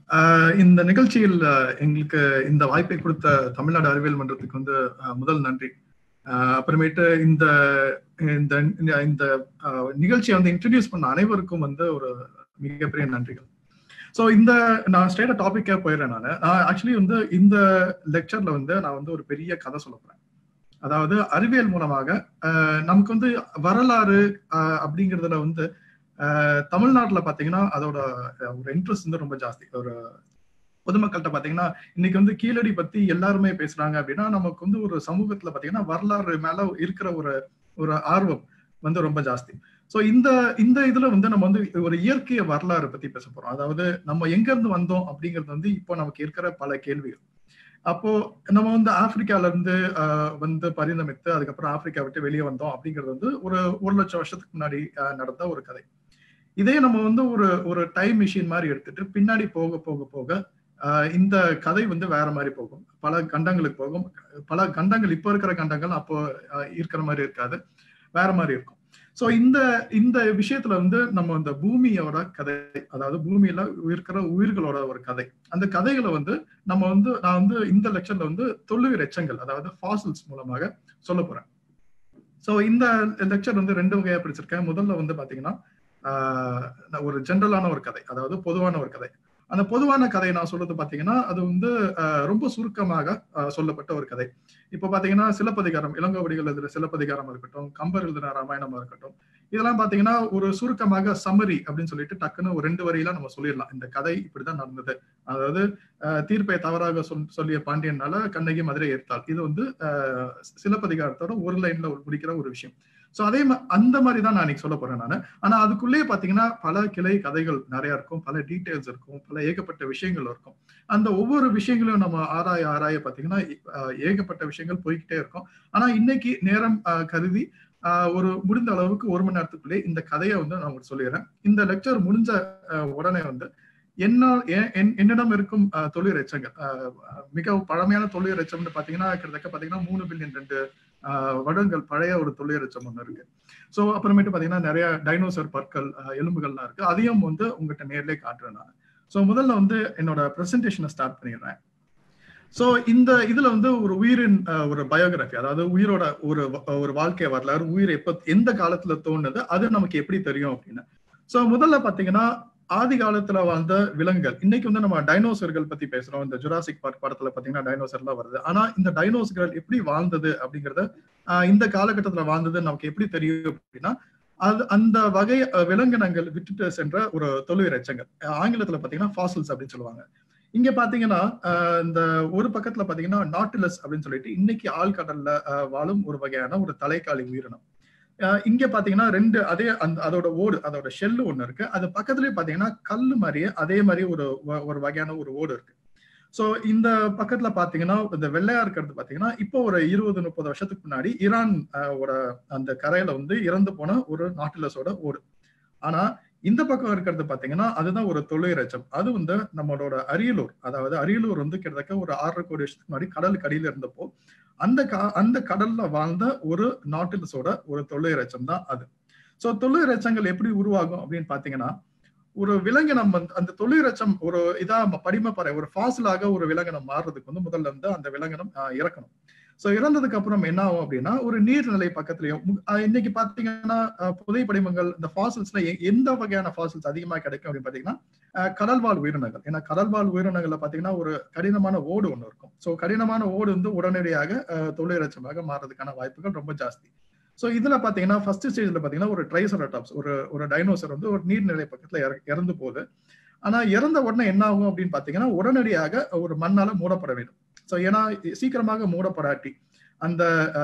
இந்த நிகழ்ச்சியில் எங்களுக்கு இந்த வாய்ப்பை கொடுத்த தமிழ்நாடு அறிவியல் மன்றத்துக்கு வந்து முதல் நன்றி. அப்புறமேட்டு இந்த இந்த இந்த நிகழ்ச்சியை வந்து இன்ட்ரடியூஸ் பண்ண அனைவருக்கும் வந்து ஒரு மிகப்பெரிய நன்றிகள். ஸோ நான் ஸ்ட்ரெயிட்டா டாபிக்கே போயிடுறேன். நான் ஆக்சுவலி வந்து இந்த லெக்சர்ல வந்து நான் வந்து ஒரு பெரிய கதை சொல்ல போறேன். அதாவது அறிவியல் மூலமாக நமக்கு வந்து வரலாறு அப்படிங்கிறதுல வந்து தமிழ்நாட்டுல பாத்தீங்கன்னா அதோட ஒரு இன்ட்ரெஸ்ட் வந்து ரொம்ப ஜாஸ்தி. ஒரு பொதுமக்கள்கிட்ட பாத்தீங்கன்னா இன்னைக்கு வந்து கீழடி பத்தி எல்லாருமே பேசுறாங்க அப்படின்னா நமக்கு வந்து ஒரு சமூகத்துல பாத்தீங்கன்னா வரலாறு மேல இருக்கிற ஒரு ஆர்வம் வந்து ரொம்ப ஜாஸ்தி. சோ இந்த இதுல வந்து நம்ம வந்து ஒரு இயற்கைய வரலாறு பத்தி பேச போறோம். அதாவது நம்ம எங்க இருந்து வந்தோம் அப்படிங்கிறது வந்து இப்போ நமக்கு இருக்கிற பல கேள்விகள். அப்போ நம்ம வந்து ஆப்பிரிக்கால இருந்து வந்து பரிணமித்து அதுக்கப்புறம் ஆப்பிரிக்கா விட்டு வெளியே வந்தோம் அப்படிங்கிறது வந்து ஒரு 1,00,000 வருஷத்துக்கு முன்னாடி நடந்த ஒரு கதை. இதே நம்ம வந்து ஒரு டைம் மிஷின் மாதிரி எடுத்துட்டு பின்னாடி போக போக போக இந்த கதை வந்து வேற மாதிரி போகும். பல கண்டங்களுக்கு போகும். பல கண்டங்கள் இப்ப இருக்கிற கண்டங்கள் அப்போ இருக்கிற மாதிரி இருக்காது, வேற மாதிரி இருக்கும். சோ இந்த விஷயத்துல வந்து நம்ம இந்த பூமியோட கதை, அதாவது பூமியில இருக்கிற உயிர்களோட ஒரு கதை, அந்த கதைகளை வந்து நான் வந்து இந்த லெக்சர்ல வந்து தொல்லுயிர் எச்சங்கள் அதாவது ஃபாசில்ஸ் மூலமாக சொல்ல போறேன். சோ இந்த லெக்சர் வந்து 2 வகையா பிரிச்சிருக்கேன். முதல்ல வந்து பாத்தீங்கன்னா ஒரு ஜென்ரலான ஒரு கதை, அதாவது பொதுவான ஒரு கதை. அந்த பொதுவான கதை நான் சொல்றது பாத்தீங்கன்னா அது வந்து ரொம்ப சுருக்கமாக சொல்லப்பட்ட ஒரு கதை. இப்ப பாத்தீங்கன்னா சிலப்பதிகாரம், இளங்கோவடிகள் எழுதுற சிலப்பதிகாரம் இருக்கட்டும், கம்பர் எழுதுற ராமாயணமா இருக்கட்டும், இதெல்லாம் பாத்தீங்கன்னா ஒரு சுருக்கமாக சம்மரி அப்படின்னு சொல்லிட்டு டக்குன்னு ஒரு 2 வரியில நம்ம சொல்லிடலாம். இந்த கதை இப்படிதான் நடந்தது. அதாவது தீர்ப்பை தவறாக சொல்லிய பாண்டியனால கண்ணகி மதுரை ஏற்றாள். இது வந்து சிலப்பதிகாரத்தோட ஒரு லைன்ல முடிக்கிற ஒரு விஷயம். சோ அந்த மாதிரி தான் நான் இன்னைக்கு சொல்ல போறேன் நானு. ஆனா அதுக்குள்ளேயே பாத்தீங்கன்னா பல கிளை கதைகள் நிறைய இருக்கும், பல டீடைல்ஸ் இருக்கும், பல ஏகப்பட்ட விஷயங்கள் இருக்கும். அந்த ஒவ்வொரு விஷயங்களையும் நம்ம ஆராய பாத்தீங்கன்னா ஏகப்பட்ட விஷயங்கள் போய்கிட்டே இருக்கும். ஆனா இன்னைக்கு நேரம் கருதி ஒரு முடிந்த அளவுக்கு 1 மணி நேரத்துக்குள்ளே இந்த கதையை வந்து நான் உங்களுக்கு சொல்லிடுறேன். இந்த லெக்சர் முடிஞ்ச உடனே வந்து என்னிடம் இருக்கும் தொழில் எச்சங்கள், மிக பழமையான தொழில் எச்சம்னு பாத்தீங்கன்னா கிட்டத்தட்ட பாத்தீங்கன்னா 3 பில்லியன் 2 வருடங்கள் பழைய ஒரு தொழில் எச்சம் ஒண்ணு இருக்கு. சோ அப்புறமேட்டு பாத்தீங்கன்னா நிறைய டைனோசர் பற்கள், எலும்புகள்லாம் இருக்கு. அதையும் வந்து உங்ககிட்ட நேர்லயே காட்டுறேன் நான். சோ முதல்ல வந்து என்னோட பிரசன்டேஷனை ஸ்டார்ட் பண்ணிடுறேன். சோ இதுல வந்து ஒரு உயிரின் ஒரு பயோகிராஃபி, அதாவது உயிரோட ஒரு வாழ்க்கை வரலாறு, உயிர் எந்த காலத்துல தோணுது, அது நமக்கு எப்படி தெரியும் அப்படின்னு. சோ முதல்ல பாத்தீங்கன்னா ஆதி காலத்துல வாழ்ந்த விலங்குகள், இன்னைக்கு வந்து நம்ம டைனோசர்கள் பத்தி பேசுறோம். இந்த ஜுராசிக் பார்க் படத்துல பாத்தீங்கன்னா டைனோசர் எல்லாம் வருது. ஆனா இந்த டைனோசர்கள் எப்படி வாழ்ந்தது அப்படிங்கறத, இந்த காலகட்டத்துல வாழ்ந்தது நமக்கு எப்படி தெரியும் அப்படின்னா அந்த வகை விலங்கினங்கள் விட்டுட்டு சென்ற ஒரு தொல்லுயிர் எச்சங்கள், ஆங்கிலத்துல பாத்தீங்கன்னா ஃபாசில்ஸ் அப்படின்னு சொல்லுவாங்க. இங்க பாத்தீங்கன்னா இந்த ஒரு பக்கத்துல பாத்தீங்கன்னா நாட்டிலஸ் அப்படின்னு சொல்லிட்டு இன்னைக்கு ஆழ்கடல்ல வாழும் ஒரு வகையான ஒரு தலைக்காலி உயிரினம். இங்க பாத்தீங்கன்னா அதோட ஓடு, அதோட ஷெல்லு ஒண்ணு இருக்கு. அது பக்கத்துலயே பாத்தீங்கன்னா கல்லு மாதிரியே அதே மாதிரி ஒரு வகையான ஒரு ஓடு இருக்கு. சோ இந்த பக்கத்துல பாத்தீங்கன்னா இந்த வெள்ளையா இருக்கிறது பாத்தீங்கன்னா இப்போ ஒரு 20-30 வருஷத்துக்கு முன்னாடி ஈரான் அந்த கரையில வந்து இறந்து போன ஒரு நாட்டிலஸோட ஓடு. ஆனா இந்த பக்கம் இருக்கிறது பாத்தீங்கன்னா அதுதான் ஒரு தொல்லுயிர் எச்சம். அது வந்து நம்மளோட அரியலூர், அதாவது அரியலூர் வந்து கிட்டத்தட்ட ஒரு 6.5 கோடி வருஷத்துக்கு முன்னாடி கடலுக்கு அடியில இருந்தப்போ அந்த கடல்ல வாழ்ந்த ஒரு நாட்டிலஸோட ஒரு தொல்லுயிர் எச்சம் தான் அது. சோ தொல்லுயிர் எச்சங்கள் எப்படி உருவாகும் அப்படின்னு பாத்தீங்கன்னா, ஒரு விலங்கினம் அந்த தொல்லுயிர் எச்சம் ஒரு படிமப்பறை, ஒரு ஃபாசிலாக ஒரு விலங்கினம் மாறுறதுக்கு வந்து முதல்ல வந்து அந்த விலங்கினம் இறக்கணும். சோ இறந்ததுக்கு அப்புறம் என்ன ஆகும் அப்படின்னா ஒரு நீர்நிலை பக்கத்துலயும் இன்னைக்கு பாத்தீங்கன்னா புதை படிமங்கள் இந்த ஃபாசில்ஸ்ல எந்த வகையான ஃபாசில்ஸ் அதிகமா கிடைக்கும் அப்படின்னு பாத்தீங்கன்னா கடல்வாழ் உயிரினங்கள். ஏன்னா கடல்வாழ் உயிரினங்கள்ல பாத்தீங்கன்னா ஒரு கடினமான ஓடு ஒண்ணு இருக்கும். சோ கடினமான ஓடு வந்து உடனடியாக தொல்லுயிர் எச்சமாக மாறதுக்கான வாய்ப்புகள் ரொம்ப ஜாஸ்தி. சோ இதுல பாத்தீங்கன்னா ஃபர்ஸ்ட் ஸ்டேஜ்ல பாத்தீங்கன்னா ஒரு ட்ரைசெராடாப்ஸ், ஒரு டைனோசர் வந்து ஒரு நீர்நிலை பக்கத்துல இறந்து போகுது. ஆனா இறந்த உடனே என்ன ஆகும் அப்படின்னு பாத்தீங்கன்னா உடனடியாக ஒரு மண்ணால மூடப்பட வேண்டும். சோ ஏன்னா சீக்கிரமாக மூடப்படாட்டி அந்த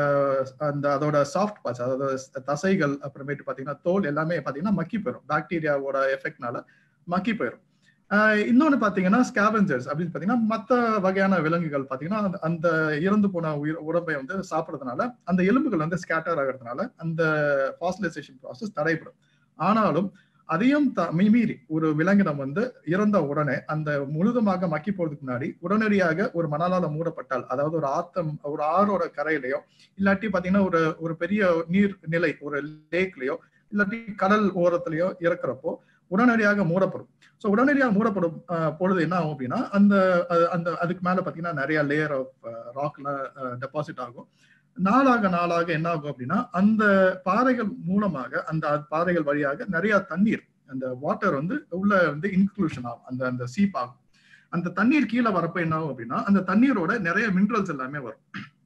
அதோட சாஃப்ட் பார்ட்ஸ், அதாவது தசைகள், அப்புறமேட்டு பாத்தீங்கன்னா தோல் எல்லாமே பாத்தீங்கன்னா மக்கி போயிடும். பாக்டீரியாவோட எஃபெக்ட்னால மக்கி போயிடும். இன்னொன்னு பாத்தீங்கன்னா ஸ்கேவெஞ்சர்ஸ் அப்படின்னு பாத்தீங்கன்னா மத்த வகையான விலங்குகள் பாத்தீங்கன்னா அந்த இறந்து போன உடம்பை வந்து சாப்பிடுறதுனால அந்த எலும்புகள் வந்து ஸ்கேட்டர் ஆகிறதுனால அந்த ஃபாசிலைசேஷன் ப்ராசஸ் தடைப்படும். ஆனாலும் அதையும் மீறி ஒரு விலங்கினம் வந்து இறந்த உடனே அந்த முழுதுமாக மக்கி போறதுக்கு முன்னாடி உடனடியாக ஒரு மணலால மூடப்பட்டால், அதாவது ஒரு ஆறோட கரையிலையோ இல்லாட்டி பாத்தீங்கன்னா ஒரு பெரிய நீர் நிலை, ஒரு லேக்லயோ இல்லாட்டி கடல் ஓரத்திலயோ இறக்குறப்போ உடனடியாக மூடப்படும். ஸோ உடனடியாக மூடப்படும் பொழுது என்ன ஆகும் அப்படின்னா அந்த அந்த அதுக்கு மேல பாத்தீங்கன்னா நிறைய லேயர் ஆஃப் ராக்ல டெபாசிட் ஆகும். நாளாக நாளாக என்ன ஆகும் அப்படின்னா அந்த பாறைகள் மூலமாக அந்த பாறைகள் வழியாக நிறைய தண்ணீர், அந்த வாட்டர் வந்து உள்ள வந்து இன்க்ளூஷன் ஆகும், அந்த அந்த சீப் ஆகும். அந்த தண்ணீர் கீழே வரப்ப என்ன ஆகும் அப்படின்னா அந்த தண்ணீரோட நிறைய மினரல்ஸ் எல்லாமே வரும்.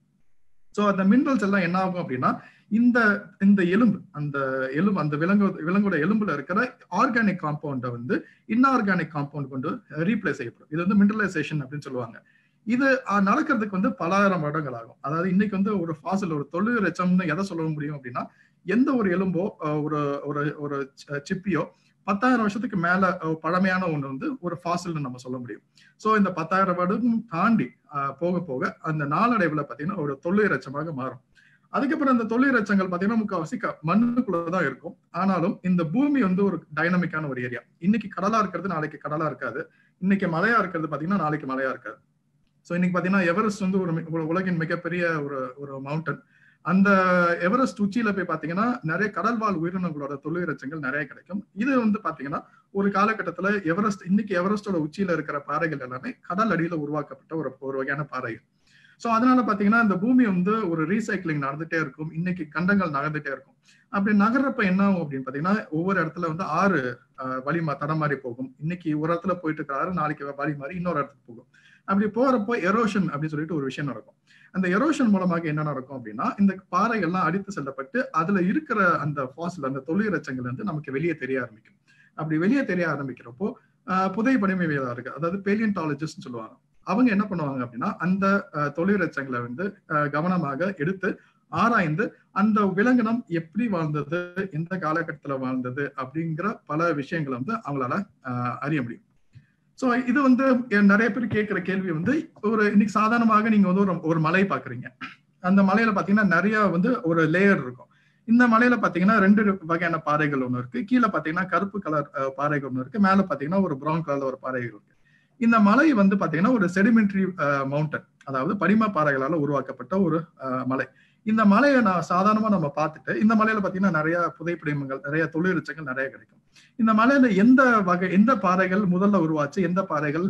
ஸோ அந்த மினரல்ஸ் எல்லாம் என்ன ஆகும் அப்படின்னா இந்த இந்த எலும்பு அந்த விலங்கோட எலும்புல இருக்கிற ஆர்கானிக் காம்பவுண்டை வந்து இன்ஆர்கானிக் காம்பவுண்ட் கொண்டு ரீப்ளேஸ் செய்யப்படும். இது வந்து மினரலைசேஷன் அப்படின்னு சொல்லுவாங்க. இது நடக்கிறதுக்கு வந்து பலாயிரம் வருடங்கள் ஆகும். அதாவது இன்னைக்கு வந்து ஒரு ஃபாசில், ஒரு தொழில் எச்சம்னு எதை சொல்ல முடியும் அப்படின்னா எந்த ஒரு எலும்போ ஒரு ஒரு ஒரு சிப்பியோ 10,000 வருஷத்துக்கு மேல பழமையான ஒண்ணு வந்து ஒரு ஃபாசில்னு நம்ம சொல்ல முடியும். ஸோ இந்த 10,000 வருடம் தாண்டி போக போக அந்த நாளடைவுல பாத்தீங்கன்னா ஒரு தொழில் எச்சமாக மாறும். அதுக்கப்புறம் அந்த தொழில் எச்சங்கள் பாத்தீங்கன்னா முக்கால்வாசி மண்ணுக்குள்ளதான் இருக்கும். ஆனாலும் இந்த பூமி வந்து ஒரு டைனமிக்கான ஒரு ஏரியா. இன்னைக்கு கடலா இருக்கிறது நாளைக்கு கடலா இருக்காது, இன்னைக்கு மலையா இருக்கிறது பாத்தீங்கன்னா நாளைக்கு மலையா இருக்காது. ஸோ இன்னைக்கு பாத்தீங்கன்னா எவரெஸ்ட் வந்து ஒரு உலகின் மிகப்பெரிய ஒரு மவுண்டன். அந்த எவரெஸ்ட் உச்சியில போய் பாத்தீங்கன்னா நிறைய கடல்வாழ் உயிரினங்களோட தொழிற்சங்கள் நிறைய கிடைக்கும். இது வந்து பாத்தீங்கன்னா ஒரு காலகட்டத்துல இன்னைக்கு எவரெஸ்டோட உச்சியில இருக்கிற பாறைகள் எல்லாமே கடல் அடியில உருவாக்கப்பட்ட ஒரு வகையான பாறைகள். ஸோ அதனால பாத்தீங்கன்னா இந்த பூமி வந்து ஒரு ரீசைக்கிளிங் நடந்துட்டே இருக்கும். இன்னைக்கு கண்டங்கள் நகர்ந்துட்டே இருக்கும். அப்படி நகர்றப்ப என்ன ஆகும் அப்படின்னு பாத்தீங்கன்னா ஒவ்வொரு இடத்துல வந்து ஆறு வழி தடம் மாறி போகும். இன்னைக்கு ஒரு இடத்துல போயிட்டு இருக்கிற ஆறு நாளைக்கு வழி மாறி இன்னொரு இடத்துக்கு போகும். அப்படி போறப்போ எரோஷன் அப்படின்னு சொல்லிட்டு ஒரு விஷயம் நடக்கும். அந்த எரோஷன் மூலமாக என்ன நடக்கும் அப்படின்னா இந்த பாறைகள்லாம் அடித்து செல்லப்பட்டு அதுல இருக்கிற அந்த ஃபாசில், அந்த தொழிற்சங்கள் வந்து நமக்கு வெளியே தெரிய ஆரம்பிக்கும். அப்படி வெளியே தெரிய ஆரம்பிக்கிறப்போ புதை படிமைவியலாளர்கள், அதாவது பேலியன்டாலஜிஸ்ட் சொல்லுவாங்க, அவங்க என்ன பண்ணுவாங்க அப்படின்னா அந்த தொழிற்சங்களை வந்து கவனமாக எடுத்து ஆராய்ந்து அந்த விலங்கினம் எப்படி வாழ்ந்தது, எந்த காலகட்டத்துல வாழ்ந்தது அப்படிங்கிற பல விஷயங்களை வந்து அவங்களால அறிய முடியும். ஸோ இது வந்து நிறைய பேர் கேட்கிற கேள்வி வந்து இன்னைக்கு சாதாரணமாக நீங்க வந்து ஒரு மலை பாக்குறீங்க. அந்த மலையில பாத்தீங்கன்னா நிறைய வந்து ஒரு லேயர் இருக்கும். இந்த மலையில பாத்தீங்கன்னா 2 வகையான பாறைகள் ஒண்ணு இருக்கு. கீழே பாத்தீங்கன்னா கருப்பு கலர் பாறைகள் ஒண்ணு இருக்கு, மேல பாத்தீங்கன்னா ஒரு பிரவுன் கலர்ல ஒரு பாறைகள் இருக்கு. இந்த மலை வந்து பாத்தீங்கன்னா ஒரு செடிமெண்ட்ரி மவுண்டன், அதாவது படிம பாறைகளால உருவாக்கப்பட்ட ஒரு மலை. இந்த மலையை சாதாரணமா நம்ம பார்த்துட்டு இந்த மலையில பாத்தீங்கன்னா நிறைய புதைப்படிமங்கள், நிறைய தொழிற்சங்கள் நிறைய கிடைக்கும். இந்த மலையில எந்த பாறைகள் முதல்ல உருவாச்சு, எந்த பாறைகள்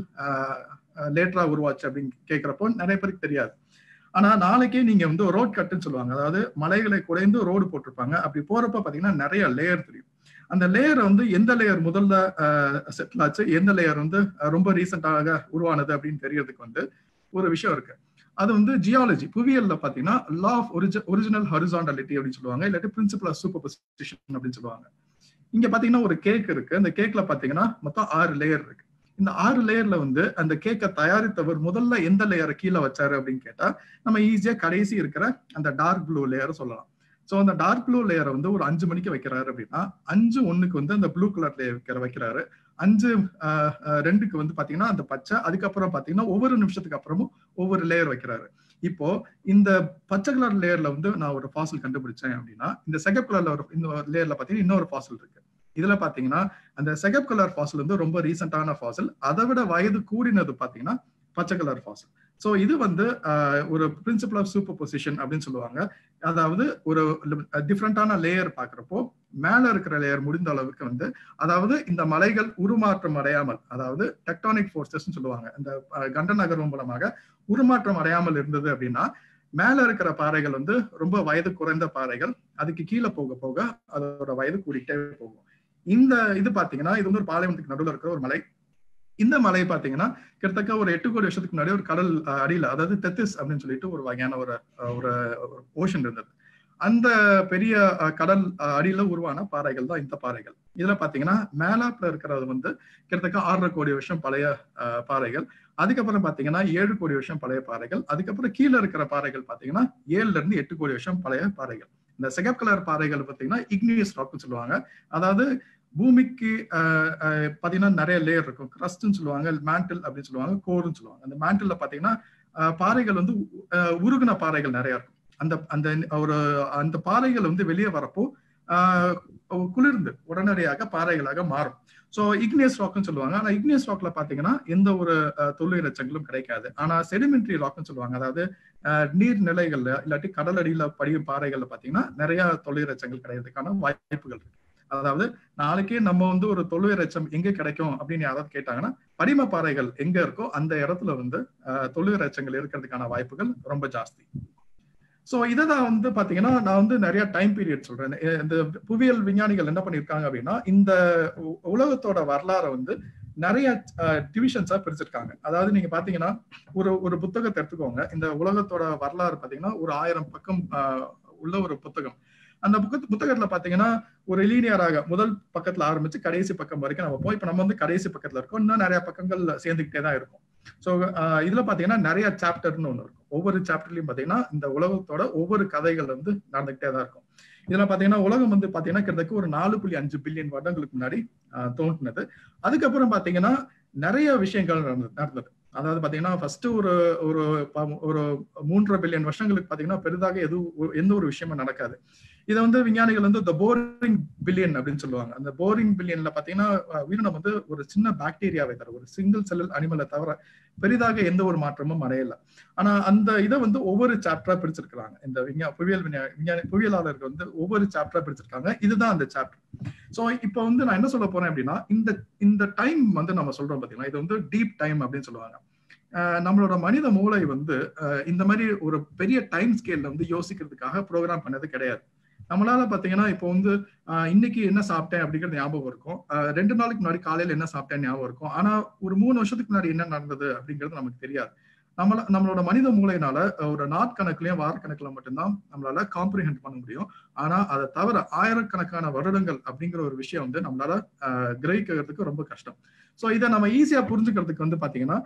லேட்டரா உருவாச்சு அப்படின்னு கேட்கிறப்போ நிறைய பேருக்கு தெரியாது. ஆனா நாளைக்கே நீங்க வந்து ரோட் கட்டுன்னு சொல்லுவாங்க, அதாவது மலைகளை குறைந்து ரோடு போட்டிருப்பாங்க. அப்படி போறப்ப பாத்தீங்கன்னா நிறைய லேயர் தெரியும். அந்த லேயர் வந்து எந்த லேயர் முதல்ல செட்டில் ஆச்சு, எந்த லேயர் வந்து ரொம்ப ரீசெண்டாக உருவானது அப்படின்னு தெரியறதுக்கு வந்து ஒரு விஷயம் இருக்கு. அது வந்து ஜியாலஜி, புவியியல்ல பாத்தீங்கன்னா லா ஆஃப் ஒரிஜினல் ஹாரிசான்டாலிட்டி அப்படின்னு சொல்லுவாங்க, இல்லாட்டி பிரின்சிபல் ஆஃப் சூப்பர்பொசிஷன் அப்படின்னு சொல்லுவாங்க. இங்க பாத்தீங்கன்னா ஒரு கேக் இருக்கு. அந்த கேக்ல பாத்தீங்கன்னா மொத்தம் 6 லேயர் இருக்கு. இந்த 6 லேயர்ல வந்து அந்த கேக்கை தயாரித்தவர் முதல்ல எந்த லேயரை கீழே வச்சாரு அப்படின்னு கேட்டா நம்ம ஈஸியா கடைசி இருக்கிற அந்த டார்க் ப்ளூ லேயர் சொல்லலாம். ஸோ அந்த டார்க் ப்ளூ லேயரை வந்து ஒரு 5 மணிக்கு வைக்கிறாரு அப்படின்னா 5:1 வந்து அந்த ப்ளூ கலர் லேயர் வைக்கிறாரு, 5:2 வந்து பாத்தீங்கன்னா அந்த பச்சை, அதுக்கப்புறம் பாத்தீங்கன்னா ஒவ்வொரு நிமிஷத்துக்கு அப்புறமும் ஒவ்வொரு லேயர் வைக்கிறாரு. இப்போ இந்த பச்சை கலர் லேயர்ல வந்து நான் ஒரு ஃபாசில் கண்டுபிடிச்சேன் அப்படின்னா இந்த சிகப்பு கலர்ல இந்த லேயர்ல பாத்தீங்கன்னா இன்னொரு ஃபாசில் இருக்கு. இதுல பாத்தீங்கன்னா அந்த சிகப்பு கலர் ஃபாசில் வந்து ரொம்ப ரீசெண்டான ஃபாசில், அதை விட வயது கூடினது பாத்தீங்கன்னா பச்சை கலர் ஃபாசில். ஸோ இது வந்து ஒரு பிரின்சிபல் ஆஃப் சூப்பர் பொசிஷன் அப்படின்னு சொல்லுவாங்க. அதாவது ஒரு டிஃப்ரெண்டான லேயர் பாக்குறப்போ மேல இருக்கிற லேயர் முடிந்த அளவுக்கு வந்து, அதாவது இந்த மலைகள் உருமாற்றம் அடையாமல், அதாவது டெக்டானிக் ஃபோர்ஸஸ் சொல்லுவாங்க, இந்த கண்ட நகர்வு மூலமாக உருமாற்றம் அடையாமல் இருந்தது அப்படின்னா மேல இருக்கிற பாறைகள் வந்து ரொம்ப வயது குறைந்த பாறைகள், அதுக்கு கீழே போக போக அதோட வயது கூடிட்டே போகும். இந்த இது பாத்தீங்கன்னா இது வந்து ஒரு பாலைவனத்துக்கு நடுவில் இருக்கிற ஒரு மலை. இந்த மலை பாத்தீங்கன்னா கிட்டத்தட்ட ஒரு 8 கோடி வருஷத்துக்கு முன்னாடி ஒரு கடல் அடியில, அதாவது தெத்திஸ் அப்படின்னு சொல்லிட்டு ஒரு வகையான ஒரு ஓஷன் இருந்தது. அந்த பெரிய கடல் அடியில உருவான பாறைகள் தான் இந்த பாறைகள். இதுல பாத்தீங்கன்னா மேலாப்ல இருக்கிறது வந்து கிட்டத்தட்ட 6.5 கோடி வருஷம் பழைய பாறைகள். அதுக்கப்புறம் பாத்தீங்கன்னா 7 கோடி வருஷம் பழைய பாறைகள். அதுக்கப்புறம் கீழே இருக்கிற பாறைகள் பாத்தீங்கன்னா 7ல இருந்து 8 கோடி வருஷம் பழைய பாறைகள். இந்த சிகப்பு கலர் பாறைகள் பாத்தீங்கன்னா இக்னியஸ் ராக்னு சொல்லுவாங்க. அதாவது பூமிக்கு பாத்தீங்கன்னா நிறைய லேயர் இருக்கும். கிரஸ்ட்னு சொல்லுவாங்க, மேண்டில் அப்படின்னு சொல்லுவாங்க, கோர்னு சொல்லுவாங்க. அந்த மேண்டில்ல பாத்தீங்கன்னா பாறைகள் வந்து உருகுன பாறைகள் நிறைய இருக்கும். அந்த பாறைகள் வந்து வெளியே வரப்போ குளிர்ந்து உடனடியாக பாறைகளாக மாறும். ஸோ இக்னியஸ் ராக்னு சொல்லுவாங்க. ஆனா இக்னியஸ் ராக்ல பாத்தீங்கன்னா எந்த ஒரு தொழிற்சங்களும் கிடைக்காது. ஆனா செடிமெண்ட்ரி ராக்னு சொல்லுவாங்க, அதாவது நீர்நிலைகள்ல இல்லாட்டி கடல் அடியில படியும் பாறைகள்ல பாத்தீங்கன்னா நிறைய தொழிற்சங்கள் கிடைக்கிறதுக்கான வாய்ப்புகள் இருக்கு. அதாவது நாளைக்கே நம்ம வந்து ஒரு தொல்லுயிர் எச்சம் எங்க கிடைக்கும் அப்படின்னு யாராவது கேட்டாங்கன்னா படிம பாறைகள் எங்க இருக்கோ அந்த இடத்துல வந்து தொல்லுயிர் எச்சங்கள் இருக்கிறதுக்கான வாய்ப்புகள் ரொம்ப ஜாஸ்தி. சோ இததான் வந்து பாத்தீங்கன்னா நான் வந்து நிறைய டைம் பீரியட் சொல்றேன். இந்த புவியியல் விஞ்ஞானிகள் என்ன பண்ணிருக்காங்க அப்படின்னா இந்த உலகத்தோட வரலாறை வந்து நிறைய டிவிஷன்ஸா பிரிச்சிருக்காங்க. அதாவது நீங்க பாத்தீங்கன்னா ஒரு புத்தகத்தை எடுத்துக்கோங்க. இந்த உலகத்தோட வரலாறு பாத்தீங்கன்னா ஒரு 1000 பக்கம் உள்ள ஒரு புத்தகம். அந்த புத்தகத்துல பாத்தீங்கன்னா ஒரு லீனியராக முதல் பக்கத்துல ஆரம்பிச்சு கடைசி பக்கம் வரைக்கும் நம்ம போய் இப்ப நம்ம வந்து கடைசி பக்கத்துல இருக்கோம். இன்னும் நிறைய பக்கங்கள் சேர்ந்துகிட்டே தான் இருக்கும். சோ இதுல பாத்தீங்கன்னா நிறைய சாப்டர்னு ஒண்ணு இருக்கும். ஒவ்வொரு சாப்டர்லயும் பாத்தீங்கன்னா இந்த உலகத்தோட ஒவ்வொரு கதைகள் வந்து நடந்துகிட்டே தான் இருக்கும். இதுல பாத்தீங்கன்னா உலகம் வந்து பாத்தீங்கன்னா கிட்டத்தட்ட ஒரு 4.5 பில்லியன் வருடங்களுக்கு முன்னாடி தோன்றினது. அதுக்கப்புறம் பாத்தீங்கன்னா நிறைய விஷயங்கள் நடந்தது. அதாவது பாத்தீங்கன்னா ஃபர்ஸ்ட் ஒரு 3.5 பில்லியன் வருஷங்களுக்கு பாத்தீங்கன்னா பெரிதாக எந்த ஒரு விஷயமும் நடக்காது. இதை வந்து விஞ்ஞானிகள் வந்து போரிங் பில்லியன் அப்படின்னு சொல்லுவாங்க. அந்த போரிங் பில்லியன்ல பாத்தீங்கன்னா உயிரினம் வந்து ஒரு சின்ன பாக்டீரியாவை தவிர ஒரு சிங்கிள் செல் அனிமலை தவிர பெரிதாக எந்த ஒரு மாற்றமும் அடையல. ஆனா அந்த இதை வந்து ஒவ்வொரு சாப்டரா பிரிச்சிருக்காங்க. இந்த புவியியலாளர்கள் வந்து ஒவ்வொரு சாப்டரா பிரிச்சிருக்காங்க. இதுதான் அந்த சாப்டர். சோ இப்ப வந்து நான் என்ன சொல்ல போறேன் அப்படின்னா இந்த டைம் வந்து நம்ம சொல்றோம் பாத்தீங்கன்னா இது வந்து டீப் டைம் அப்படின்னு சொல்லுவாங்க. நம்மளோட மனித மூளை வந்து இந்த மாதிரி ஒரு பெரிய டைம் ஸ்கேல்ல வந்து யோசிக்கிறதுக்காக ப்ரோக்ராம் பண்ணது கிடையாது. நம்மளால பாத்தீங்கன்னா இப்போ வந்து இன்னைக்கு என்ன சாப்பிட்டேன் அப்படிங்கிறது ஞாபகம் இருக்கும். 2 நாளைக்கு முன்னாடி காலையில என்ன சாப்பிட்டேன் ஞாபகம் இருக்கும். ஆனா ஒரு 3 வருஷத்துக்கு முன்னாடி என்ன நடந்தது அப்படிங்கிறது நமக்கு தெரியாது. நம்மளோட மனித மூளையினால ஒரு நாட்கணக்குலயும் வாரக்கணக்குல மட்டும்தான் நம்மளால காம்ப்ரிஹெண்ட் பண்ண முடியும். ஆனா அதை தவிர ஆயிரக்கணக்கான வருடங்கள் அப்படிங்கிற ஒரு விஷயம் வந்து நம்மளால கிரகிக்கிறதுக்கு ரொம்ப கஷ்டம். சோ இதை நம்ம ஈஸியா புரிஞ்சுக்கிறதுக்கு வந்து பாத்தீங்கன்னா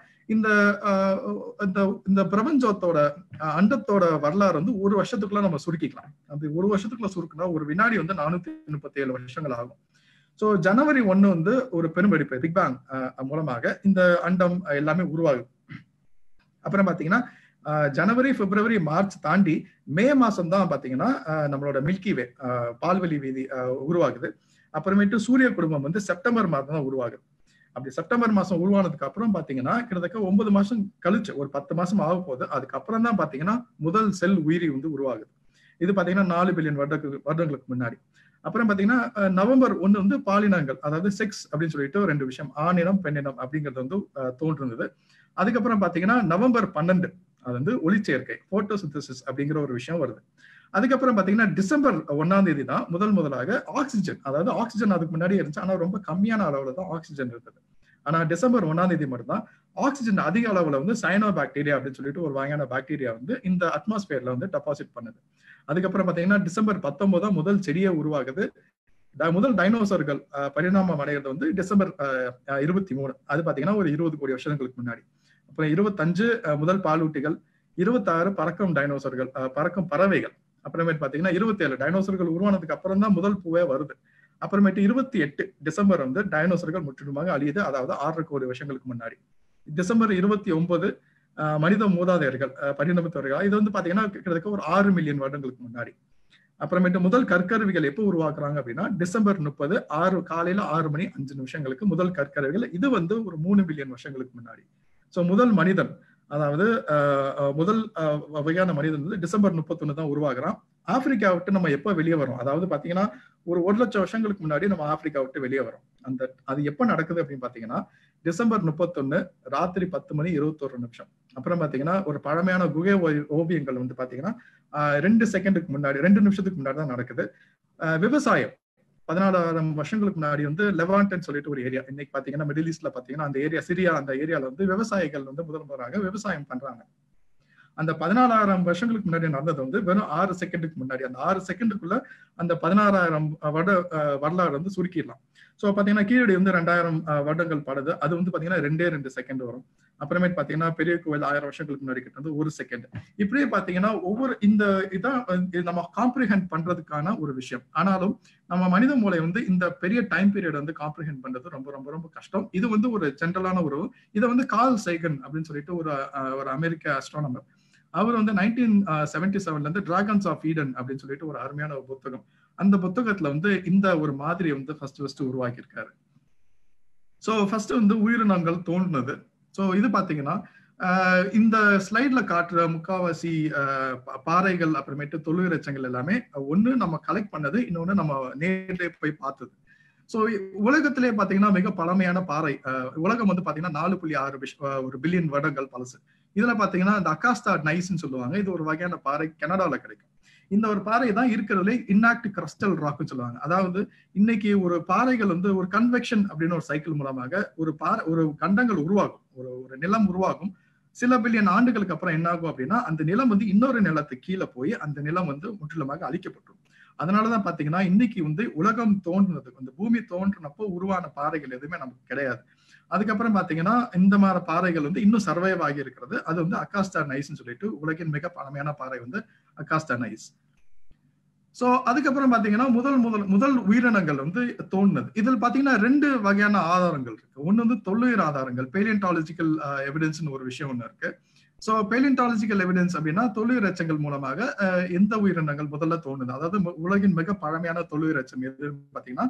இந்த பிரபஞ்சத்தோட அண்டத்தோட வரலாறு வந்து ஒரு வருஷத்துக்குள்ள நம்ம சுருக்கிக்கலாம். அப்படி ஒரு வருஷத்துக்குள்ள சுருக்குனா ஒரு வினாடி வந்து 437 வருஷங்கள் ஆகும். சோ ஜனவரி 1 வந்து ஒரு பெருவெடிப்பு பிக் பேங் மூலமாக இந்த அண்டம் எல்லாமே உருவாகுது. அப்புறம் பாத்தீங்கன்னா ஜனவரி, பிப்ரவரி, மார்ச் தாண்டி மே மாசம் தான் பாத்தீங்கன்னா நம்மளோட மில்கி வே பால்வெளி வீதி உருவாகுது. அப்புறமேட்டு சூரிய குடும்பம் வந்து செப்டம்பர் மாதம் தான் உருவாகுது. அப்படி செப்டம்பர் மாசம் உருவானதுக்கு அப்புறம் பாத்தீங்கன்னா கிட்டத்தட்ட 9 மாசம் கழிச்சு ஒரு 10 மாசம் ஆக போகுது. அதுக்கப்புறம் தான் பாத்தீங்கன்னா முதல் செல் உயிரி வந்து உருவாகுது. இது பாத்தீங்கன்னா 4 பில்லியன் வருடங்களுக்கு முன்னாடி. அப்புறம் பாத்தீங்கன்னா நவம்பர் 1 வந்து பாலினங்கள் அதாவது செக்ஸ் அப்படின்னு சொல்லிட்டு 2 விஷயம் ஆணினம் பெண்ணினம் அப்படிங்கிறது வந்து தோன்றுனது. அதுக்கப்புறம் பாத்தீங்கன்னா நவம்பர் 12 அது வந்து ஒளிச்சேர்க்கை போட்டோசிந்தசிஸ் அப்படிங்கிற ஒரு விஷயம் வருது. அதுக்கப்புறம் பாத்தீங்கன்னா டிசம்பர் 1 தான் முதலாக ஆக்சிஜன், அதாவது ஆக்சிஜன் அதுக்கு முன்னாடி இருந்துச்சு. ஆனா ரொம்ப கம்மியான அளவுல தான் ஆக்சிஜன் இருந்தது. ஆனா டிசம்பர் 1 மட்டும் தான் ஆக்சிஜன் அதிக அளவுல வந்து சயனோ பாக்டீரியா அப்படின்னு சொல்லிட்டு ஒரு வகையான பாக்டீரியா வந்து இந்த அட்மாஸ்பியர்ல வந்து டெபாசிட் பண்ணுது. அதுக்கப்புறம் பாத்தீங்கன்னா டிசம்பர் 19 முதல் செடியை உருவாகுது. முதல் டைனோசர்கள் பரிணாமம் அடைகிறது வந்து டிசம்பர் 23. அது பாத்தீங்கன்னா ஒரு 20 கோடி வருஷங்களுக்கு முன்னாடி. அப்புறம் 25 முதல் பாலூட்டிகள், 26 பறக்கும் டைனோசர்கள் பறக்கும் பறவைகள். அப்புறமேட்டு பாத்தீங்கன்னா 27 டைனோசர்கள் உருவானதுக்கு அப்புறம் தான் முதல் பூவே வருது. அப்புறமேட்டு 28 டிசம்பர் வந்து டைனோசர்கள் முற்றிலுமாக அழியுது, அதாவது 6 கோடி வருஷங்களுக்கு முன்னாடி. டிசம்பர் 29 மனித மூதாதையர்கள் பரிணமித்தவர்கள். இது வந்து பாத்தீங்கன்னா கிட்டத்தட்ட ஒரு 6 மில்லியன் வருடங்களுக்கு முன்னாடி. அப்புறமேட்டு முதல் கற்கருவிகள் எப்போ உருவாக்குறாங்க அப்படின்னா டிசம்பர் 30 காலையில 6 மணி 5 நிமிஷங்களுக்கு முதல் கற்கருவிகள். இது வந்து ஒரு 3 பில்லியன் வருஷங்களுக்கு முன்னாடி. சோ முதல் மனிதன், அதாவது முதல் வகையான மனிதன் வந்து டிசம்பர் 31 தான் உருவாகுறான். ஆப்பிரிக்கா விட்டு நம்ம எப்ப வெளியே வரோம், அதாவது பாத்தீங்கன்னா ஒரு 1 லட்சம் வருஷங்களுக்கு முன்னாடி நம்ம ஆப்பிரிக்கா விட்டு வெளியே வரோம். அது எப்ப நடக்குது அப்படின்னு பாத்தீங்கன்னா டிசம்பர் 31 ராத்திரி 10 மணி 21 நிமிஷம். அப்புறம் பாத்தீங்கன்னா ஒரு பழமையான குகை ஓவியங்கள் வந்து பாத்தீங்கன்னா 2 நிமிஷத்துக்கு முன்னாடி தான் நடக்குது. விவசாயம் 14,000 வருஷங்களுக்கு முன்னாடி வந்து லெவான்ட்னு சொல்லிட்டு ஒரு ஏரியா, இன்னைக்கு பாத்தீங்கன்னா மிடில் ஈஸ்ட்ல பாத்தீங்கன்னா அந்த ஏரியா சிரியா, அந்த ஏரியால வந்து விவசாயிகள் வந்து முதலாக விவசாயம் பண்றாங்க. அந்த 14,000 வருஷங்களுக்கு முன்னாடி நடந்தது வந்து வெறும் 6 செகண்டுக்கு முன்னாடி. அந்த 6 செகண்டுக்குள்ள அந்த 16,000 வரலாறு வந்து சுருக்கிடலாம். சோ பாத்தீங்கன்னா கீழடி வந்து 2000 வருடங்கள் படுது. அது வந்து பாத்தீங்கன்னா 2 செகண்ட் வரும். அப்புறமேட்டு பாத்தீங்கன்னா பெரிய கோவில் 1000 வருஷங்களுக்கு முன்னாடி கிட்ட 1 செகண்ட். இப்படியே பாத்தீங்கன்னா ஒவ்வொரு இதான் நம்ம காம்ப்ரிஹெண்ட் பண்றதுக்கான ஒரு விஷயம். ஆனாலும் நம்ம மனித மூளை வந்து இந்த பெரிய டைம் பீரியட் வந்து காம்ப்ரிஹெண்ட் பண்றது ரொம்ப ரொம்ப ரொம்ப கஷ்டம். இது வந்து ஒரு ஜென்ரலான ஒரு இதை வந்து கார்ல் சைகன் அப்படின்னு சொல்லிட்டு ஒரு அமெரிக்க ஆஸ்ட்ரானமர், அவர் வந்து 1977 இருந்து டிராகன்ஸ் ஆஃப் ஈடன் அப்படின்னு சொல்லிட்டு ஒரு அருமையான ஒரு புத்தகம், அந்த புத்தகத்துல வந்து இந்த ஒரு மாதிரி வந்து ஃபர்ஸ்ட் உருவாக்கி இருக்காரு. சோ ஃபர்ஸ்ட் வந்து உயிரினங்கள் தோன்றினது. சோ இது பாத்தீங்கன்னா இந்த ஸ்லைட்ல காட்டுற முக்காவாசி பாறைகள் அப்புறமேட்டு தொல்லுயிர் எச்சங்கள் எல்லாமே ஒண்ணு நம்ம கலெக்ட் பண்ணது, இன்னொன்னு நம்ம நேரிலே போய் பார்த்தது. சோ உலகத்திலே பாத்தீங்கன்னா மிக பழமையான பாறை, உலகம் வந்து பாத்தீங்கன்னா 4.6 பில்லியன் வருடங்கள் பழசு. இதுல பாத்தீங்கன்னா இந்த அகாஸ்டா நைஸ்ன்னு சொல்லுவாங்க. இது ஒரு வகையான பாறை, கனடால கிடைக்கும். இந்த ஒரு பாறை தான் இருக்கிறதுல இன்ஆக்ட் கிறிஸ்டல் ராக்னு சொல்லுவாங்க. அதாவது இன்னைக்கு ஒரு பாறைகள் வந்து ஒரு கன்வெக்ஷன் அப்படின்னு ஒரு சைக்கிள் மூலமாக ஒரு கண்டங்கள் உருவாகும், ஒரு நிலம் உருவாகும். சில பில்லியன் ஆண்டுகளுக்கு அப்புறம் என்ன ஆகும் அப்படின்னா அந்த நிலம் வந்து இன்னொரு நிலத்துக்கு கீழே போய் அந்த நிலம் வந்து முற்றிலுமாக அழிக்கப்பட்டுரும். அதனாலதான் பாத்தீங்கன்னா இன்னைக்கு வந்து உலகம் தோன்றினது, அந்த பூமி தோன்றினப்போ உருவான பாறைகள் எதுவுமே நமக்கு கிடையாது. அதுக்கப்புறம் பாத்தீங்கன்னா இந்த மாதிரி பாறைகள் வந்து இன்னும் சர்வைவ் ஆகி இருக்கிறது. அது வந்து அகாஸ்டா நைஸ்ன்னு சொல்லிட்டு உலகின் மிக பழமையான பாறை வந்து அகாஸ்டா நைஸ். சோ அதுக்கப்புறம் பாத்தீங்கன்னா முதல் உயிரினங்கள் வந்து தோன்றினது. இதில் பாத்தீங்கன்னா 2 வகையான ஆதாரங்கள் இருக்கு. ஒண்ணு வந்து தொல்லுயிர் ஆதாரங்கள், பேலியன்டாலஜிக்கல் எவிடன்ஸ்னு ஒரு விஷயம் ஒண்ணு இருக்கு. சோ பேலியன்டாலஜிக்கல் எவிடன்ஸ் அப்படின்னா தொல்லுயிர் எச்சங்கள் மூலமாக எந்த உயிரினங்கள் முதல்ல தோணுது, அதாவது உலகின் மிக பழமையான தொல்லுயிர் எச்சம் எதுன்னு பாத்தீங்கன்னா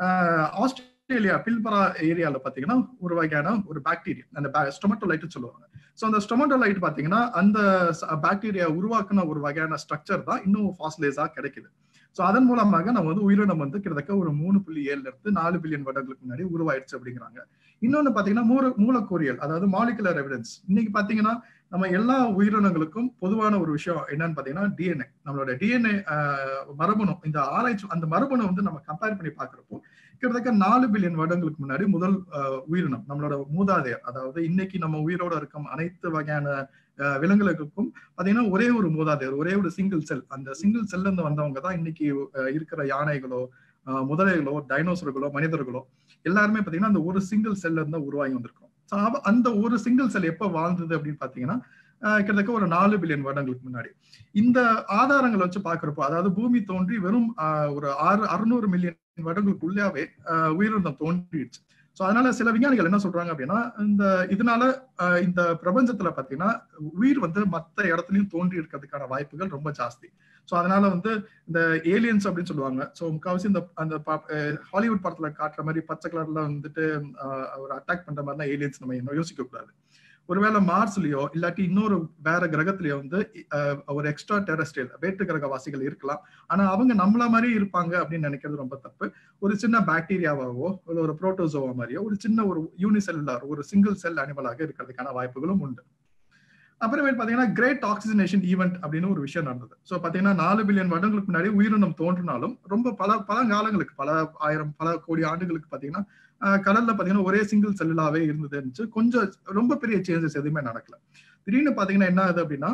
ஆஸ்திரேலியா பில்பரா ஏரியால பாத்தீங்கன்னா ஒரு வகையான ஒரு பாக்டீரியா, அந்த ஸ்டொமட்டோலைட் சொல்லுவாங்க. சோ அந்த ஸ்டொமட்டோலைட் பாத்தீங்கன்னா அந்த பாக்டீரியா உருவாக்குன ஒரு வகையான ஸ்ட்ரக்சர் தான் இன்னும் ஃபாசிலேஸா கிடைக்குது. சோ அதன் மூலமாக நம்ம வந்து உயிரினம் வந்து கிட்டத்தட்ட ஒரு 3.7 இருந்து 4 பில்லியன் வருடங்களுக்கு முன்னாடி உருவாயிடுச்சு அப்படிங்கிறாங்க. இன்னொன்னு பாத்தீங்கன்னா மூலக்கூறியல், அதாவது மாலிகுலர் எவிடன்ஸ். இன்னைக்கு பாத்தீங்கன்னா நம்ம எல்லா உயிரினங்களுக்கும் பொதுவான ஒரு விஷயம் என்னன்னு பாத்தீங்கன்னா டிஎன்ஏ. நம்மளோட டிஎன்ஏ மரபணு, இந்த ஆராய்ச்சி அந்த மரபணு வந்து நம்ம கம்பேர் பண்ணி பாக்குறப்போ கிட்டத்தட்ட 4 பில்லியன் வருடங்களுக்கு முன்னாடி முதல் உயிரினம், நம்மளோட மூதாதையர், அதாவது இன்னைக்கு நம்ம உயிரோட இருக்கும் அனைத்து வகையான விலங்குகளுக்கும் பாத்தீங்கன்னா ஒரே ஒரு மூதாதையர், ஒரே ஒரு சிங்கிள் செல். அந்த சிங்கிள் செல்ல இருந்து வந்தவங்க தான் இன்னைக்கு இருக்கிற யானைகளோ முதலைகளோ டைனோசர்களோ மனிதர்களோ எல்லாருமே பாத்தீங்கன்னா அந்த ஒரு சிங்கிள் செல்ல இருந்து உருவாகி வந்திருக்கோம். அந்த ஒரு சிங்கிள் செல் எப்ப வாழ்ந்தது அப்படின்னு பாத்தீங்கன்னா கிட்டத்தட்ட ஒரு 4 பில்லியன் வருடங்களுக்கு முன்னாடி. இந்த ஆதாரங்களை வச்சு பாக்குறப்போ, அதாவது பூமி தோன்றி வெறும் ஒரு 600 மில்லியன் வருடங்களுக்குள்ளாவே உயிரினம் தோன்றிடுச்சு. சோ அதனால சில விஞ்ஞானிகள் என்ன சொல்றாங்க அப்படின்னா இதனால இந்த பிரபஞ்சத்துல பாத்தீங்கன்னா உயிர் வந்து மத்த இடத்துலயும் தோன்றி இருக்கிறதுக்கான வாய்ப்புகள் ரொம்ப ஜாஸ்தி. சோ அதனால வந்து இந்த ஏலியன்ஸ் அப்படின்னு சொல்லுவாங்க. சோ முக்காவாசி அந்த ஹாலிவுட் படத்துல காட்டுற மாதிரி பச்சை கலர்ல வந்துட்டு ஒரு அட்டாக் பண்ற மாதிரி ஏலியன்ஸ் நம்ம யோசிக்க கூடாது. ஒருவேளை மார்ஸ்லயோ இல்லாட்டி இன்னொரு வேற கிரகத்திலயோ வந்து ஒரு எக்ஸ்ட்ரா டெரஸ்ட்ரியல் வேற்று கிரகவாசிகள் இருக்கலாம். ஆனா அவங்க நம்மள மாதிரி இருப்பாங்க அப்படின்னு நினைக்கிறது ரொம்ப தப்பு. ஒரு சின்ன பாக்டீரியாவாவோ இல்ல ஒரு புரோட்டோசோவா மாதிரியோ ஒரு சின்ன ஒரு யூனிசெல்லுலார் ஒரு சிங்கிள் செல் அனிமலாக இருக்கிறதுக்கான வாய்ப்புகளும் உண்டு. அப்புறமேட்டு பாத்தீங்கன்னா கிரேட் ஆக்சிஜனேஷன் ஈவெண்ட் அப்படின்னு ஒரு விஷயம் நடந்தது. சோ பாத்தீங்கன்னா 4 பில்லியன் வருடங்களுக்கு முன்னாடி உயிரினம் தோன்றினாலும் ரொம்ப பல காலங்களுக்கு, பல ஆயிரம் பல கோடி ஆண்டுகளுக்கு பாத்தீங்கன்னா கடல்ல பாத்தீங்கன்னா ஒரே சிங்கிள் செல்லுலாவே இருந்தது. கொஞ்சம் ரொம்ப பெரிய சேஞ்சஸ் எதுவுமே நடக்கல. திடீர்னு பாத்தீங்கன்னா என்ன ஆகுது அப்படின்னா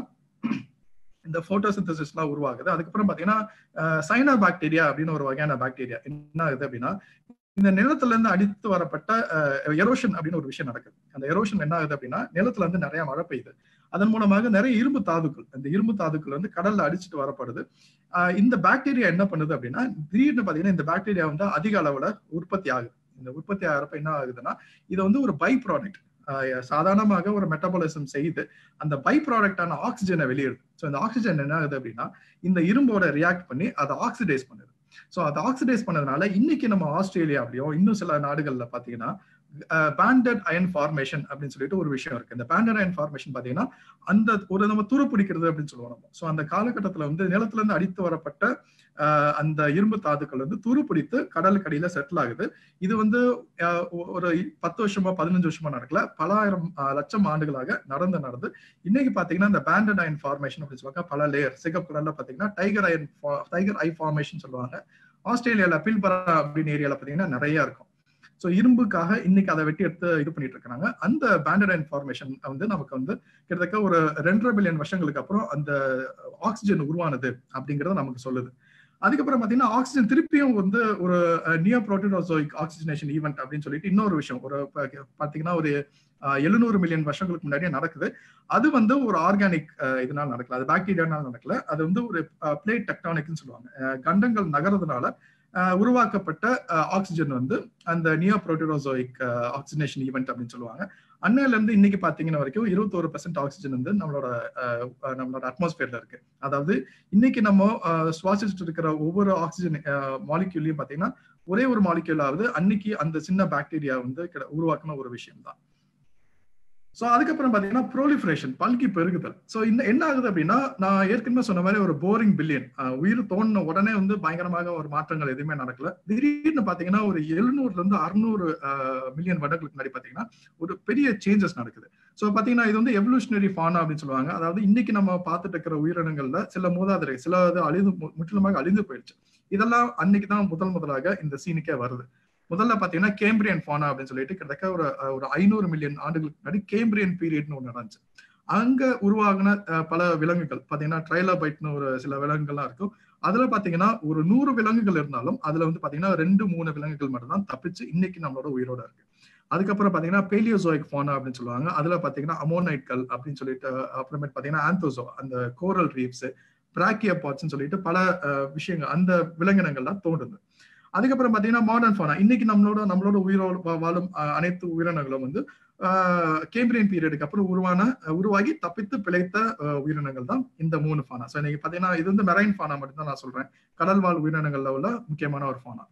இந்த போட்டோசிந்தசிஸ் எல்லாம் உருவாகுது. அதுக்கப்புறம் பாத்தீங்கன்னா சைனா பாக்டீரியா அப்படின்னு ஒரு வகையான பாக்டீரியா என்ன ஆகுது அப்படின்னா இந்த நிலத்துல இருந்து அடித்து வரப்பட்ட எரோஷன் அப்படின்னு ஒரு விஷயம் நடக்குது. அந்த எரோஷன் என்ன ஆகுது அப்படின்னா நிலத்துல இருந்து நிறைய மழை பெய்யுது. அதன் மூலமாக நிறைய இரும்பு தாதுக்கள், அந்த இரும்பு தாதுக்கள் வந்து கடல்ல அடிச்சுட்டு வரப்படுது. இந்த பாக்டீரியா என்ன பண்ணுது அப்படின்னா திடீர்னு பாத்தீங்கன்னா இந்த பாக்டீரியா வந்து அதிக அளவுல உற்பத்தி ஆகுது. இந்த உற்பத்தி ஆகிறப்ப என்ன ஆகுதுன்னா இது வந்து ஒரு பை ப்ராடக்ட், சாதாரணமாக ஒரு மெட்டபாலிசம் செய்து அந்த பை ப்ராடக்டான ஆக்சிஜனை வெளியிடுது. ஸோ இந்த ஆக்சிஜன் என்ன ஆகுது அப்படின்னா இந்த இரும்போட ரியாக்ட் பண்ணி அதை ஆக்சிடைஸ் பண்ணுது. ஸோ அதை ஆக்சிடைஸ் பண்ணதுனால இன்னைக்கு நம்ம ஆஸ்திரேலியாவிலையும் இன்னும் சில நாடுகள்ல பாத்தீங்கன்னா பேண்டட் அயன் ஃபார்மேஷன் அப்படின்னு சொல்லிட்டு ஒரு விஷயம் இருக்கு. இந்த பேண்டட் அயன் ஃபார்மேஷன் பாத்தீங்கன்னா அந்த ஒரு நம்ம துரு பிடிக்கிறது அப்படின்னு சொல்லுவோம். ஸோ அந்த காலகட்டத்துல வந்து நிலத்துல இருந்து அடித்து வரப்பட்ட அந்த இரும்பு தாதுக்கள் வந்து துரு பிடித்து கடலுக்கு அடியில செட்டில் ஆகுது. இது வந்து ஒரு 10 வருஷமா 15 வருஷமா நடக்கல, பல ஆயிரம் லட்சம் ஆண்டுகளாக நடந்து இன்னைக்கு பாத்தீங்கன்னா இந்த பேண்டட் அயன் ஃபார்மேஷன் அப்படின்னு சொல்லுவாங்க. பல லேயர் சிகப்பு கலர்ல பாத்தீங்கன்னா டைகர் ஐ ஃபார்மேஷன் சொல்லுவாங்க. ஆஸ்திரேலியால பில்பரா அப்படின்னு ஏரியால பாத்தீங்கன்னா நிறைய இருக்கும். சோ இரும்புக்காக இன்னைக்கு அதை வெட்டி எடுத்து இது பண்ணிட்டு இருக்காங்க. அந்த பேண்டட் அயன் ஃபார்மேஷன் வந்து நமக்கு வந்து கிட்டத்தட்ட ஒரு 2.5 பில்லியன் வருஷங்களுக்கு அப்புறம் அந்த ஆக்சிஜன் உருவானது அப்படிங்கறத நமக்கு சொல்லுது. அதுக்கப்புறம் பாத்தீங்கன்னா ஆக்சிஜன் திருப்பியும் வந்து ஒரு நியோப்ரோட்டோசோயிக் ஆக்சிஜனேஷன் ஈவெண்ட் அப்படின்னு சொல்லிட்டு இன்னொரு விஷயம் ஒரு பாத்தீங்கன்னா ஒரு 700 மில்லியன் வருஷங்களுக்கு முன்னாடியே நடக்குது. அது வந்து ஒரு ஆர்கானிக் இதனால நடக்கல, அது பாக்டீரியானால நடக்கல. அது வந்து ஒரு பிளேட் டெக்டானிக்னு சொல்லுவாங்க. கண்டங்கள் நகர்றதுனால உருவாக்கப்பட்ட ஆக்சிஜன் வந்து அந்த நியோப்ரோட்டோசோயிக் ஆக்சிஜனேஷன் ஈவெண்ட் அப்படின்னு சொல்லுவாங்க. அன்னையில இருந்து இன்னைக்கு பாத்தீங்கன்னா வரைக்கும் 21% ஆக்சிஜன் வந்து நம்மளோட அட்மாஸ்பியர்ல இருக்கு. அதாவது இன்னைக்கு நம்ம சுவாசிச்சுட்டு இருக்கிற ஒவ்வொரு ஆக்சிஜன் மாலிக்யூல்லையும் பாத்தீங்கன்னா ஒரே ஒரு மாலிக்யூல் ஆகுது அன்னைக்கு அந்த சின்ன பாக்டீரியா வந்து உருவாக்குன ஒரு விஷயம் தான். ஸோ அதுக்கப்புறம் பாத்தீங்கன்னா ப்ரோலிஃபரேஷன், பல்கி பெருகுதல். ஸோ இந்த என்ன ஆகுது அப்படின்னா, நான் ஏற்கனவே சொன்ன மாதிரி ஒரு போரிங் பில்லியன், உயிர் தோணின உடனே வந்து பயங்கரமாக ஒரு மாற்றங்கள் எதுவுமே நடக்கல. திடீர்னு பாத்தீங்கன்னா ஒரு 700 இருந்து 600 மில்லியன் வருடங்களுக்கு முன்னாடி பாத்தீங்கன்னா ஒரு பெரிய சேஞ்சஸ் நடக்குது. ஸோ பாத்தீங்கன்னா இது வந்து எவல்யூஷனரி ஃபானா அப்படின்னு சொல்லுவாங்க. அதாவது இன்னைக்கு நம்ம பார்த்துட்டு இருக்கிற உயிரினங்கள்ல சில மூதாதைரை, சில அழிந்து முற்றிலுமாக அழிந்து போயிடுச்சு. இதெல்லாம் அன்னைக்கு தான் முதலாக இந்த சீனுக்கே வருது. முதல்ல பாத்தீங்கன்னா கேம்பிரியன் ஃபானா அப்படின்னு சொல்லிட்டு கிட்டத்தட்ட ஒரு 500 மில்லியன் ஆண்டுகளுக்கு முன்னாடி கேம்பிரியன் பீரியட்னு ஒன்று நடந்துச்சு. அங்க உருவாகின பல விலங்குகள் பாத்தீங்கன்னா ட்ரைலோபைட்னு ஒரு சில விலங்குகள்லாம் இருக்கும். அதுல பாத்தீங்கன்னா ஒரு 100 விலங்குகள் இருந்தாலும் அதுல வந்து பாத்தீங்கன்னா 2-3 விலங்குகள் மட்டும் தான் தப்பிச்சு இன்னைக்கு நம்மளோட உயிரோட இருக்கு. அதுக்கப்புறம் பாத்தீங்கன்னா பேலியோசோயிக் ஃபானா அப்படின்னு சொல்லுவாங்க. அதுல பாத்தீங்கன்னா அமோனைட்கள் அப்படின்னு சொல்லிட்டு, அப்புறமேட்டு பாத்தீங்கன்னா ஆந்தோசோ, அந்த கோரல் ரீப்ஸ், பிராக்கியோபாட்ஸ்ன்னு சொல்லிட்டு பல விஷயங்கள் அந்த விலங்கினங்கள்லாம் தோன்றுது. அதுக்கப்புறம் பாத்தீங்கன்னா மாடர்ன் ஃபானா, இன்னைக்கு நம்மளோட உயிரோட வாழும் அனைத்து உயிரினங்களும் வந்து கேம்பிரியன் பீரியடுக்கு அப்புறம் உருவாகி தப்பித்து பிழைத்த உயிரினங்கள் தான் இந்த 3 ஃபானா. ஸோ இன்னைக்கு பாத்தீங்கன்னா இது வந்து மெரைன் ஃபானா மட்டும் தான் நான் சொல்றேன். கடல் வாழ் உயிரினங்கள்ல உள்ள முக்கியமான ஒரு ஃபானா.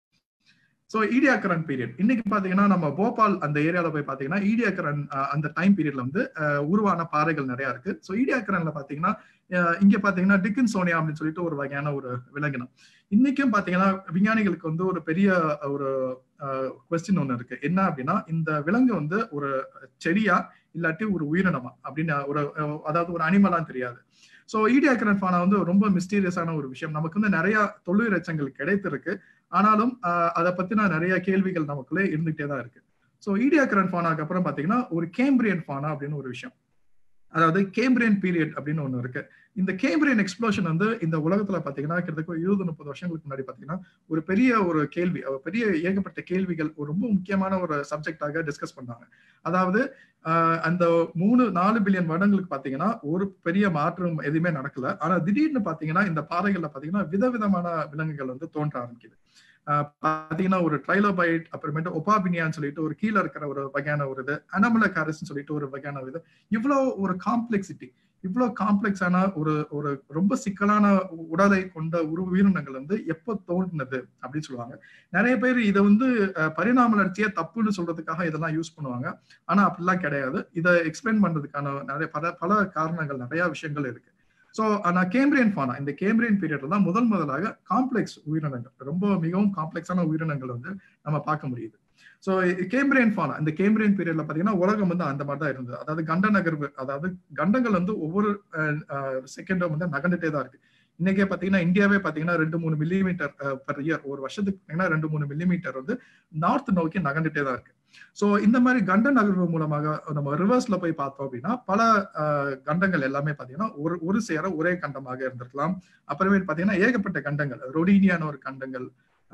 ஸோ ஈடியாக்கரன் பீரியட், இன்னைக்கு பாத்தீங்கன்னா நம்ம போபால் அந்த ஏரியால போய் பாத்தீங்கன்னா ஈடியாக்கரன் அந்த டைம் பீரியட்ல வந்து உருவான பாறைகள் நிறைய இருக்கு. ஸோ ஈடியாக்கரன்ல பாத்தீங்கன்னா இங்க பாத்தீங்கன்னா டிக்கின்சோனியா அப்படின்னு சொல்லிட்டு ஒரு வகையான ஒரு விலங்கினம். இன்னைக்கும் பாத்தீங்கன்னா விஞ்ஞானிகளுக்கு வந்து ஒரு பெரிய ஒரு கொஸ்டின் ஒண்ணு இருக்கு. என்ன அப்படின்னா, இந்த விலங்கு வந்து ஒரு செடியா இல்லாட்டி ஒரு உயிரினமா அப்படின்னு அதாவது ஒரு அனிமலான்னு தெரியாது. ஸோ ஈடியாக்கரன் ஃபானா வந்து ரொம்ப மிஸ்டீரியஸான ஒரு விஷயம். நமக்கு வந்து நிறைய தொழில் எச்சங்கள் கிடைத்திருக்கு. ஆனாலும் அதை பத்தின நிறைய கேள்விகள் நமக்குள்ளே இருந்துகிட்டே தான் இருக்கு. ஸோ ஈடியாக்கரன் ஃபானாக்கு அப்புறம் பாத்தீங்கன்னா ஒரு கேம்பிரியன் ஃபானா அப்படின்னு ஒரு விஷயம், அதாவது கேம்பிரியன் பீரியட் அப்படின்னு ஒண்ணு இருக்கு. இந்த கேம்பிரியன் எக்ஸ்ப்ளோஷன் வந்து இந்த உலகத்துல பாத்தீங்கன்னா கிட்டத்தட்ட 20-30 வருஷங்களுக்கு முன்னாடி பாத்தீங்கன்னா ஒரு பெரிய ஒரு கேள்வி, பெரிய ஏகப்பட்ட கேள்விகள், ஒரு ரொம்ப முக்கியமான ஒரு சப்ஜெக்டாக டிஸ்கஸ் பண்ணாங்க. அதாவது அந்த 3-4 பில்லியன் வருடங்களுக்கு பாத்தீங்கன்னா ஒரு பெரிய மாற்றம் எதுவுமே நடக்கல. ஆனா திடீர்னு பாத்தீங்கன்னா இந்த பாறைகள்ல பாத்தீங்கன்னா விதவிதமான விலங்குகள் வந்து தோன்ற ஆரம்பிக்குது. பாத்தீங்கன்னா ஒரு ட்ரைலோபைட், அப்புறமேட்டு ஒபாபினியான்னு சொல்லிட்டு ஒரு கீழே இருக்கிற ஒரு வகையான ஒரு இது, அனமுலகாரிஸ்ன்னு சொல்லிட்டு ஒரு வகையான இது. இவ்வளவு ஒரு காம்ப்ளெக்சிட்டி, இவ்வளவு காம்ப்ளெக்ஸான ஒரு ரொம்ப சிக்கலான உடலை கொண்ட உயிரினங்கள் வந்து எப்ப தோன்றினது அப்படின்னு சொல்லுவாங்க. நிறைய பேர் இதை வந்து பரிணாம வளர்ச்சியை தப்புன்னு சொல்றதுக்காக இதெல்லாம் யூஸ் பண்ணுவாங்க. ஆனா அப்படிலாம் கிடையாது. இதை எக்ஸ்பிளைன் பண்றதுக்கான நிறைய பல காரணங்கள், நிறைய விஷயங்கள் இருக்கு. ஸோ நான் கேம்பிரியன் ஃபானா, இந்த கேம்பிரியன் பீரியட்ல தான் முதலாக காம்ப்ளெக்ஸ் உயிரினங்கள், ரொம்ப மிகவும் காம்ப்ளெக்ஸான உயிரினங்கள் வந்து நம்ம பார்க்க முடியுது. ஸோ கேம்பிரியன் ஃபானா, இந்த கேம்பிரியன் பீரியட்ல பாத்தீங்கன்னா உலகம் வந்து அந்த மாதிரி தான் இருந்தது. அதாவது கண்ட நகர்வு, அதாவது கண்டங்கள் வந்து ஒவ்வொரு செகண்டும் வந்து நகர்ந்துட்டே தான் இருக்கு. இன்னைக்கே பாத்தீங்கன்னா இந்தியாவே பாத்தீங்கன்னா 2-3 மில்லிமீட்டர் பர் இயர், ஒரு வருஷத்துக்கு பாத்தீங்கன்னா 2-3 மில்லிமீட்டர் வந்து நார்த் நோக்கி நகர்ந்துட்டே தான் இருக்கு. சோ இந்த மாதிரி கண்ட நகர்வு மூலமாக நம்ம ரிவர்ஸ்ல போய் பார்த்தோம் அப்படின்னா பல கண்டங்கள் எல்லாமே பாத்தீங்கன்னா ஒரு சேர ஒரே கண்டமாக இருந்திருக்கலாம். அப்புறமேட்டு பாத்தீங்கன்னா ஏகப்பட்ட கண்டங்கள், ரொடீனியான ஒரு கண்டங்கள்,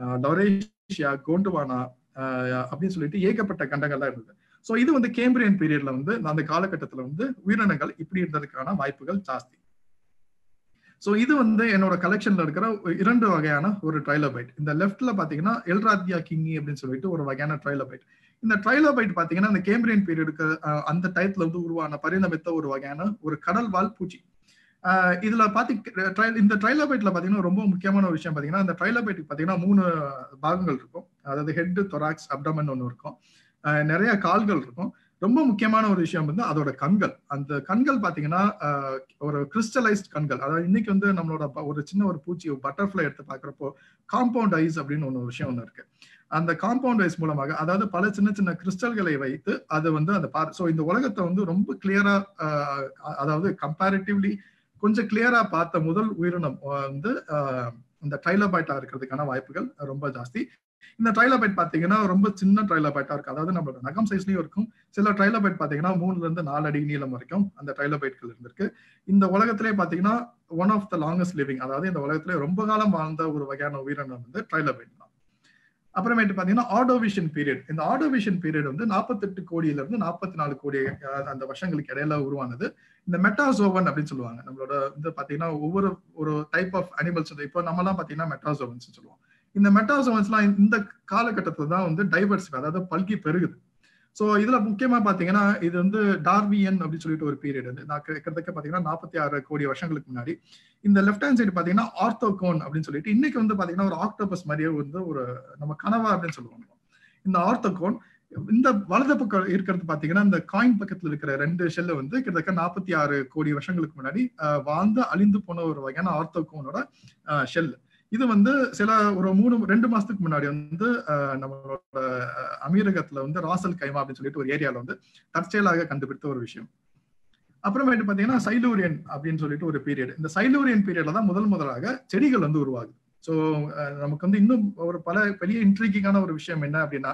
லொரேஷியா, கோண்டுவானா அப்படின்னு சொல்லிட்டு ஏகப்பட்ட கண்டங்கள்லாம் இருந்தது. சோ இது வந்து கேம்பிரியன் பீரியட்ல வந்து அந்த காலகட்டத்துல வந்து உயிரினங்கள் இப்படி இருந்ததுக்கான வாய்ப்புகள் ஜாஸ்தி. சோ இது வந்து என்னோட கலெக்ஷன்ல இருக்கிற 2 வகையான ஒரு ட்ரைலோபைட். இந்த லெஃப்ட்ல பாத்தீங்கன்னா எல்ராத்தியா கிங்கி அப்படின்னு சொல்லிட்டு ஒரு வகையான ட்ரைலோபைட். இந்த ட்ரைலோபைட் பாத்தீங்கன்னா இந்த கேம்பிரியன் பீரியடுக்கு அந்த டயத்துல வந்து உருவான பரிணமித்த ஒரு வகையான ஒரு கடல் வாழ் பூச்சி. இதுல இந்த ட்ரைலோபைட்ல பாத்தீங்கன்னா ரொம்ப முக்கியமான ஒரு விஷயம் பாத்தீங்கன்னா, இந்த ட்ரைலோபைட் பாத்தீங்கன்னா 3 பாகங்கள் இருக்கும். அதாவது ஹெட், தொராக்ஸ், அப்டமன் ஒண்ணு இருக்கும். நிறைய கால்கள் இருக்கும். ரொம்ப முக்கியமான ஒரு விஷயம் வந்து அதோட கண்கள். அந்த கண்கள் பாத்தீங்கன்னா ஒரு கிறிஸ்டலைஸ்ட் கண்கள். அதாவது இன்னைக்கு வந்து நம்மளோட ஒரு சின்ன ஒரு பூச்சி, பட்டர்ஃபிளை எடுத்து பாக்குறப்போ காம்பவுண்ட் ஐஸ் அப்படின்னு ஒரு விஷயம் ஒண்ணு இருக்கு. அந்த காம்பவுண்ட் ஐஸ் மூலமாக, அதாவது பல சின்ன சின்ன கிறிஸ்டல்களை வைத்து அது வந்து அந்த சோ இந்த உலகத்தை வந்து ரொம்ப கிளியரா, அதாவது கம்பேரிட்டிவ்லி கொஞ்சம் கிளியரா பார்த்த முதல் உயிரினம் வந்து இந்த ட்ரைலோபைட்டா இருக்கிறதுக்கான வாய்ப்புகள் ரொம்ப ஜாஸ்தி. இந்த ட்ரைலோபைட் பாத்தீங்கன்னா ரொம்ப சின்ன ட்ரைலோபைட்டா இருக்கு. அதாவது நம்மளோட நகம் சைஸ்லயும் இருக்கும். சில ட்ரைலோபைட் பாத்தீங்கன்னா 3 இருந்து 4 அடி நீளம் வரைக்கும் அந்த ட்ரைலோபைட்கள் இருந்திருக்கு. இந்த உலகத்திலே பாத்தீங்கன்னா one of the longest living, அதாவது இந்த உலகத்திலே ரொம்ப காலம் வாழ்ந்த ஒரு வகையான உயிரினம் வந்து ட்ரைலோபைட் தான். அப்புறமேட்டு பாத்தீங்கன்னா ஆர்டோவிஷன் பீரியட். இந்த ஆர்டோவிஷன் பீரியட் வந்து 48 கோடியில இருந்து 44 கோடி அந்த வருஷங்களுக்கு இடையில உருவானது. இந்த மெட்டாசோவன் அப்படின்னு சொல்லுவாங்க. நம்மளோட வந்து பாத்தீங்கன்னா ஒவ்வொரு ஒரு டைப் ஆஃப் அனிமல்ஸ், இப்போ நம்ம எல்லாம் பாத்தீங்கன்னா மெட்டாசோவன்ஸ் சொல்லுவோம். இந்த மெட்டாசோவன்ஸ் எல்லாம் இந்த காலகட்டத்துல தான் வந்து டைவர்சிஃபை, அதாவது பல்கி பெருகுது. சோ இதுல முக்கியமா பாத்தீங்கன்னா இது வந்து டார்வியன் அப்படின்னு சொல்லிட்டு ஒரு பீரியட் வந்து கிட்டத்தட்ட பாத்தீங்கன்னா 46 கோடி வருஷங்களுக்கு முன்னாடி. இந்த லெஃப்ட் ஹேண்ட் சைடு பாத்தீங்கன்னா ஆர்த்தோகோன் அப்படின்னு சொல்லிட்டு இன்னைக்கு வந்து பாத்தீங்கன்னா ஒரு ஆக்டோபஸ் மாதிரியே வந்து ஒரு நம்ம கனவா அப்படின்னு சொல்லுவாங்க. இந்த ஆர்த்தோகோன் இந்த வலது பக்கம் இருக்கிறது பாத்தீங்கன்னா இந்த காயின் பக்கத்துல இருக்கிற 2 ஷெல்லு வந்து கிட்டத்தட்ட 46 கோடி வருஷங்களுக்கு முன்னாடி வாழ்ந்து அழிந்து போன ஒரு வகையான ஆர்த்தோகோனோட ஷெல். இது வந்து ஒரு 2 மாசத்துக்கு முன்னாடி வந்து நம்மளோட அமீரகத்துல வந்து ராசல் கைமா அப்படின்னு சொல்லிட்டு ஒரு ஏரியால வந்து தற்செயலாக கண்டுபிடித்த ஒரு விஷயம். அப்புறமேட்டு பாத்தீங்கன்னா சைலூரியன் அப்படின்னு சொல்லிட்டு ஒரு பீரியட். இந்த சைலூரியன் பீரியட்ல தான் முதலாக செடிகள் வந்து உருவாகுது. ஸோ நமக்கு வந்து இன்னும் ஒரு பெரிய இன்ட்ரீகிங்கான ஒரு விஷயம் என்ன அப்படின்னா,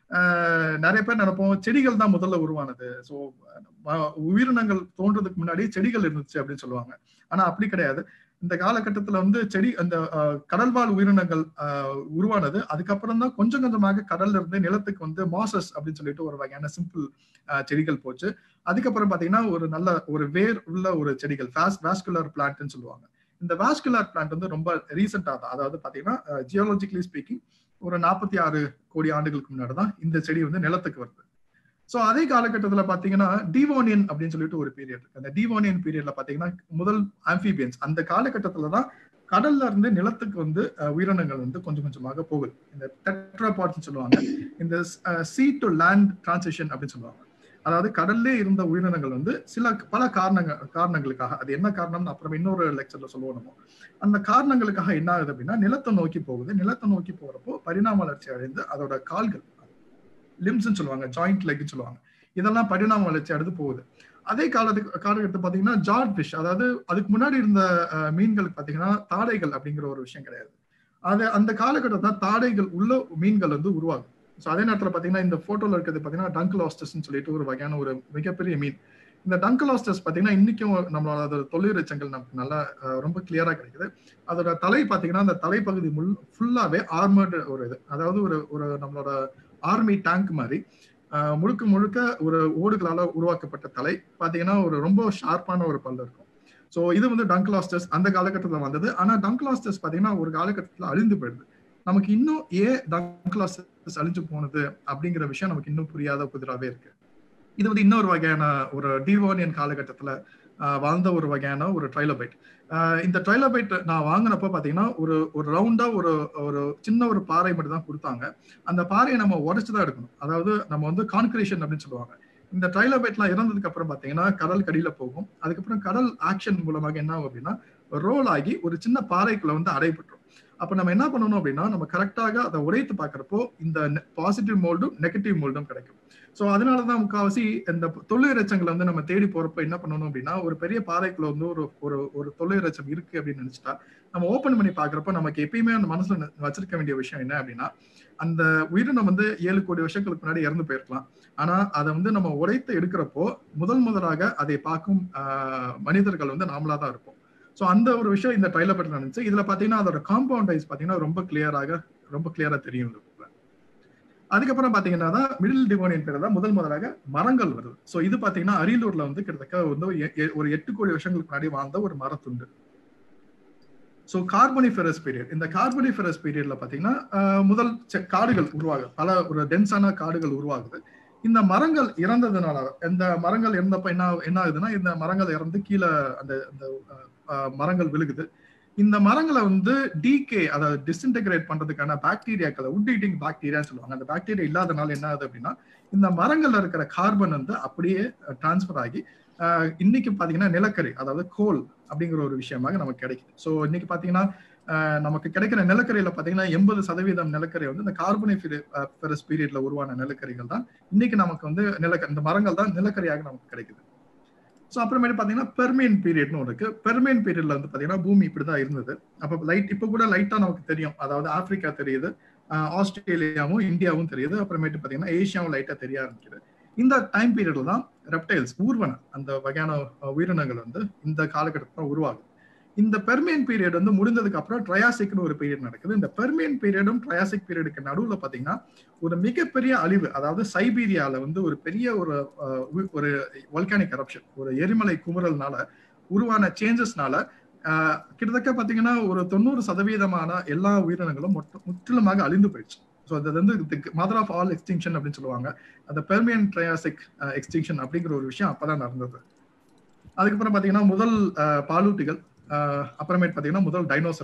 நிறைய பேர் நினைப்போம் செடிகள் தான் முதல்ல உருவானது. ஸோ உயிரினங்கள் தோன்றதுக்கு முன்னாடி செடிகள் இருந்துச்சு அப்படின்னு சொல்லுவாங்க. ஆனா அப்படி கிடையாது. இந்த காலகட்டத்துல வந்து அந்த கடல்வாழ் உயிரினங்கள் உருவானது. அதுக்கப்புறம் தான் கொஞ்சம் கொஞ்சமாக கடல்ல இருந்து நிலத்துக்கு வந்து மாசஸ் அப்படின்னு சொல்லிட்டு ஒரு வகையான சிம்பிள் செடிகள் போச்சு. அதுக்கப்புறம் பாத்தீங்கன்னா ஒரு வேர் உள்ள ஒரு செடிகள் வாஸ்குலர் பிளான்ட்னு சொல்லுவாங்க. இந்த வாஸ்குலர் பிளான்ட் வந்து ரொம்ப ரீசெண்டா தான், அதாவது பாத்தீங்கன்னா ஜியோலஜிக்கலி ஸ்பீக்கிங் ஒரு 46 கோடி ஆண்டுகளுக்கு முன்னாடி தான் இந்த செடி வந்து நிலத்துக்கு வருது. சோ அதே காலகட்டத்துல பாத்தீங்கன்னா டிவோனியன் அப்படின்னு சொல்லிட்டு ஒரு பீரியட் இருக்கு. அந்த டிவோனியன் பீரியட்ல பாத்தீங்கன்னா முதல் ஆம்பிபியன்ஸ் அந்த காலகட்டத்துலதான் கடல்ல இருந்து நிலத்துக்கு வந்து உயிரினங்கள் வந்து கொஞ்சம் கொஞ்சமாக போகுது. இந்த டெட்ராபாட்ஸ் சொல்லுவாங்க. இந்த சீ டு லேண்ட் டிரான்சிஷன் அப்படின்னு சொல்லுவாங்க. அதாவது கடல்லே இருந்த உயிரினங்கள் வந்து பல காரணங்களுக்காக, அது என்ன காரணம்னு அப்புறம் இன்னொரு லெக்சர்ல சொல்லுவோம். அந்த காரணங்களுக்காக என்ன ஆகுது அப்படின்னா நிலத்தை நோக்கி போகுது. நிலத்தை நோக்கி போறப்போ பரிணாம வளர்ச்சி அடைந்து அதோட கால்கள், லிம்ஸ்ன்னு சொல்லுவாங்க, ஜாயிண்ட் லெக்னு சொல்லுவாங்க, இதெல்லாம் பரிணாம வளர்ச்சி அடுத்து போகுது. அதே காலகட்டத்தில் பாத்தீங்கன்னா ஜார்ட் ஃபிஷ், அதாவது அதுக்கு முன்னாடி இருந்த மீன்களுக்கு பாத்தீங்கன்னா தாடைகள் அப்படிங்கிற ஒரு விஷயம் கிடையாது. அந்த காலகட்டத்தில் தாடைகள் உள்ள மீன்கள் வந்து உருவாகும். ஸோ அதே நேரத்தில் பாத்தீங்கன்னா இந்த போட்டோல இருக்கிறது பாத்தீங்கன்னா டங்கலாஸ்டஸ் சொல்லிட்டு ஒரு வகையான ஒரு மிகப்பெரிய மீன். இந்த டங்கலாஸ்டஸ் பாத்தீங்கன்னா இன்னைக்கும் நம்மளோட அதோட தொழிற்சங்கள் நமக்கு நல்லா ரொம்ப கிளியரா கிடைக்குது. அதோட தலை பாத்தீங்கன்னா அந்த தலைப்பகுதி ஃபுல்லாவே ஆர்மர்டு ஒரு இது, அதாவது ஒரு நம்மளோட ஆர்மி டேங்க் மாதிரி முழுக்க ஒரு ஓடுகளால உருவாக்கப்பட்ட தலை பாத்தீங்கன்னா ஒரு ரொம்ப ஷார்ப்பான ஒரு பல்லு இருக்கும். ஸோ இது வந்து டங்கலாஸ்டஸ் அந்த காலகட்டத்தில் வந்தது. ஆனா டங்கலாஸ்டஸ் பாத்தீங்கன்னா ஒரு காலகட்டத்தில் அழிந்து போயிடுது. நமக்கு இன்னும் ஏன் டங்கலாஸ்டஸ் அழிஞ்சு போனது அப்படிங்கிற விஷயம் நமக்கு இன்னும் புரியாத புதிராவே இருக்கு. இது வந்து இன்னொரு வகையான ஒரு டிவோனியன் காலகட்டத்துல வாழ்ந்த ஒரு வகையான ஒரு ட்ரைலோபைட். இந்த ட்ரைலோபைட் நான் வாங்கினப்ப பாத்தீங்கன்னா ஒரு ரவுண்டா ஒரு சின்ன ஒரு பாறை மட்டும் தான் கொடுத்தாங்க. அந்த பாறையை நம்ம உடைச்சுதான் எடுக்கணும். அதாவது நம்ம வந்து கான்கிரீஷன் அப்படின்னு சொல்லுவாங்க. இந்த ட்ரைலோபைட்லாம் இறந்ததுக்கு அப்புறம் பாத்தீங்கன்னா கடல் கடியில போகும். அதுக்கப்புறம் கடல் ஆக்ஷன் மூலமாக என்ன ஆகும் அப்படின்னா ரோல் ஆகி ஒரு சின்ன பாறைக்குள்ள வந்து அடைபட்டுரும். அப்ப நம்ம என்ன பண்ணணும் அப்படின்னா நம்ம கரெக்டாக அதை உடைத்து பாக்குறப்போ இந்த பாசிட்டிவ் மோல்டும் நெகட்டிவ் மோல்டும் கிடைக்கும். சோ அதனாலதான் முக்காவாசி இந்த தொழிற்சங்களை வந்து நம்ம தேடி போறப்ப என்ன பண்ணணும் அப்படின்னா ஒரு பெரிய பாறைக்குள்ள வந்து ஒரு தொழிற்சம் இருக்கு அப்படின்னு நினைச்சிட்டா நம்ம ஓபன் பண்ணி பாக்குறப்ப நமக்கு எப்பயுமே அந்த மனசுல வச்சிருக்க வேண்டிய விஷயம் என்ன அப்படின்னா அந்த உயிரினம் வந்து 7 கோடி வருஷங்களுக்கு முன்னாடி இறந்து போயிருக்கலாம். ஆனா அதை வந்து நம்ம உடைத்து எடுக்கிறப்போ முதலாக அதை பார்க்கும் மனிதர்கள் வந்து நாமளா தான் இருப்போம். சோ அந்த ஒரு விஷயம் இந்த ட்ரைலோபைட்ல நடந்துச்சு. இதுல பாத்தீங்கன்னா அதோட காம்பவுண்ட் ஐஸ் பாத்தீங்கன்னா ரொம்ப கிளியரா தெரியும். அதுக்கப்புறம் பாத்தீங்கன்னா தான் மிடில் டிவோனியன் பீரியட்ல முதலாக மரங்கள் வருது. சோ இது பாத்தீங்கன்னா அரியலூர்ல வந்து கிட்டத்தட்ட வந்து ஒரு 8 கோடி வருஷங்களுக்கு முன்னாடி வாழ்ந்த ஒரு மரத்துண்டு. So கார்பனிஃபெரஸ் period. இந்த கார்பனிஃபெரஸ் பீரியட்ல பாத்தீங்கன்னா முதல் காடுகள் உருவாகுது, ஒரு டென்ஸான காடுகள் உருவாகுது. இந்த மரங்கள் இறந்ததுனால, இந்த மரங்கள் இறந்தப்ப என்ன ஆகுதுன்னா இந்த மரங்கள் இறந்து கீழே அந்த மரங்கள் விழுகுது. இந்த மரங்களை வந்து டிகே, அதாவது டிஸ்இன்டெகிரேட் பண்றதுக்கான பாக்டீரியாக்களை வுட் ஈட்டிங் பாக்டீரியான்னு சொல்லுவாங்க. அந்த பாக்டீரியா இல்லாதனால என்ன ஆகுது அப்படின்னா இந்த மரங்கள்ல இருக்கிற கார்பன் வந்து அப்படியே டிரான்ஸ்பர் ஆகி இன்னைக்கு பாத்தீங்கன்னா நிலக்கரி, அதாவது கோல் அப்படிங்கிற ஒரு விஷயமாக நமக்கு கிடைக்குது. ஸோ இன்னைக்கு பாத்தீங்கன்னா நமக்கு கிடைக்கிற நிலக்கரியில பாத்தீங்கன்னா 80% நிலக்கரி வந்து இந்த கார்பனிஃபெரஸ் பீரியட்ல உருவான நிலக்கரிகள் தான் இன்னைக்கு நமக்கு வந்து இந்த மரங்கள் தான் நிலக்கரியாக நமக்கு கிடைக்குது. ஸோ அப்புறமேட்டு பாத்தீங்கன்னா பெர்மியன் பீரியட்னு இருக்கு. பெர்மியன் பீரியட்ல வந்து பாத்தீங்கன்னா பூமி இப்படிதான் இருந்தது. அப்ப இப்ப கூட லைட்டா நமக்கு தெரியும், அதாவது ஆப்பிரிக்கா தெரியுது, ஆஸ்திரேலியாவும் இந்தியாவும் தெரியுது, அப்புறமேட்டு பாத்தீங்கன்னா ஏசியாவும் லைட்டா தெரிய ஆரம்பிக்குது. இந்த டைம் பீரியட்ல தான் ரெப்டைல்ஸ், ஊர்வன அந்த வகையான உயிரினங்கள் வந்து இந்த காலகட்டத்தில் உருவாகுது. இந்த பெர்மியன் பீரியட் வந்து முடிந்ததுக்கு அப்புறம் ட்ரையாசிக்னு ஒரு பீரியட் நடக்குது. இந்த பெர்மியன் பீரியடும் ட்ரையாசிக் பீரியடுக்கு நடுவுல பாத்தீங்கன்னா ஒரு மிகப்பெரிய அழிவு, அதாவது சைபீரியால வந்து ஒரு பெரிய ஒரு வால்கானிக் எரப்ஷன், ஒரு எரிமலை குமுறல்னால உருவான சேஞ்சஸ்னால கிட்டத்தட்ட பாத்தீங்கன்னா ஒரு 90% எல்லா உயிரினங்களும் முற்றிலுமாக அழிந்து போயிடுச்சு. ஸோ அது வந்து மதர் ஆஃப் ஆல் எக்ஸ்டிங்ஷன் அப்படின்னு சொல்லுவாங்க. அந்த பெர்மியன் ட்ரையாசிக் எக்ஸ்டிங்ஷன் அப்படிங்கிற ஒரு விஷயம் அப்பதான் நடந்தது. அதுக்கப்புறம் பாத்தீங்கன்னா முதல் பாலூட்டிகள், அப்புறமேட்டு பாத்தீங்கன்னா முதல் டைனோசர்கள்,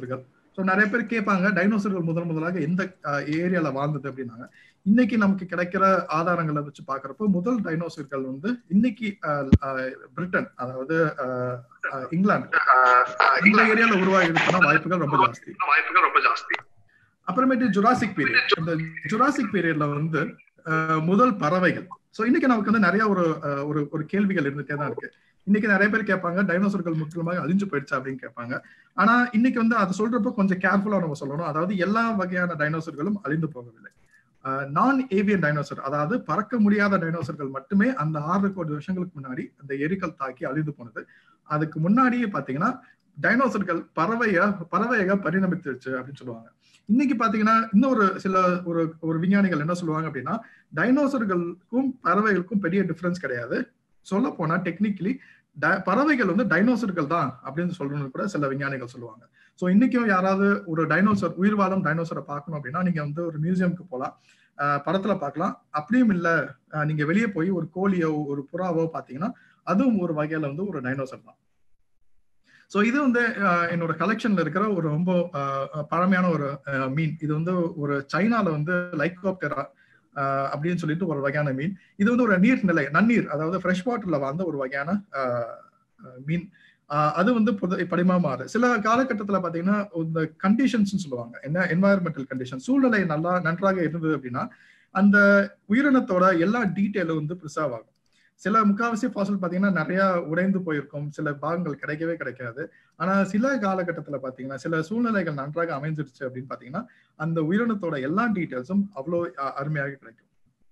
ஸோ நிறைய பேர் கேட்பாங்க டைனோசர்கள் முதலாக எந்த ஏரியால வாழ்ந்தது அப்படின்னாங்க. இன்னைக்கு நமக்கு கிடைக்கிற ஆதாரங்களை வச்சு பாக்குறப்போ முதல் டைனோசர்கள் வந்து இன்னைக்கு பிரிட்டன், அதாவது இங்கிலாந்து இந்த ஏரியால உருவாகிருக்குன்னா வாய்ப்புகள் ரொம்ப ஜாஸ்தி. அப்புறமேட்டு ஜுராசிக் பீரியட், இந்த ஜுராசிக் பீரியட்ல வந்து முதல் பறவைகள். ஸோ இன்னைக்கு நமக்கு வந்து நிறைய ஒரு கேள்விகள் இருந்துட்டே தான் இருக்கு. இன்னைக்கு நிறைய பேர் கேட்பாங்க டைனோசர்கள் முற்றிலுமாக அழிஞ்சு போயிடுச்சா அப்படின்னு கேட்பாங்க. ஆனா இன்னைக்கு வந்து அதை சொல்றப்போ கொஞ்சம் கேர்ஃபுல்லா நம்ம சொல்லணும். அதாவது எல்லா வகையான டைனோசர்களும் அழிந்து போகவில்லை. நான் ஏவியன் டைனோசர், அதாவது பறக்க முடியாத டைனோசர்கள் மட்டுமே அந்த 6 கோடி வருஷங்களுக்கு முன்னாடி அந்த எரிக்கல் தாக்கி அழிந்து போனது. அதுக்கு முன்னாடியே பாத்தீங்கன்னா டைனோசர்கள் பறவையாக பரிணமித்துருச்சு அப்படின்னு சொல்லுவாங்க. இன்னைக்கு பாத்தீங்கன்னா இன்னொரு சில ஒரு விஞ்ஞானிகள் என்ன சொல்லுவாங்க அப்படின்னா, டைனோசர்களுக்கும் பறவைகளுக்கும் பெரிய டிஃபரன்ஸ் கிடையாது. சொல்ல போனா டெக்னிக்கலி பறவைகள் வந்து டைனோசர்கள் தான் அப்படின்னு சொல்லணும்னு கூட சில விஞ்ஞானிகள் சொல்லுவாங்க. ஸோ இன்னைக்கும் யாராவது ஒரு டைனோசர், உயிர் வாழும் டைனோசரை பார்க்கணும் அப்படின்னா நீங்க வந்து ஒரு மியூசியம்க்கு போகலாம், படத்துல பார்க்கலாம். அப்படியும் இல்லை நீங்க வெளியே போய் ஒரு கோழியோ ஒரு புறாவோ பார்த்தீங்கன்னா அதுவும் ஒரு வகையில வந்து ஒரு டைனோசர் தான். ஸோ இது வந்து என்னோட கலெக்ஷன்ல இருக்கிற ஒரு ரொம்ப பழமையான ஒரு மீன். இது வந்து ஒரு சைனால வந்து லைக்கோப்டெரா அப்படின்னு சொல்லிட்டு ஒரு வகையான மீன். இது வந்து ஒரு நீர்நிலை, நன்னீர், அதாவது ஃப்ரெஷ் வாட்டர்ல வாழ்ந்த ஒரு வகையான மீன். அது வந்து படிமமாறு சில காலகட்டத்தில் பாத்தீங்கன்னா இந்த கண்டிஷன்ஸ் சொல்லுவாங்க, என்ன என்வாயர்மெண்டல் கண்டிஷன், சூழ்நிலை நன்றாக இருந்தது அப்படின்னா அந்த உயிரினத்தோட எல்லா டீட்டெயிலும் வந்து ப்ரிசர்வ் ஆகும். சில முக்காவாசி ஃபாசில் பாத்தீங்கன்னா நிறைய உடைந்து போயிருக்கும், சில பாகங்கள் கிடைக்கவே கிடைக்காது. ஆனா சில காலகட்டத்துல பாத்தீங்கன்னா சில சூழ்நிலைகள் நன்றாக அமைஞ்சிருச்சு அப்படின்னு பாத்தீங்கன்னா அந்த உயிரினத்தோட எல்லா டீட்டெயில்ஸும் அவ்வளோ அருமையாக கிடைக்கும்.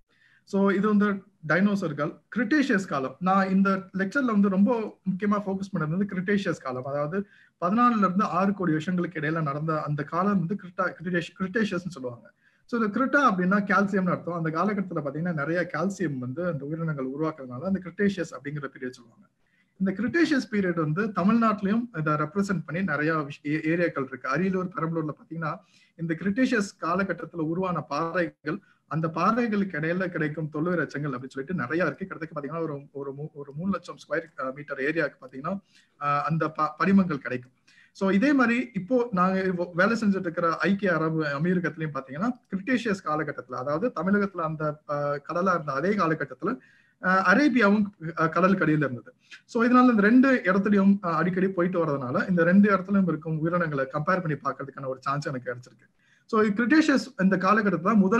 ஸோ இது வந்து டைனோசர்கள் கிரிட்டேஷியஸ் காலம். நான் இந்த லெக்சர்ல வந்து ரொம்ப முக்கியமா ஃபோக்கஸ் பண்ணது வந்து கிரிட்டேஷியஸ் காலம், அதாவது 14 இருந்து 6 கோடி வருஷங்களுக்கு இடையில நடந்த அந்த காலம் வந்து கிரிட்டேஷியஸ்ன்னு சொல்லுவாங்க. ஸோ இந்த கிரிட்டா அப்படின்னா கால்சியம்னு அர்த்தம். அந்த காலகட்டத்தில் பார்த்தீங்கன்னா நிறைய கால்சியம் வந்து அந்த உயிரினங்கள் உருவாக்குறதுனால அந்த கிரிட்டேஷியஸ் அப்படிங்கிற பீரியட் சொல்லுவாங்க. இந்த கிரிட்டேஷியஸ் பீரியட் வந்து தமிழ்நாட்டிலையும் இதை ரெப்ரசென்ட் பண்ணி நிறைய ஏரியாக்கள் இருக்கு. அரியலூர், பெரம்பலூர்ல பார்த்தீங்கன்னா இந்த கிரிட்டேஷியஸ் காலகட்டத்தில் உருவான பாறைகள், அந்த பாறைகளுக்கு இடையில கிடைக்கும் தொல்லுயிர் எச்சங்கள் அப்படின்னு சொல்லிட்டு நிறைய இருக்கு. கிட்டத்தட்ட பாத்தீங்கன்னா ஒரு 3 லட்சம் ஸ்கொயர் மீட்டர் ஏரியாவுக்கு பாத்தீங்கன்னா அந்த படிமங்கள் கிடைக்கும். ஸோ இதே மாதிரி இப்போ நாங்க வேலை செஞ்சுட்டு இருக்கிற ஐக்கிய அரபு அமீரகத்திலையும் பாத்தீங்கன்னா கிரிட்டேஷியஸ் காலகட்டத்துல, அதாவது தமிழகத்துல அந்த கடலா இருந்த அதே காலகட்டத்துல அரேபியாவும் கடலுக்கு அடியில் இருந்தது. ஸோ இதனால இந்த 2 இடத்துலயும் அடிக்கடி போயிட்டு வர்றதுனால இந்த 2 இடத்துலயும் இருக்கும் உயிரினங்களை கம்பேர் பண்ணி பார்க்கறதுக்கான ஒரு சான்ஸ் எனக்கு கிடைச்சிருக்கு. ஸோ கிரிட்டேஷியஸ் இந்த காலகட்டத்தில் முதல்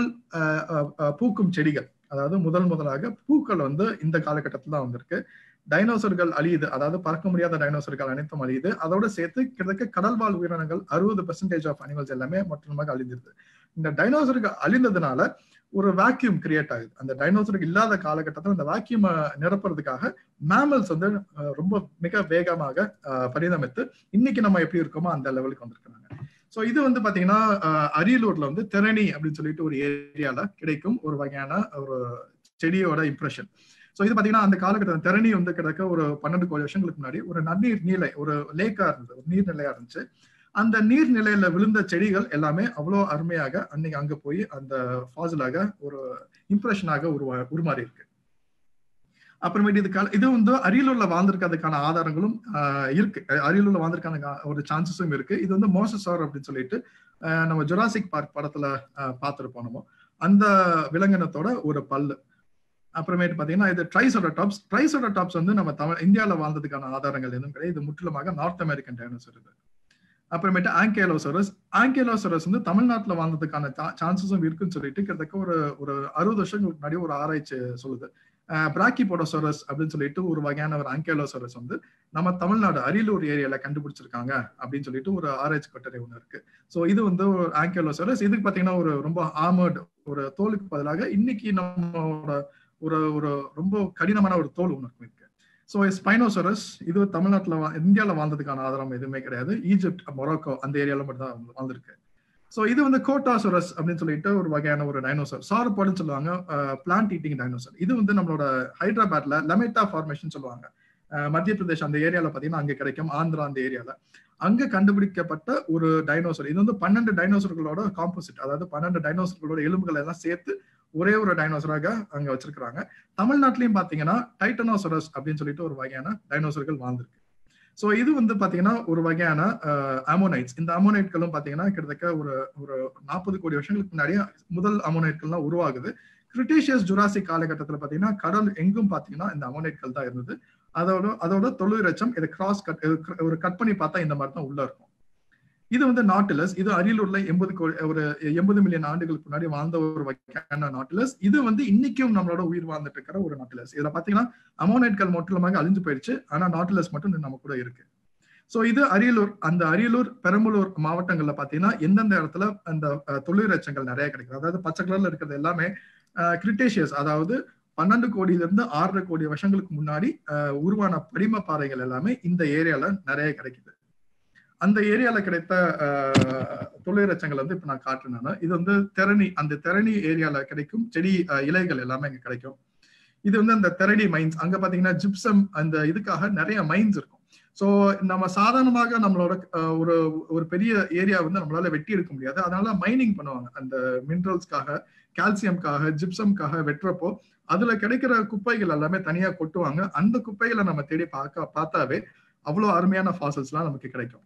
பூக்கும் செடிகள், அதாவது முதலாக பூக்கள் வந்து இந்த காலகட்டத்தில் தான் வந்திருக்கு. டைனோசர்கள் அழியுது, அதாவது பறக்க முடியாத டைனோசர்கள் அனைத்தும் அழியுது. அதோட சேர்த்து கிட்டத்தட்ட கடல்வாழ் உயிரினங்கள் 60% ஆஃப் அனிமல்ஸ் எல்லாமே மொத்தமாக அழிஞ்சிருது. இந்த டைனோசர்கள் அழிந்ததுனால ஒரு வேக்யூம் கிரியேட் ஆகுது. அந்த டைனோசர்கள் இல்லாத காலகட்டத்தில் அந்த வேக்யூமை நிரப்புறதுக்காக மேமல்ஸ் வந்து ரொம்ப மிக வேகமாக பரிணமித்து இன்னைக்கு நம்ம எப்படி இருக்கோமோ அந்த லெவலுக்கு வந்திருக்கிறாங்க. ஸோ இது வந்து பாத்தீங்கன்னா அரியலூர்ல வந்து தெரணி அப்படின்னு சொல்லிட்டு ஒரு ஏரியால கிடைக்கும் ஒரு வகையான ஒரு செடியோட இம்ப்ரெஷன். ஸோ இது பாத்தீங்கன்னா அந்த காலகட்டத்தில் தெரணி வந்து கிடக்க ஒரு 12 கோடி வருஷங்களுக்கு முன்னாடி ஒரு நன்னீர் நீலை, ஒரு லேக்கா இருந்தது, ஒரு நீர்நிலையா இருந்துச்சு. அந்த நீர்நிலையில விழுந்த செடிகள் எல்லாமே அவ்வளோ அருமையாக அன்னைக்கு அங்க போய் அந்த ஃபாசிலாக ஒரு இம்ப்ரெஷனாக உருமாறி இருக்கு. அப்புறமேட்டு இது வந்து அரியலூர்ல வாழ்ந்திருக்கிறதுக்கான ஆதாரங்களும் இருக்கு. அரியலூர்ல வாழ்ந்திருக்கான ஒரு சான்சஸும் இருக்கு. இது வந்து மோசசார் அப்படின்னு சொல்லிட்டு நம்ம ஜுராசிக் பார்க் படத்துல பார்த்திருப்போம் நம்ம, அந்த விலங்கினத்தோட ஒரு பல்லு. அப்புறமேட்டு பாத்தீங்கன்னா இது ட்ரைசெராடாப்ஸ் வந்து நம்ம இந்தியாவில வாழ்ந்ததுக்கான ஆதாரங்கள் எதுவும் கிடையாது. இது முற்றிலுமாக நார்த் அமெரிக்கன் டைனோசர். இது அப்புறமேட்டு ஆங்கிலோசரஸ் வந்து தமிழ்நாட்டுல வாழ்ந்ததுக்கான சான்சஸும் இருக்குன்னு சொல்லிட்டு கிட்டத்தட்ட ஒரு 60 வருஷங்களுக்கு முன்னாடி ஒரு ஆராய்ச்சி சொல்லுது. பிராக்கிபோடோசரஸ் அப்படின்னு சொல்லிட்டு ஒரு வகையான ஒரு ஆங்கிலோசரஸ் வந்து நம்ம தமிழ்நாடு அரியலூர் ஏரியால கண்டுபிடிச்சிருக்காங்க அப்படின்னு சொல்லிட்டு ஒரு ஆராய்ச்சி கட்டுரை ஒண்ணு இருக்கு. ஸோ இது வந்து ஒரு ஆங்கிலோசரஸ். இதுக்கு பாத்தீங்கன்னா ஒரு ரொம்ப ஆர்மர்டு ஒரு தோலுக்கு பதிலாக இன்னைக்கு நம்மளோட ஒரு ரொம்ப கடினமான ஒரு தோல் ஒண்ணு இருக்கு. ஸோ ஸ்பைனோசரஸ் இது தமிழ்நாட்டுல இந்தியாவில வாழ்ந்ததுக்கான ஆதாரம் எதுவுமே கிடையாது. ஈஜிப்ட், மொராக்கோ அந்த ஏரியால மட்டும் தான் வாழ்ந்திருக்கு. ஸோ இது வந்து கோட்டாசோரஸ் அப்படின்னு சொல்லிட்டு ஒரு வகையான ஒரு டைனோசர், சாரோபாட்னு சொல்லுவாங்க, பிளான்ட் ஈட்டிங் டைனோசர். இது வந்து நம்மளோட ஹைதராபாத்ல லமெட்டா ஃபார்மேஷன் சொல்லுவாங்க, மத்திய பிரதேஷ் அந்த ஏரியால பாத்தீங்கன்னா அங்க கிடைக்கும், ஆந்திரா அந்த ஏரியால அங்க கண்டுபிடிக்கப்பட்ட ஒரு டைனோசர். இது வந்து 12 டைனோசர்களோட காம்போசிட், அதாவது 12 டைனோசர்களோட எலும்புகளை எல்லாம் சேர்த்து ஒரே ஒரு டைனோசராக அங்க வச்சிருக்கிறாங்க. தமிழ்நாட்டிலையும் பாத்தீங்கன்னா டைட்டனோசரஸ் அப்படின்னு சொல்லிட்டு ஒரு வகையான டைனோசர்கள் வாழ்ந்திருக்கு. ஸோ இது வந்து பாத்தீங்கன்னா ஒரு வகையான அமோனைட்ஸ். இந்த அமோனைட்களும் பாத்தீங்கன்னா கிட்டத்தட்ட ஒரு ஒரு 40 கோடி வருஷங்களுக்கு முன்னாடியே முதல் அமோனைட்கள்லாம் உருவாகுது. கிரிட்டேஷியஸ் ஜுராசிக் காலகட்டத்தில் பாத்தீங்கன்னா கடல் எங்கும் பாத்தீங்கன்னா இந்த அமோனைட்கள் தான் இருந்தது. அதோட தொழிற்சம் இதை கிராஸ் கட் ஒரு கட் பண்ணி பார்த்தா இந்த மாதிரி தான் உள்ள இருக்கும். இது வந்து நாட்டிலஸ். இது அரியலூர்ல 80 மில்லியன் ஆண்டுகளுக்கு முன்னாடி வாழ்ந்த ஒரு வகையான நாட்டிலஸ். இது வந்து இன்னைக்கும் நம்மளோட உயிர் வாழ்ந்துட்டு இருக்கிற ஒரு நாட்டிலஸ். இதுல பாத்தீங்கன்னா அமோனைட்கள் மொத்தமாக அழிஞ்சு போயிடுச்சு, ஆனா நாட்டிலஸ் மட்டும் நம்ம கூட இருக்கு. சோ இது அரியலூர் பெரம்பலூர் மாவட்டங்கள்ல பாத்தீங்கன்னா எந்தெந்த இடத்துல அந்த தொழிற்சங்கள் நிறைய கிடைக்கும். அதாவது பச்சை கலர்ல இருக்கிறது எல்லாமே கிரிட்டேஷியஸ், அதாவது 12 கோடியிலிருந்து 6.5 கோடி வருஷங்களுக்கு முன்னாடி உருவான படிம பாறைகள் எல்லாமே இந்த ஏரியால நிறைய கிடைக்குது. அந்த ஏரியால கிடைத்த தொழிற்சங்கள் வந்து இப்ப நான் காட்டுனேன். இது வந்து அந்த தெரணி ஏரியால கிடைக்கும் செடி இலைகள் எல்லாமே இங்க கிடைக்கும். இது வந்து அந்த தெரணி மைன்ஸ். அங்க பாத்தீங்கன்னா ஜிப்சம் அந்த இதுக்காக நிறைய மைன்ஸ் இருக்கும். சோ நம்ம சாதாரணமாக நம்மளோட ஒரு பெரிய ஏரியா வந்து நம்மளால வெட்டி எடுக்க முடியாது. அதனால மைனிங் பண்ணுவாங்க. அந்த மினரல்ஸ்க்காக, கால்சியம்காக, ஜிப்சம்காக வெட்டுறப்போ அதுல கிடைக்கிற குப்பைகள் எல்லாமே தனியா கொட்டுவாங்க. அந்த குப்பைகளை நம்ம தேடி பார்த்தாவே அவ்வளவு அருமையான ஃபாசில்ஸ் எல்லாம் நமக்கு கிடைக்கும்.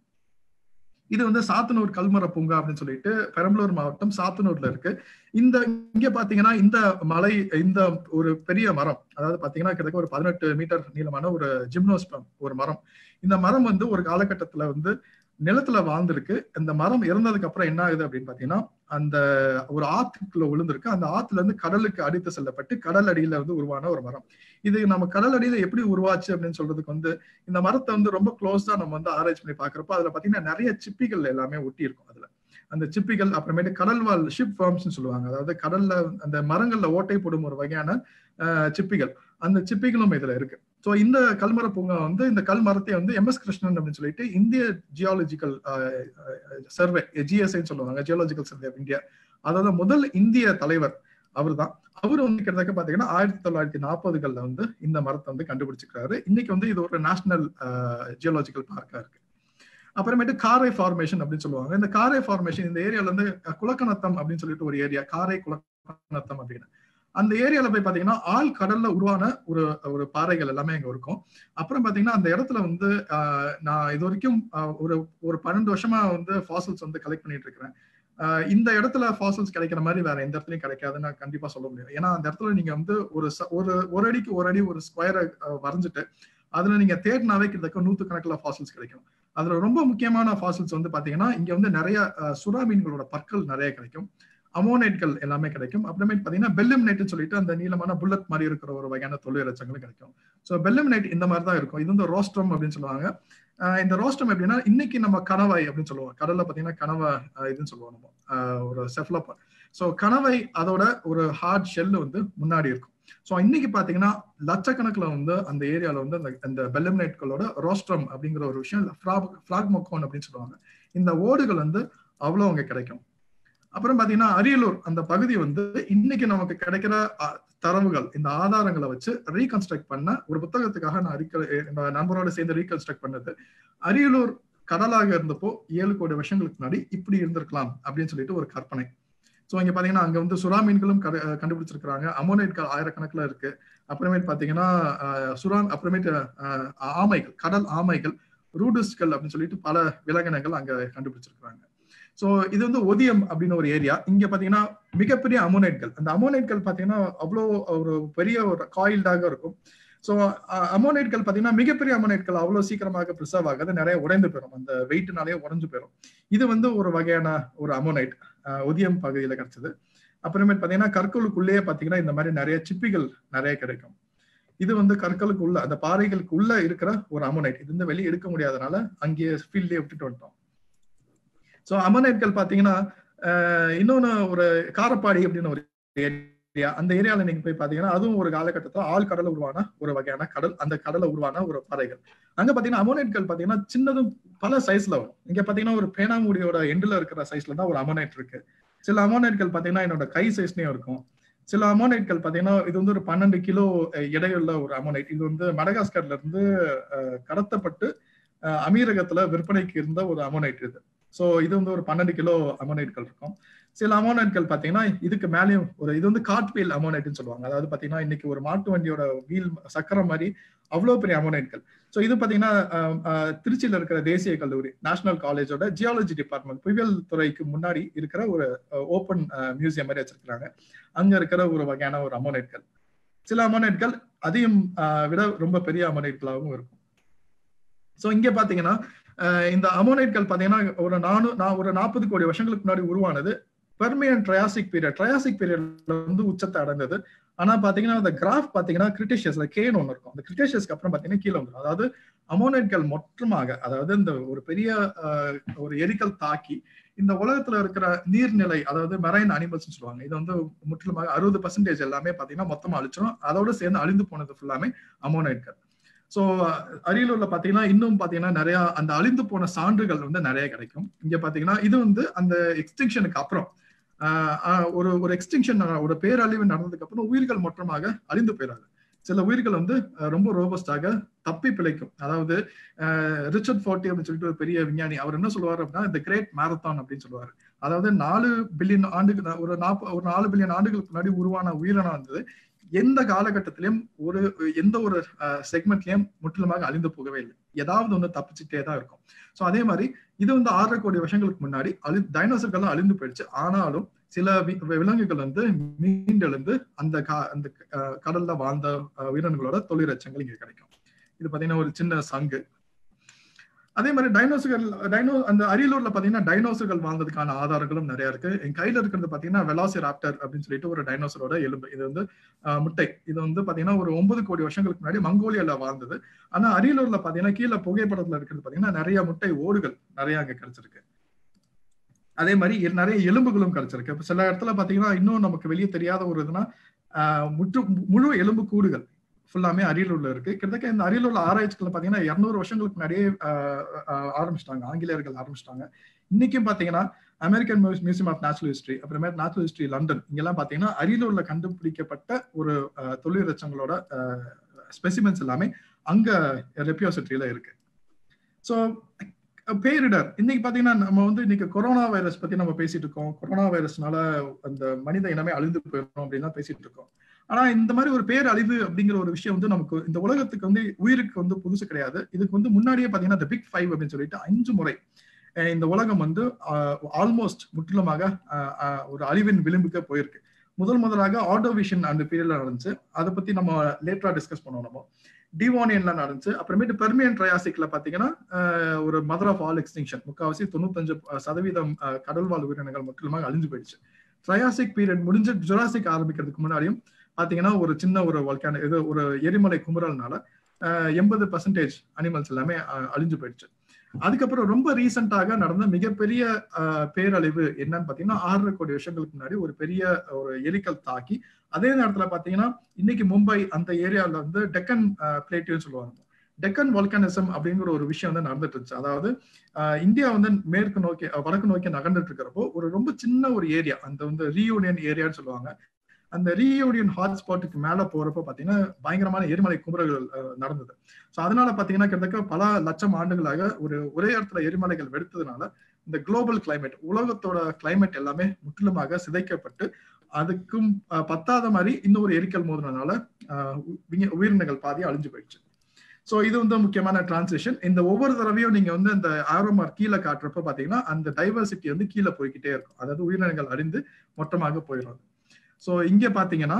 இது வந்து சாத்தனூர் கல்மர பூங்கா அப்படின்னு சொல்லிட்டு பெரம்பலூர் மாவட்டம் சாத்தனூர்ல இருக்கு. இங்க பாத்தீங்கன்னா இந்த ஒரு பெரிய மரம், அதாவது பாத்தீங்கன்னா கிட்டத்தட்ட ஒரு 18 மீட்டர் நீளமான ஒரு ஜிம்னோஸ்பம் ஒரு மரம். இந்த மரம் வந்து ஒரு காலகட்டத்துல வந்து நிலத்துல வாழ்ந்திருக்கு. இந்த மரம் இறந்ததுக்கு அப்புறம் என்ன ஆகுது அப்படின்னு பாத்தீங்கன்னா அந்த ஒரு ஆத்துக்குள்ள விழுந்திருக்கு. அந்த ஆத்துல இருந்து கடலுக்கு அடித்து செல்லப்பட்டு கடல் அடியில வந்து உருவான ஒரு மரம். இது நம்ம கடல் அடியில எப்படி உருவாச்சு அப்படின்னு சொல்றதுக்கு வந்து இந்த மரத்தை வந்து ரொம்ப க்ளோஸா நம்ம வந்து ஆராய்ச்சி பண்ணி பாக்குறப்போ அதுல பாத்தீங்கன்னா நிறைய சிப்பிகள் எல்லாமே ஒட்டி இருக்கும். அதுல அந்த சிப்பிகள், அப்புறமேட்டு கடல்வாழ் ஷிப் ஃபார்ம்ஸ் சொல்லுவாங்க. அதாவது கடல்ல அந்த மரங்கள்ல ஓட்டை போடும் ஒரு வகையான சிப்பிகள், அந்த சிப்பிகளும் இதுல இருக்கு. சோ இந்த கல்மர பூங்கா வந்து இந்த கல் மரத்தை வந்து MS கிருஷ்ணன் அப்படின்னு சொல்லிட்டு இந்திய ஜியாலஜிக்கல் சர்வே, GSI சொல்லுவாங்க, ஜியாலஜிக்கல் சர்வே ஆஃப் இந்தியா, அதோட முதல் இந்திய தலைவர் அவர் தான். அவர் வந்து கிட்டத்தட்ட பாத்தீங்கன்னா 1940கள்ல வந்து இந்த மரத்தை வந்து கண்டுபிடிச்சிருக்காரு. இன்னைக்கு வந்து இது ஒரு நேஷனல் ஜியாலஜிக்கல் பார்க்கா இருக்கு. அப்புறமேட்டு காரை ஃபார்மேஷன் அப்படின்னு சொல்லுவாங்க. இந்த காரை ஃபார்மேஷன் இந்த ஏரியால இருந்து குளக்கநத்தம் அப்படின்னு சொல்லிட்டு ஒரு ஏரியா, காரை குளக்கநத்தம் அப்படின்னு, அந்த ஏரியால போய் பாத்தீங்கன்னா ஆள் கடல்ல உருவான ஒரு பாறைகள் எல்லாமே அங்க இருக்கும். அப்புறம் பாத்தீங்கன்னா அந்த இடத்துல வந்து நான் இது வரைக்கும் ஒரு 12 வருஷமா வந்து ஃபாசில்ஸ் வந்து கலெக்ட் பண்ணிட்டு இருக்கிறேன். இந்த இடத்துல ஃபாசில்ஸ் கிடைக்கிற மாதிரி வேற எந்த இடத்துலயும் கிடைக்காதுன்னு நான் கண்டிப்பா சொல்ல முடியும். ஏன்னா அந்த இடத்துல நீங்க வந்து ஒரு அடிக்கு ஒரு அடி ஒரு ஸ்கொயரை வரைஞ்சிட்டு அதுல நீங்க தேடினாவே கிட்டத்தட்ட 100கணக்கில் ஃபாசில்ஸ் கிடைக்கும். அதுல ரொம்ப முக்கியமான ஃபாசில்ஸ் வந்து பாத்தீங்கன்னா இங்க வந்து நிறைய சுறா மீன்களோட பற்கள் நிறைய கிடைக்கும், அமோனைட்கள் எல்லாமே கிடைக்கும். அப்புறமேட்டு பாத்தீங்கன்னா பெல்லிம்னைட்னு சொல்லிட்டு அந்த நீளமான புல்லட் மாதிரி இருக்கிற ஒரு வகையான தொழிற்சங்களும் கிடைக்கும். ஸோ பெல்லிம்னைட் இந்த மாதிரி தான் இருக்கும். இது வந்து ரோஸ்ட்ரம் அப்படின்னு சொல்லுவாங்க. இந்த ரோஸ்ட்ரம் எப்படின்னா இன்னைக்கு நம்ம கணவாய் அப்படின்னு சொல்லுவோம். கடல்ல பாத்தீங்கன்னா கணவா இதுன்னு சொல்லுவோம் நம்ம, ஒரு செஃப்லோபாட். ஸோ கணவாய் அதோட ஒரு ஹார்ட் ஷெல் வந்து முன்னாடி இருக்கும். ஸோ இன்னைக்கு பாத்தீங்கன்னா லட்சக்கணக்கில் வந்து அந்த ஏரியால வந்து அந்த பெல்லிம்னைட்களோட ரோஸ்ட்ரம் அப்படிங்கிற ஒரு விஷயம், ஃபிளாக்மோகோன் அப்படின்னு சொல்லுவாங்க, இந்த ஓடுகள் வந்து அவ்வளவு அங்க கிடைக்கும். அப்புறம் பாத்தீங்கன்னா அரியலூர் அந்த பகுதி வந்து இன்னைக்கு நமக்கு கிடைக்கிற தரவுகள், இந்த ஆதாரங்களை வச்சு ரீகன்ஸ்ட்ரக்ட் பண்ண ஒரு புத்தகத்துக்காக நான் நண்பரோட சேர்ந்து ரீகன்ஸ்ட்ரக்ட் பண்ணது. அரியலூர் கடலாக இருந்தப்போ 7 கோடி வருஷங்களுக்கு முன்னாடி இப்படி இருந்திருக்கலாம் அப்படின்னு சொல்லிட்டு ஒரு கற்பனை. ஸோ இங்க பாத்தீங்கன்னா அங்க வந்து சுறா மீன்களும் கண்டுபிடிச்சிருக்கிறாங்க, அமோனைட்கள் ஆயிரக்கணக்கில் இருக்கு. அப்புறமேட்டு பாத்தீங்கன்னா அப்புறமேட்டு ஆமைகள், கடல் ஆமைகள், ரூடிஸ்ட்கள் அப்படின்னு சொல்லிட்டு பல விலங்கினங்கள் அங்க கண்டுபிடிச்சிருக்கிறாங்க. சோ இது வந்து ஒதியம் அப்படின்னு ஒரு ஏரியா. இங்க பாத்தீங்கன்னா மிகப்பெரிய அமோனைட்கள், அந்த அமோனைட்கள் பாத்தீங்கன்னா அவ்வளோ ஒரு பெரிய ஒரு காயில்டாக இருக்கும். சோ அமோனைட்கள் பாத்தீங்கன்னா மிகப்பெரிய அமோனைட்கள் அவ்வளவு சீக்கிரமாக பிரிசர்வ் ஆகாது, நிறைய உடைந்து போயிடும், அந்த வெயிட்னாலேயே உடைஞ்சு போயிடும். இது வந்து ஒரு வகையான ஒரு அமோனைட் ஒதியம் பகுதியில கிடைச்சது. அப்புறமேட்டு பாத்தீங்கன்னா கற்களுக்குள்ளேயே பாத்தீங்கன்னா இந்த மாதிரி நிறைய சிப்பிகள் நிறைய கிடைக்கும். இது வந்து கற்களுக்கு உள்ள அந்த பாறைகளுக்கு உள்ள இருக்கிற ஒரு அமோனைட். இது வந்து வெளியே எடுக்க முடியாதனால அங்கேயே ஃபீல்ட்லயே விட்டுட்டு வந்துட்டோம். ஸோ அமோனைட்கள் பாத்தீங்கன்னா இன்னொன்னு ஒரு காரப்பாடி அப்படின்னு ஒரு ஏரியா, அந்த ஏரியால நீங்க போய் பாத்தீங்கன்னா அதுவும் ஒரு காலகட்டத்தில் ஆள் கடல உருவான ஒரு வகையான கடல், அந்த கடலை உருவான ஒரு பாறைகள். அங்க பாத்தீங்கன்னா அமோனைட்கள் பாத்தீங்கன்னா சின்னதும் பல சைஸ்ல வரும். இங்க பாத்தீங்கன்னா ஒரு பேனாமுடியோட எண்டுல இருக்கிற சைஸ்ல தான் ஒரு அமோனைட் இருக்கு. சில அமோனைட்கள் பாத்தீங்கன்னா என்னோட கை சைஸ்லயும் இருக்கும். சில அமோனைட்கள் பாத்தீங்கன்னா இது வந்து ஒரு 12 கிலோ எடையுள்ள ஒரு அமோனைட். இது வந்து மடகாஸ்கர்ல இருந்து கடத்தப்பட்டு அமீரகத்துல விற்பனைக்கு இருந்த ஒரு அமோனைட் இது. சோ இது வந்து ஒரு 12 கிலோ அமோனைட்கள் இருக்கும். சில அமோனைட்கள் பாத்தீங்கன்னா இதுக்கு மேலேயும் இது வந்து கார்ட்வீல் அமோனைட்னு சொல்லுவாங்க. அதாவது பாத்தீங்கன்னா இன்னைக்கு ஒரு மாட்டு வண்டியோட வீல் சக்கரம் மாதிரி அவ்வளவு பெரிய அமோனைட்கள். ஸோ இது பார்த்தீங்கன்னா திருச்சியில் இருக்கிற தேசிய கல்லூரி நேஷனல் காலேஜோட ஜியாலஜி டிபார்ட்மெண்ட் புவியியல் துறைக்கு முன்னாடி இருக்கிற ஒரு ஓப்பன் மியூசியம் மாதிரி வச்சிருக்கிறாங்க. அங்க இருக்கிற ஒரு வகையான ஒரு அமோனைட்கள். சில அமோனைட்கள் அதையும் விட ரொம்ப பெரிய அமோனைட்களாகவும் இருக்கும். ஸோ இங்க பாத்தீங்கன்னா இந்த அமோனைட்கள் பாத்தீங்கன்னா ஒரு 40 கோடி வருஷங்களுக்கு முன்னாடி உருவானது. பெர்மியன் ட்ரையாசிக் பீரியட்ல வந்து உச்சத்தை அடைந்தது. ஆனா பாத்தீங்கன்னா அந்த கிராஃப் பாத்தீங்கன்னா கிரிட்டேஷியஸ்ல கேன் ஒன்று இருக்கும். அந்த கிரிட்டேஷியஸ்க்கு அப்புறம் பாத்தீங்கன்னா கீழே வந்துடும். அதாவது அமோனைட்கள் மொத்தமாக, அதாவது இந்த ஒரு பெரிய ஒரு எரிக்கல் தாக்கி இந்த உலகத்துல இருக்கிற நீர்நிலை, அதாவது மெரைன் அனிமல்ஸ் சொல்லுவாங்க, இது வந்து முற்றிலுமாக 60% எல்லாமே பாத்தீங்கன்னா மொத்தமா அழிச்சிடும். அதோட சேர்ந்து அழிந்து போனது ஃபுல்லாமே அமோனைட்கள். ஸோ அரியலூர்ல பாத்தீங்கன்னா இன்னும் பாத்தீங்கன்னா நிறைய அந்த அழிந்து போன சான்றுகள் வந்து நிறைய கிடைக்கும். இங்க பாத்தீங்கன்னா இது வந்து அந்த எக்ஸ்டிங்ஷனுக்கு அப்புறம் ஒரு எக்ஸ்டிங்ஷன், ஒரு பேரழிவு நடந்ததுக்கு அப்புறம் உயிர்கள் மொத்தமாக அழிந்து போயிடாது. சில உயிர்கள் வந்து ரொம்ப ரோபஸ்டாக தப்பி பிழைக்கும். அதாவது ரிச்சர்ட் ஃபோர்ட்டி அப்படின்னு சொல்லிட்டு ஒரு பெரிய விஞ்ஞானி, அவர் என்ன சொல்லுவார் அப்படின்னா இந்த கிரேட் மேரத்தான் அப்படின்னு சொல்லுவாரு. அதாவது 4 பில்லியன் ஆண்டுகள், ஒரு 4 பில்லியன் ஆண்டுகளுக்கு முன்னாடி உருவான உயிரினம் வந்து எந்த காலகட்டத்திலையும் எந்த ஒரு செக்மெண்ட்லயும் முற்றிலுமாக அழிந்து போகவே இல்லை. ஏதாவது ஒண்ணு தப்பிச்சுட்டே தான் இருக்கும். ஸோ அதே மாதிரி இது வந்து 6 கோடி வருஷங்களுக்கு முன்னாடி டைனோசர்கள்லாம் அழிந்து போயிடுச்சு. ஆனாலும் சில விலங்குகள் வந்து மீண்டெழுந்து அந்த கடல்ல வாழ்ந்த உயிரினங்களோட தொழிற்சங்கள் இங்க கிடைக்கும். இது பாத்தீங்கன்னா ஒரு சின்ன சங்கு. அதே மாதிரி அந்த அரியலூர்ல பாத்தீங்கன்னா டைனோசர்கள் வாழ்ந்ததுக்கான ஆதாரங்களும் நிறைய இருக்கு. என் கையில இருக்கிறது பாத்தீங்கன்னா வெலாசிராப்டர் அப்படின்னு சொல்லிட்டு ஒரு டைனோசரோட எலும்பு. இது வந்து முட்டை. இது வந்து பாத்தீங்கன்னா ஒரு 9 கோடி வருஷங்களுக்கு முன்னாடி மங்கோலியால வாழ்ந்தது. ஆனா அரியலூர்ல பாத்தீங்கன்னா கீழே புகைப்படத்துல இருக்கிறது பாத்தீங்கன்னா நிறைய முட்டை ஓடுகள் நிறைய அங்க கிடைச்சிருக்கு. அதே மாதிரி நிறைய எலும்புகளும் கிடைச்சிருக்கு. இப்ப சில இடத்துல பாத்தீங்கன்னா இன்னும் நமக்கு வெளியே தெரியாத ஒரு இதுனா முழு எலும்பு கூடுகள் ஃபுல்லாமே அரியலூர்ல இருக்கு. கிட்டத்தட்ட இந்த அரியலூர்ல ஆராய்ச்சிகள் பாத்தீங்கன்னா 200 வருஷங்களுக்கு முன்னாடியே ஆரம்பிச்சிட்டாங்க, ஆங்கிலேயர்கள் ஆரம்பிச்சிட்டாங்க. இன்னைக்கும் பாத்தீங்கன்னா American museum of natural history, அப்புறமே நேச்சுரல் ஹிஸ்டரி லண்டன், இங்கெல்லாம் பாத்தீங்கன்னா அரியலூர்ல கண்டுபிடிக்கப்பட்ட ஒரு தொழிற்சங்களோட ஸ்பெசிமென்ஸ் எல்லாமே அங்க ரெப்பியோசிட்டியில இருக்கு. ஸோ பேரிடர் இன்னைக்கு பாத்தீங்கன்னா நம்ம வந்து இன்னைக்கு கொரோனா வைரஸ் பத்தி நம்ம பேசிட்டு இருக்கோம். கொரோனா வைரஸ்னால அந்த மனித இனமே அழிந்து போயிடும் அப்படின்னா பேசிட்டு இருக்கோம். ஆனா இந்த மாதிரி ஒரு பேரழிவு அப்படிங்கிற ஒரு விஷயம் வந்து நமக்கு இந்த உலகத்துக்கு வந்து உயிருக்கு வந்து புதுசு கிடையாது. இதுக்கு வந்து முன்னாடியே பாத்தீங்கன்னா இந்த பிக் 5 அப்படின்னு சொல்லிட்டு 5 முறை இந்த உலகம் வந்து ஆல்மோஸ்ட் முற்றிலுமாக ஒரு அழிவின் விளிம்புக்கு போயிருக்கு. முதலாக ஆர்டோவிஷன் அந்த பீரியட்ல நடந்துச்சு. அதை பத்தி நம்ம லேட்டரா டிஸ்கஸ் பண்ணுவோம். நம்ம டிவோனியன்ல நடந்துச்சு. அப்புறமேட்டு பெர்மியன் ட்ரையாசிக்ல பாத்தீங்கன்னா ஒரு மதர் ஆஃப் ஆல் எக்ஸ்டிங்ஷன், 95% கடல்வாழ் உயிரினங்கள் முற்றிலுமாக அழிஞ்சு போயிடுச்சு. ட்ரையாசிக் பீரியட் முடிஞ்சு ஜுராசிக் ஆரம்பிக்கிறதுக்கு முன்னாடியும் பாத்தீங்கன்னா ஒரு சின்ன ஒரு வல்கானோ, இது ஒரு எரிமலை குமுறல்னால 80% அனிமல்ஸ் எல்லாமே அழிஞ்சு போயிடுச்சு. அதுக்கப்புறம் ரொம்ப ரீசெண்டாக நடந்த மிகப்பெரிய பேரழிவு என்னன்னு பாத்தீங்கன்னா 6 கோடி வருஷங்களுக்கு முன்னாடி ஒரு பெரிய ஒரு எரிக்கல் தாக்கி, அதே நேரத்துல பாத்தீங்கன்னா இன்னைக்கு மும்பை அந்த ஏரியால வந்து டெக்கன் பிளேட்டியூன்னு சொல்லுவாங்க. டெக்கன் வால்கானிசம் அப்படிங்கிற ஒரு விஷயம் வந்து நடந்துட்டு இருந்துச்சு. அதாவது இந்தியா வந்து வடக்கு நோக்கி நகர்ந்துட்டு இருக்கிறப்போ ஒரு ரொம்ப சின்ன ஒரு ஏரியா, அந்த வந்து ரீயூனியன் ஏரியான்னு சொல்லுவாங்க. அந்த ரீயூனியன் ஹாட்ஸ்பாட்டுக்கு மேல போறப்போ பாத்தீங்கன்னா பயங்கரமான எரிமலை குமுறல்கள் நடந்தது. ஸோ அதனால பாத்தீங்கன்னா கிட்டத்தட்ட பல லட்சம் ஆண்டுகளாக ஒரே இடத்துல எரிமலைகள் வெடித்ததுனால இந்த குளோபல் கிளைமேட், உலகத்தோட கிளைமேட் எல்லாமே முற்றிலுமாக சிதைக்கப்பட்டு, அதுக்கும் பத்தாத மாதிரி இன்னொரு எரிக்கல் மோதினால உயிரினங்கள் பாதி அழிஞ்சு போயிடுச்சு. ஸோ இது வந்து முக்கியமான டிரான்சிஷன். இந்த ஒவ்வொரு தடவையும் நீங்க வந்து அந்த ஆரோ மார்க் கீழே காட்டுறப்ப பாத்தீங்கன்னா அந்த டைவர்சிட்டி வந்து கீழே போய்கிட்டே இருக்கும். அதாவது உயிரினங்கள் அழிந்து மொத்தமாக போயிடும். ஸோ இங்க பாத்தீங்கன்னா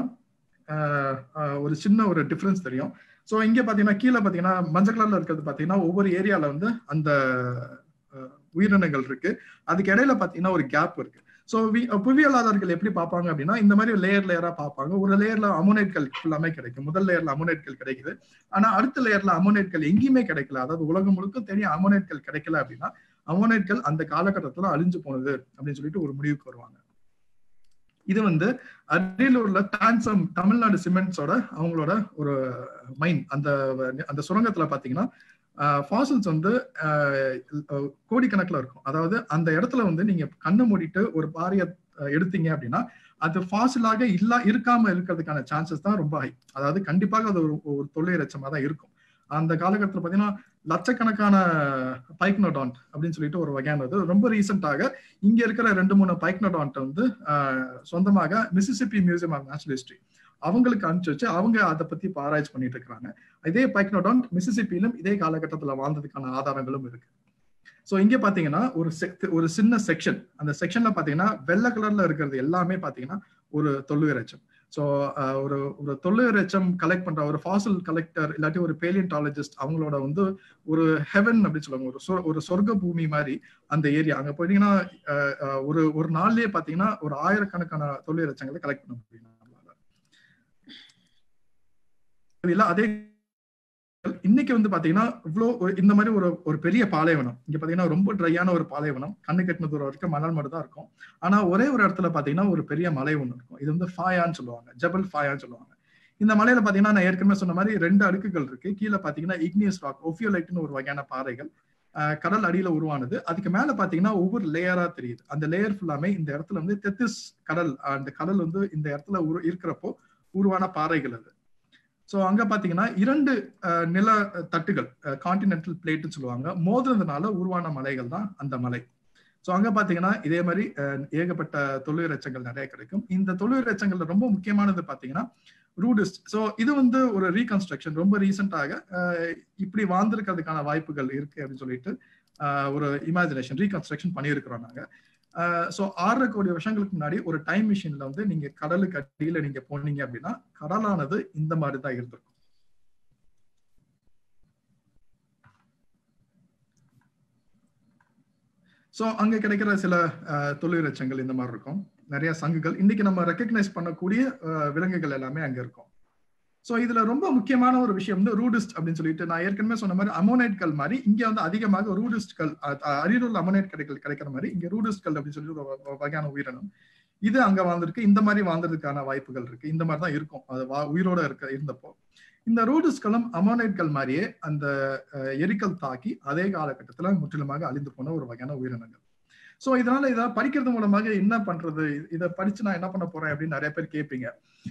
ஒரு சின்ன ஒரு டிஃபரன்ஸ் தெரியும். ஸோ இங்க பாத்தீங்கன்னா கீழே பாத்தீங்கன்னா மஞ்சள் கலர்ல இருக்கிறது பாத்தீங்கன்னா ஒவ்வொரு ஏரியால வந்து அந்த உயிரினங்கள் இருக்கு. அதுக்கு இடையில பாத்தீங்கன்னா ஒரு கேப் இருக்கு. ஸோ புவியியலாளர்கள் எப்படி பார்ப்பாங்க அப்படின்னா இந்த மாதிரி லேயரா பார்ப்பாங்க. ஒரு லேயர்ல அமோனைட்கள் ஃபுல்லாமே கிடைக்கும். முதல் லேயர்ல அமோனைட்கள் கிடைக்குது. ஆனா அடுத்த லேயர்ல அமோனைட்கள் எங்கேயுமே கிடைக்கல. அதாவது உலகம் முழுக்க தெரியும் அமோனைட்கள் கிடைக்கல அப்படின்னா அமோனைட்கள் அந்த காலகட்டத்துல அழிஞ்சு போனது அப்படின்னு சொல்லிட்டு ஒரு முடிவுக்கு வருவாங்க. இது வந்து அரியலூர்ல டான்சம் தமிழ்நாடு சிமெண்ட்ஸோட அவங்களோட ஒரு மைன், அந்த சுரங்கத்துல பாத்தீங்கன்னா ஃபாசில்ஸ் வந்து கோடிக்கணக்கில் இருக்கும். அதாவது அந்த இடத்துல வந்து நீங்க கண்ணை மூடிட்டு ஒரு பாறையை எடுத்தீங்க அப்படின்னா அது ஃபாசிலாக இருக்காம இருக்கிறதுக்கான சான்சஸ் தான் ரொம்ப ஹை. அதாவது கண்டிப்பாக அது ஒரு தொல்லையச்சமா தான் இருக்கும். அந்த காலகட்டத்தில் பாத்தீங்கன்னா லட்சக்கணக்கான பைக்னோடான்ட் அப்படின்னு சொல்லிட்டு ஒரு வகையானது ரொம்ப ரீசெண்டாக இங்க இருக்கிற 2-3 பைக்னோடான்ட் வந்து சொந்தமாக Mississippi museum of natural history அவங்களுக்கு அனுப்பிச்சு வச்சு அவங்க அதை பத்தி ஆராய்ச்சி பண்ணிட்டு இருக்கிறாங்க. இதே பைக்னோடான் மிசிசிப்பியிலும் இதே காலகட்டத்துல வாழ்ந்ததுக்கான ஆதாரங்களும் இருக்கு. சோ இங்க பாத்தீங்கன்னா ஒரு சின்ன செக்ஷன், அந்த செக்ஷன்ல பாத்தீங்கன்னா வெள்ளை கலர்ல இருக்கிறது எல்லாமே பாத்தீங்கன்னா ஒரு தொல்லுயிர் எச்சம். ஸோ ஒரு தொல்லுயிர் எச்சம் கலெக்ட் பண்ற ஒரு ஃபாசில் கலெக்டர் இல்லாட்டி ஒரு பேலியன்டாலஜிஸ்ட் அவங்களோட வந்து ஒரு ஹெவன் அப்படின்னு சொல்லுவாங்க, ஒரு சொர்க்க பூமி மாதிரி அந்த ஏரியா. அங்க போயிட்டீங்கன்னா ஒரு நாள்லயே பாத்தீங்கன்னா ஒரு 1000கணக்கான தொல்லுயிர் எச்சங்களை கலெக்ட் பண்ண முடியும். அதே இன்னைக்கு வந்து பாத்தீங்கன்னா இவ்வளவு இந்த மாதிரி ஒரு பெரிய பாலைவனம், இங்க பாத்தீங்கன்னா ரொம்ப ட்ரையான ஒரு பாலைவனம், கண்ணு கட்டின தூரம் வரைக்கும் மணல் மட்டும் தான் இருக்கும். ஆனா ஒரே ஒரு இடத்துல பாத்தீங்கன்னா ஒரு பெரிய மலை ஒண்ணு இருக்கும். இது வந்து ஃபாயான்னு சொல்லுவாங்க, ஜபல் ஃபாயான்னு சொல்லுவாங்க. இந்த மலையில பாத்தீங்கன்னா நான் ஏற்கனவே சொன்ன மாதிரி 2 அடுக்குகள் இருக்கு. கீழே பாத்தீங்கன்னா இக்னியஸ் ராக், ஒபியோலைட்னு ஒரு வகையான பாறைகள் கடல் அடியில உருவானது. அதுக்கு மேல பாத்தீங்கன்னா ஒவ்வொரு லேயரா தெரியுது. அந்த லேயர் ஃபுல்லாமே இந்த இடத்துல வந்து தெத்திஸ் கடல், அந்த கடல் வந்து இந்த இடத்துல இருக்கிறப்போ உருவான பாறைகள் அது. ஸோ அங்க பாத்தீங்கன்னா 2 நில தட்டுகள், கான்டினென்டல் பிளேட்னு சொல்லுவாங்க, மோதுறதுனால உருவான மலைகள் தான் அந்த மலை. ஸோ அங்க பாத்தீங்கன்னா இதே மாதிரி ஏகப்பட்ட தொல்லுயிர் எச்சங்கள் நிறைய கிடைக்கும். இந்த தொல்லுயிர் எச்சங்கள்ல ரொம்ப முக்கியமானது பாத்தீங்கன்னா ரூடிஸ்ட். ஸோ இது வந்து ஒரு ரீகன்ஸ்ட்ரக்ஷன், ரொம்ப ரீசெண்டாக இப்படி வாழ்ந்திருக்கிறதுக்கான வாய்ப்புகள் இருக்கு அப்படின்னு சொல்லிட்டு ஒரு இமேஜினேஷன் ரீகன்ஸ்ட்ரக்ஷன் பண்ணியிருக்கிறோம் நாங்க. ஸோ 6.5 கோடி வருஷங்களுக்கு முன்னாடி ஒரு டைம் மிஷின்ல வந்து நீங்க கடலுக்கு அடியில நீங்க போனீங்க அப்படின்னா கடலானது இந்த மாதிரி தான் இருந்திருக்கும். ஸோ அங்க கிடைக்கிற சில தொல்லுயிர் எச்சங்கள் இந்த மாதிரி இருக்கும். நிறைய சங்குகள், இன்னைக்கு நம்ம ரெக்கக்னைஸ் பண்ணக்கூடிய விலங்குகள் எல்லாமே அங்க இருக்கும். ஸோ இதுல ரொம்ப முக்கியமான ஒரு விஷயம் வந்து ரூடிஸ்ட் அப்படின்னு சொல்லிட்டு, நான் ஏற்கனவே சொன்ன மாதிரி அமோனைட்கள் மாதிரி இங்க வந்து அதிகமாக ரூடிஸ்ட்கள், அரியலூர்ல அமோனைட் கிடைக்கிற மாதிரி இங்க ரூடிஸ்ட்கள் அப்படின்னு சொல்லி ஒரு வகையான உயிரினம் இது அங்க வாழ்ந்திருக்கு. இந்த மாதிரி வாழ்ந்ததுக்கான வாய்ப்புகள் இருக்கு. இந்த மாதிரி தான் இருக்கும் அது உயிரோட இருந்தப்போ. இந்த ரூடிஸ்ட்களும் அமோனைட்கள் மாதிரியே அந்த எரிக்கல் தாக்கி அதே காலகட்டத்துல முற்றிலுமாக அழிந்து போன ஒரு வகையான உயிரினங்கள். ஸோ இதனால இதை படிக்கிறது மூலமாக என்ன பண்றது, இதை படிச்சு நான் என்ன பண்ண போறேன் அப்படின்னு நிறைய பேர் கேட்பீங்க.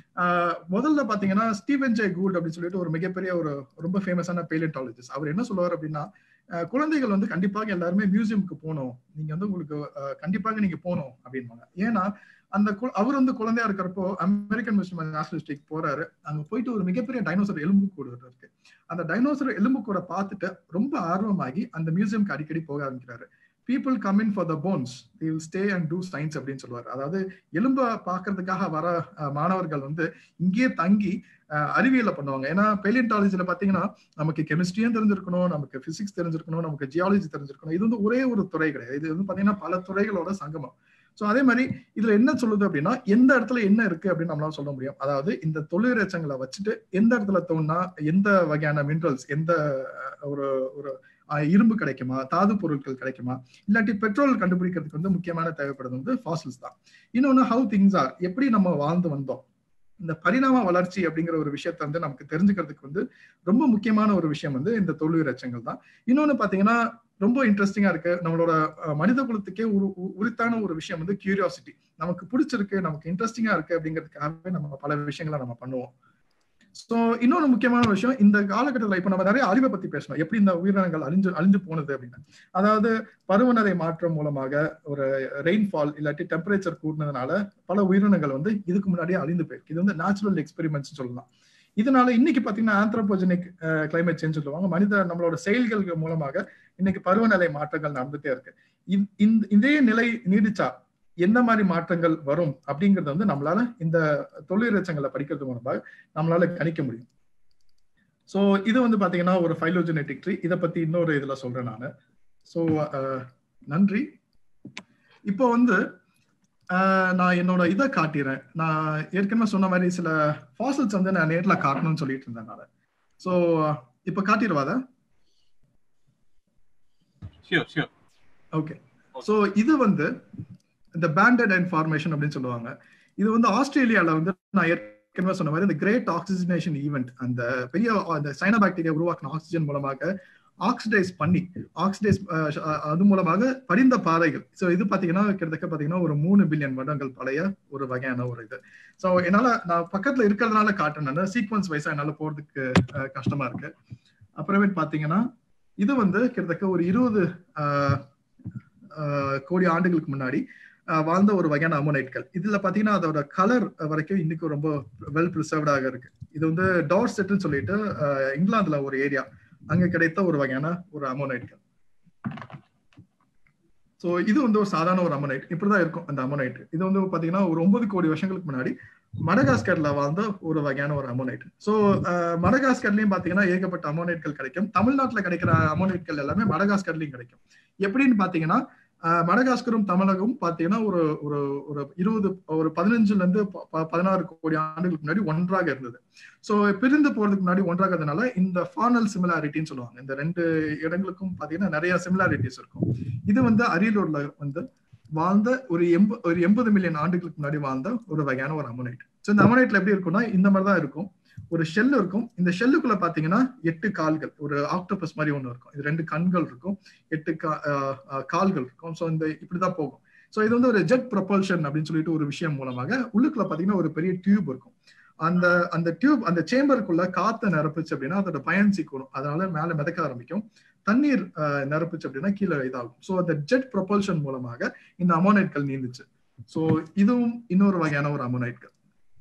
முதல்ல பாத்தீங்கன்னா ஸ்டீவன் ஜே கூல்ட் அப்படின்னு சொல்லிட்டு ஒரு மிகப்பெரிய ஒரு ரொம்ப ஃபேமஸான பேலியன்டாலஜிஸ்ட், அவர் என்ன சொல்லுவார் அப்படின்னா, குழந்தைகள் வந்து கண்டிப்பாக எல்லாருமே மியூசியமுக்கு போகணும், நீங்க வந்து உங்களுக்கு கண்டிப்பாக நீங்க போகணும் அப்படின்பாங்க. ஏன்னா அவர் வந்து குழந்தையா இருக்கிறப்போ அமெரிக்கன் மியூசியம் நேஷனலிஸ்டிக் போறாரு. அங்க போயிட்டு ஒரு மிகப்பெரிய டைனோசர் எலும்பு கூடு இருக்கு. அந்த டைனோசர் எலும்பு கூட பார்த்துட்டு ரொம்ப ஆர்வமாகி அந்த மியூசியம்க்கு அடிக்கடி போக ஆரம்பிக்கிறாரு. people come in for the bones, they will stay and do science அப்படின்னு சொல்லுவார். அதாவது எலும்ப பாக்குறதுக்காக வர மாணவர்கள் வந்து இங்கேயே தங்கி அறிவியலை பண்ணுவாங்க. ஏன்னா பேலியன்டாலஜில பாத்தீங்கன்னா நமக்கு கெமிஸ்ட்ரியும் தெரிஞ்சிருக்கணும், நமக்கு பிசிக்ஸ் தெரிஞ்சிருக்கணும், நமக்கு ஜியாலஜி தெரிஞ்சிருக்கணும். இது வந்து ஒரே ஒரு துறை கிடையாது, இது வந்து பாத்தீங்கன்னா பல துறைகளோட சங்கமம். சோ அதே மாதிரி இதுல என்ன சொல்லுது அப்படின்னா, எந்த இடத்துல என்ன இருக்கு அப்படின்னு நம்மளால சொல்ல முடியும். அதாவது இந்த தொல்லுயிர் எச்சங்களை வச்சுட்டு எந்த இடத்துல தோணுனா எந்த வகையான மினரல்ஸ், எந்த ஒரு இரும்பு கிடைக்குமா, தாது பொருட்கள் கிடைக்குமா, இல்லாட்டி பெட்ரோல் கண்டுபிடிக்கிறதுக்கு வந்து முக்கியமான தேவைப்படுறது வந்து ஃபாசில்ஸ் தான். இன்னொன்னு ஹவு திங்ஸ் ஆர், எப்படி நம்ம வாழ்ந்து வந்தோம், இந்த பரிணாம வளர்ச்சி அப்படிங்கிற ஒரு விஷயத்த வந்து நமக்கு தெரிஞ்சுக்கிறதுக்கு வந்து ரொம்ப முக்கியமான ஒரு விஷயம் வந்து இந்த தொல்லுயிர் எச்சங்கள் தான். இன்னொன்னு பாத்தீங்கன்னா ரொம்ப இன்ட்ரெஸ்டிங்கா இருக்கு, நம்மளோட மனித குலத்துக்கே உரித்தான ஒரு விஷயம் வந்து கியூரியாசிட்டி. நமக்கு பிடிச்சிருக்கு, நமக்கு இன்ட்ரெஸ்டிங்கா இருக்கு அப்படிங்கிறதுக்காகவே நம்ம பல விஷயங்களை நம்ம பண்ணுவோம். சோ இன்னொரு முக்கியமான விஷயம், இந்த காலகட்டத்தில் இப்ப நம்ம நிறைய அழிவை பத்தி பேசணும், எப்படி இந்த உயிரினங்கள் அழிஞ்சு போனது அப்படின்னு. அதாவது பருவநிலை மாற்றம் மூலமாக ஒரு ரெயின்ஃபால் இல்லாட்டி டெம்பரேச்சர் கூடுனதுனால பல உயிரினங்கள் வந்து இதுக்கு முன்னாடியே அழிந்து போயிருக்கு. இது வந்து நேச்சுரல் எக்ஸ்பெரிமெண்ட்ஸ் சொல்லலாம். இதனால இன்னைக்கு பாத்தீங்கன்னா ஆந்த்ரோபோஜெனிக் கிளைமேட் சேஞ்ச் சொல்லுவாங்க. நம்மளோட செயல்கள் மூலமாக இன்னைக்கு பருவநிலை மாற்றங்கள் நடந்துட்டே இருக்கு. இதே நிலை நீடிச்சா எந்த மாதிரி மாற்றங்கள் வரும் அப்படிங்கறத வந்து நம்மளால இந்த தொல்லுயிர் எச்சங்களை படிக்கிறது மூலமாக நம்மளால கணிக்க முடியும். சோ இது வந்து பாத்தீங்கன்னா ஒரு பைலோஜெனெட்டிக் ட்ரீ, இதை பத்தி இன்னொரு இதுல சொல்றேன் நானு. சோ நன்றி. இப்போ வந்து நான் என்னோட இதை காட்டிறேன். நான் ஏற்கனவே சொன்ன மாதிரி சில ஃபாசில்ஸ் வந்து நான் நேர்ல காட்டணும்னு சொல்லிட்டு இருந்தேன். சோ இப்ப காட்டிடுவாத? ஓகே. சோ இது வந்து இந்த பேண்டட் அண்ட் ஃபார்மேஷன் அப்படின்னு சொல்லுவாங்க. இது வந்து ஆஸ்திரேலியால வந்து நான் ஏற்கனவே சொன்ன மாதிரி இந்த கிரேட் ஆக்சிஜனேஷன் ஈவெண்ட், அந்த பெரிய அந்த சைனோபாக்டீரியா உருவாக்கின ஆக்சிஜன் மூலமாக ஆக்சிடைஸ் அது மூலமாக படிந்த பாறைகள். ஸோ இது பாத்தீங்கன்னா கிட்டத்தட்ட பாத்தீங்கன்னா ஒரு 3 பில்லியன் வருடங்கள் பழைய ஒரு வகையான ஒரு இது. ஸோ என்னால நான் பக்கத்துல இருக்கிறதுனால காட்டுறேன், சீக்வன்ஸ் வைஸா என்னால போறதுக்கு கஷ்டமா இருக்கு. அப்புறமேட்டு பாத்தீங்கன்னா இது வந்து கிட்டத்தட்ட ஒரு 20 கோடி ஆண்டுகளுக்கு முன்னாடி வாழ்ந்த ஒரு வகையான அமோனைட்கள். இதுல பாத்தீங்கன்னா அதோட கலர் வரைக்கும் இன்னைக்கு ரொம்ப வெல் ப்ரிசர்வ்டாக இருக்கு. இது வந்து டார்செட்னு சொல்லிட்டு இங்கிலாந்துல ஒரு ஏரியா, அங்க கிடைத்த ஒரு வகையான ஒரு அமோனைட்கள். ஸோ இது வந்து ஒரு சாதாரண ஒரு அமோனைட், இப்படிதான் இருக்கும் அந்த அமோனைட். இது வந்து பாத்தீங்கன்னா ஒரு 9 கோடி வருஷங்களுக்கு முன்னாடி மடகாஸ்கர்ல வாழ்ந்த ஒரு வகையான ஒரு அமோனைட். ஸோ மடகாஸ்கர்லயும் பாத்தீங்கன்னா ஏகப்பட்ட அமோனைட்கள் கிடைக்கும். தமிழ்நாட்டுல கிடைக்கிற அமோனைட்கள் எல்லாமே மடகாஸ்கர்லயும் கிடைக்கும். எப்படின்னு பாத்தீங்கன்னா மடகாஸ்கரும் தமிழகமும் பாத்தீங்கன்னா ஒரு ஒரு ஒரு 15ல இருந்து 16 கோடி ஆண்டுகளுக்கு முன்னாடி ஒன்றாக இருந்தது. ஸோ பிரிந்து போறதுக்கு முன்னாடி ஒன்றாக இருந்ததுனால இந்த ஃபானல் சிமிலாரிட்டின்னு சொல்லுவாங்க. இந்த 2 இடங்களுக்கும் பாத்தீங்கன்னா நிறைய சிமிலாரிட்டிஸ் இருக்கும். இது வந்து அரியலூர்ல வந்து வாழ்ந்த ஒரு 80 மில்லியன் ஆண்டுகளுக்கு முன்னாடி வாழ்ந்த ஒரு வகையான ஒரு அமோனைட். ஸோ இந்த அமோனைட்ல எப்படி இருக்கும்னா இந்த மாதிரி தான் இருக்கும். ஒரு ஷெல் இருக்கும். இந்த ஷெல்லுக்குள்ள பாத்தீங்கன்னா 8 கால்கள், ஒரு ஆக்டோபஸ் மாதிரி ஒண்ணு இருக்கும். இது 2 கண்கள் இருக்கும், 8 கால்கள் இருக்கும். ஸோ இந்த இப்படிதான் போகும். ஸோ இது வந்து ஒரு ஜெட் ப்ரொபல்ஷன் அப்படின்னு சொல்லிட்டு ஒரு விஷயம் மூலமாக உள்ளுக்குள்ள பாத்தீங்கன்னா ஒரு பெரிய டியூப் இருக்கும். அந்த டியூப் அந்த சேம்பருக்குள்ள காத்த நிரப்புச்சு அப்படின்னா அதோட பயன்சி கூடும், அதனால மேல மிதக்க ஆரம்பிக்கும். தண்ணீர் நிரப்புச்சு அப்படின்னா கீழே இதாகும். ஸோ அந்த ஜெட் ப்ரொபல்ஷன் மூலமாக இந்த அமோனைட்கள் நீந்துச்சு. ஸோ இதுவும் இன்னொரு வகையான ஒரு அமோனைட்கள்.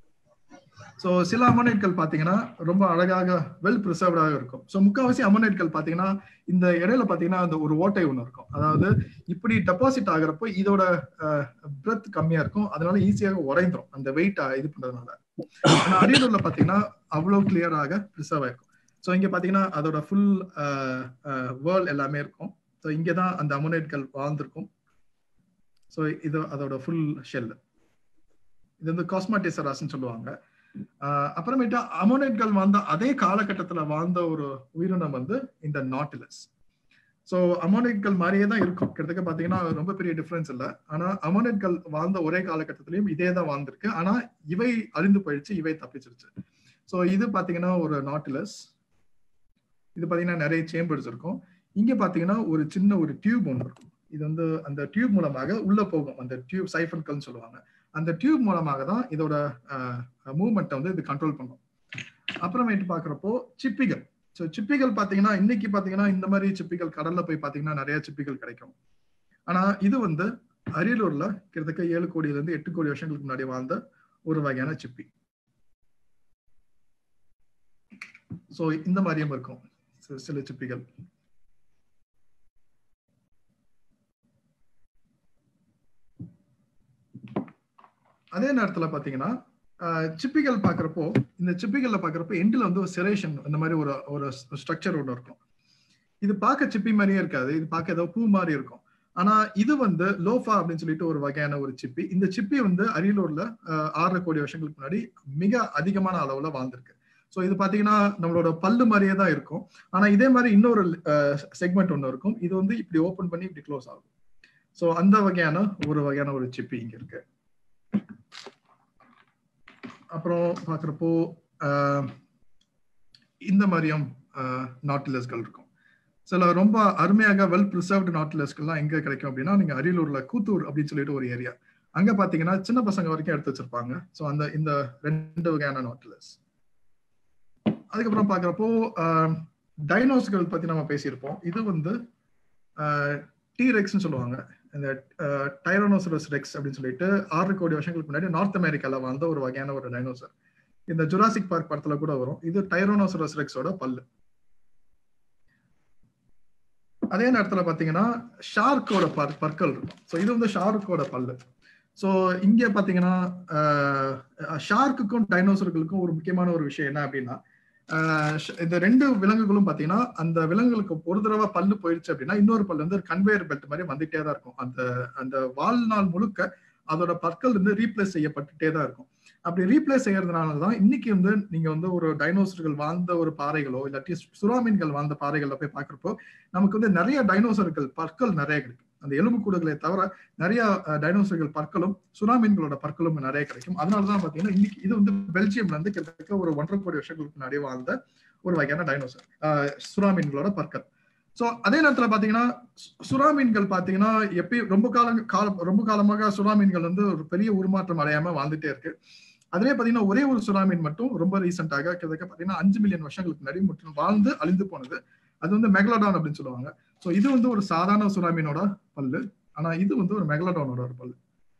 ஸோ சில அமோனைட்கள் பாத்தீங்கன்னா ரொம்ப அழகாக வெல் ப்ரிசர்வ்டாக இருக்கும். ஸோ முக்கால்வாசி அமோனைட்கள் பாத்தீங்கன்னா இந்த இடையில பாத்தீங்கன்னா அந்த ஒரு ஓட்டை ஒண்ணு இருக்கும். அதாவது இப்படி டெபாசிட் ஆகுறப்போ இதோட பிரெத் கம்மியா இருக்கும், அதனால ஈஸியாக உறைந்துரும் அந்த வெயிட் இது பண்றதுனால. ஆனா அரியலூர்ல பாத்தீங்கன்னா அவ்வளவு கிளியராக ப்ரிசர்வ் ஆயிருக்கும். ஸோ இங்க பாத்தீங்கன்னா அதோட ஃபுல் வேர்ல்ட் எல்லாமே இருக்கும். ஸோ இங்கதான் அந்த அமோனைட்கள் வாழ்ந்திருக்கும். ஸோ இது அதோட ஃபுல் ஷெல். இது வந்து காஸ்மாட்டிசராஸ்ன்னு சொல்லுவாங்க. அப்புறமேட்டு அமோனைட்கள் வாழ்ந்த அதே காலகட்டத்துல வாழ்ந்த ஒரு உயிரினம் வந்து இந்த நாட்டிலஸ். ஸோ அமோனைட்கள் மாதிரியே தான் இருக்கும். கிட்டத்தட்ட பாத்தீங்கன்னா ரொம்ப பெரிய டிஃபரன்ஸ் இல்லை. ஆனா அமோனைட்கள் வாழ்ந்த ஒரே காலகட்டத்திலையும் இதே தான் வாழ்ந்திருக்கு. ஆனா இவை அழிந்து போயிடுச்சு, இவை தப்பிச்சிருச்சு. ஸோ இது பாத்தீங்கன்னா ஒரு நாட்டிலஸ். இது பாத்தீங்கன்னா நிறைய சேம்பர்ஸ் இருக்கும். இங்க பாத்தீங்கன்னா ஒரு சின்ன ஒரு டியூப் ஒன்று இருக்கும். இது வந்து அந்த டியூப் மூலமாக உள்ள போகும். அந்த டியூப் சைஃபன்கள்னு சொல்லுவாங்க. அந்த டியூப் மூலமாக தான் இதோட மூவ்மெண்ட்டை வந்து இது கண்ட்ரோல் பண்ணும். அப்புறமேட்டு பாக்குறப்போ சிப்பிகள். ஸோ சிப்பிகள் பாத்தீங்கன்னா இன்னைக்கு பாத்தீங்கன்னா இந்த மாதிரி சிப்பிகள் கடல்ல போய் பாத்தீங்கன்னா நிறைய சிப்பிகள் கிடைக்கும். ஆனா இது வந்து அரியலூர்ல கிட்டத்தட்ட 7 கோடியில இருந்து 8 கோடி வருஷங்களுக்கு முன்னாடி வாழ்ந்த ஒரு வகையான சிப்பி. ஸோ இந்த மாதிரியும் இருக்கும் சில சிப்பிகள். அதே நேரத்துல பாத்தீங்கன்னா சிப்பிகள் பாக்குறப்போ இந்த சிப்பிகள்ல பாக்குறப்போ எண்டில் வந்து ஒரு செரேஷன் இந்த மாதிரி ஒரு ஸ்ட்ரக்சர் ஒன்று இருக்கும். இது பார்க்க சிப்பி மாதிரியே இருக்காது, இது பார்க்க ஏதோ பூ மாதிரி இருக்கும். ஆனா இது வந்து லோஃபா அப்படின்னு சொல்லிட்டு ஒரு வகையான ஒரு சிப்பி. இந்த சிப்பி வந்து அரியலூர்ல 6 கோடி வருஷங்களுக்கு முன்னாடி மிக அதிகமான அளவுல வாழ்ந்திருக்கு. ஸோ இது பாத்தீங்கன்னா நம்மளோட பல்லு மாதிரியே தான் இருக்கும். ஆனா இதே மாதிரி இன்னொரு செக்மெண்ட் ஒன்று இருக்கும். இது வந்து இப்படி ஓபன் பண்ணி இப்படி க்ளோஸ் ஆகும். ஸோ அந்த வகையான ஒரு சிப்பி இங்க இருக்கு. அப்புறம் பாக்குறப்போ இந்த மாதிரியும் நாட்டிலஸ்கள் இருக்கும். சில ரொம்ப அருமையாக வெல் ப்ரிசர்வ்டு நாட்டிலஸ்கள்லாம் எங்க கிடைக்கும் அப்படின்னா நீங்க அரியலூர்ல கூத்தூர் அப்படின்னு சொல்லிட்டு ஒரு ஏரியா, அங்க பாத்தீங்கன்னா சின்ன பசங்க வரைக்கும் எடுத்து வச்சிருப்பாங்க. ஸோ இந்த 2 வகையான நாட்டிலஸ். அதுக்கப்புறம் பாக்குறப்போ டைனோஸ்கள் பத்தி நம்ம பேசியிருப்போம். இது வந்து டீரெக்ஸ்ன்னு சொல்லுவாங்க. இந்த டைரானோசரஸ் ரெக்ஸ் அப்படின்னு சொல்லிட்டு 6 கோடி வருஷங்களுக்கு முன்னாடி நார்த் அமெரிக்கால வாழ்ந்த ஒரு வகையான ஒரு டைனோசர். இந்த ஜுராசிக் பார்க் படத்துல கூட வரும். இது டைரானோசரஸ் ரெக்ஸோட பல்லு. அதே நேரத்துல பாத்தீங்கன்னா ஷார்க்கோட பற்கள் இருக்கும். ஸோ இது வந்து ஷார்க்கோட பல்லு. ஸோ இங்க பாத்தீங்கன்னா ஷார்க்குக்கும் டைனோசர்களுக்கும் ஒரு முக்கியமான ஒரு விஷயம் என்ன அப்படின்னா இந்த 2 விலங்குகளும் பாத்தீங்கன்னா அந்த விலங்குகளுக்கு ஒரு தடவை பல்லு போயிடுச்சு அப்படின்னா இன்னொரு பல்லு வந்து கன்வேயர் பெல்ட் மாதிரி வந்துட்டே தான் இருக்கும். அந்த வாழ்நாள் முழுக்க அதோட பற்கள் வந்து ரீப்ளேஸ் செய்யப்பட்டுட்டே தான் இருக்கும். அப்படி ரீப்ளேஸ் செய்யறதுனாலதான் இன்னைக்கு வந்து நீங்க வந்து ஒரு டைனோசர்கள் வாழ்ந்த ஒரு பாறைகளோ இல்லாட்டி சுறாமீன்கள் வாழ்ந்த பாறைகள்ல போய் பாக்குறப்போ நமக்கு வந்து நிறைய டைனோசர்கள் பற்கள் நிறைய கிடைக்கும். அந்த எலும்புக்கூடுகளை தவிர நிறைய டைனோசர்கள் பற்களும் சுறாமீன்களோட பற்களும் நிறைய கிடைக்கும். அதனாலதான் பாத்தீங்கன்னா இன்னைக்கு இது வந்து பெல்ஜியம்ல இருந்து கிட்டத்தட்ட ஒரு 1.5 கோடி வருஷங்களுக்கு முன்னாடி வாழ்ந்த ஒரு வகையான டைனோசர் சுறாமீன்களோட பற்கள். சோ அதே நேரத்துல பாத்தீங்கன்னா சுறாமீன்கள் பாத்தீங்கன்னா எப்பயும் ரொம்ப காலமாக சுறாமீன்கள் வந்து ஒரு பெரிய உருமாற்றம் அடையாம வாழ்ந்துட்டே இருக்கு. அதுவே பாத்தீங்கன்னா ஒரே ஒரு சுறாமீன் மட்டும் ரொம்ப ரீசெண்டாக கிட்டத்தட்ட பாத்தீங்கன்னா 5 மில்லியன் வருஷங்களுக்கு முன்னாடி முற்றிலும் வாழ்ந்து அழிந்து போனது. அது வந்து மெகலோடான் அப்படின்னு சொல்லுவாங்க. ஸோ இது வந்து ஒரு சாதாரண சுறாமீனோட பல்லு. ஆனா இது வந்து ஒரு மெகலோடானோட ஒரு பல்லு.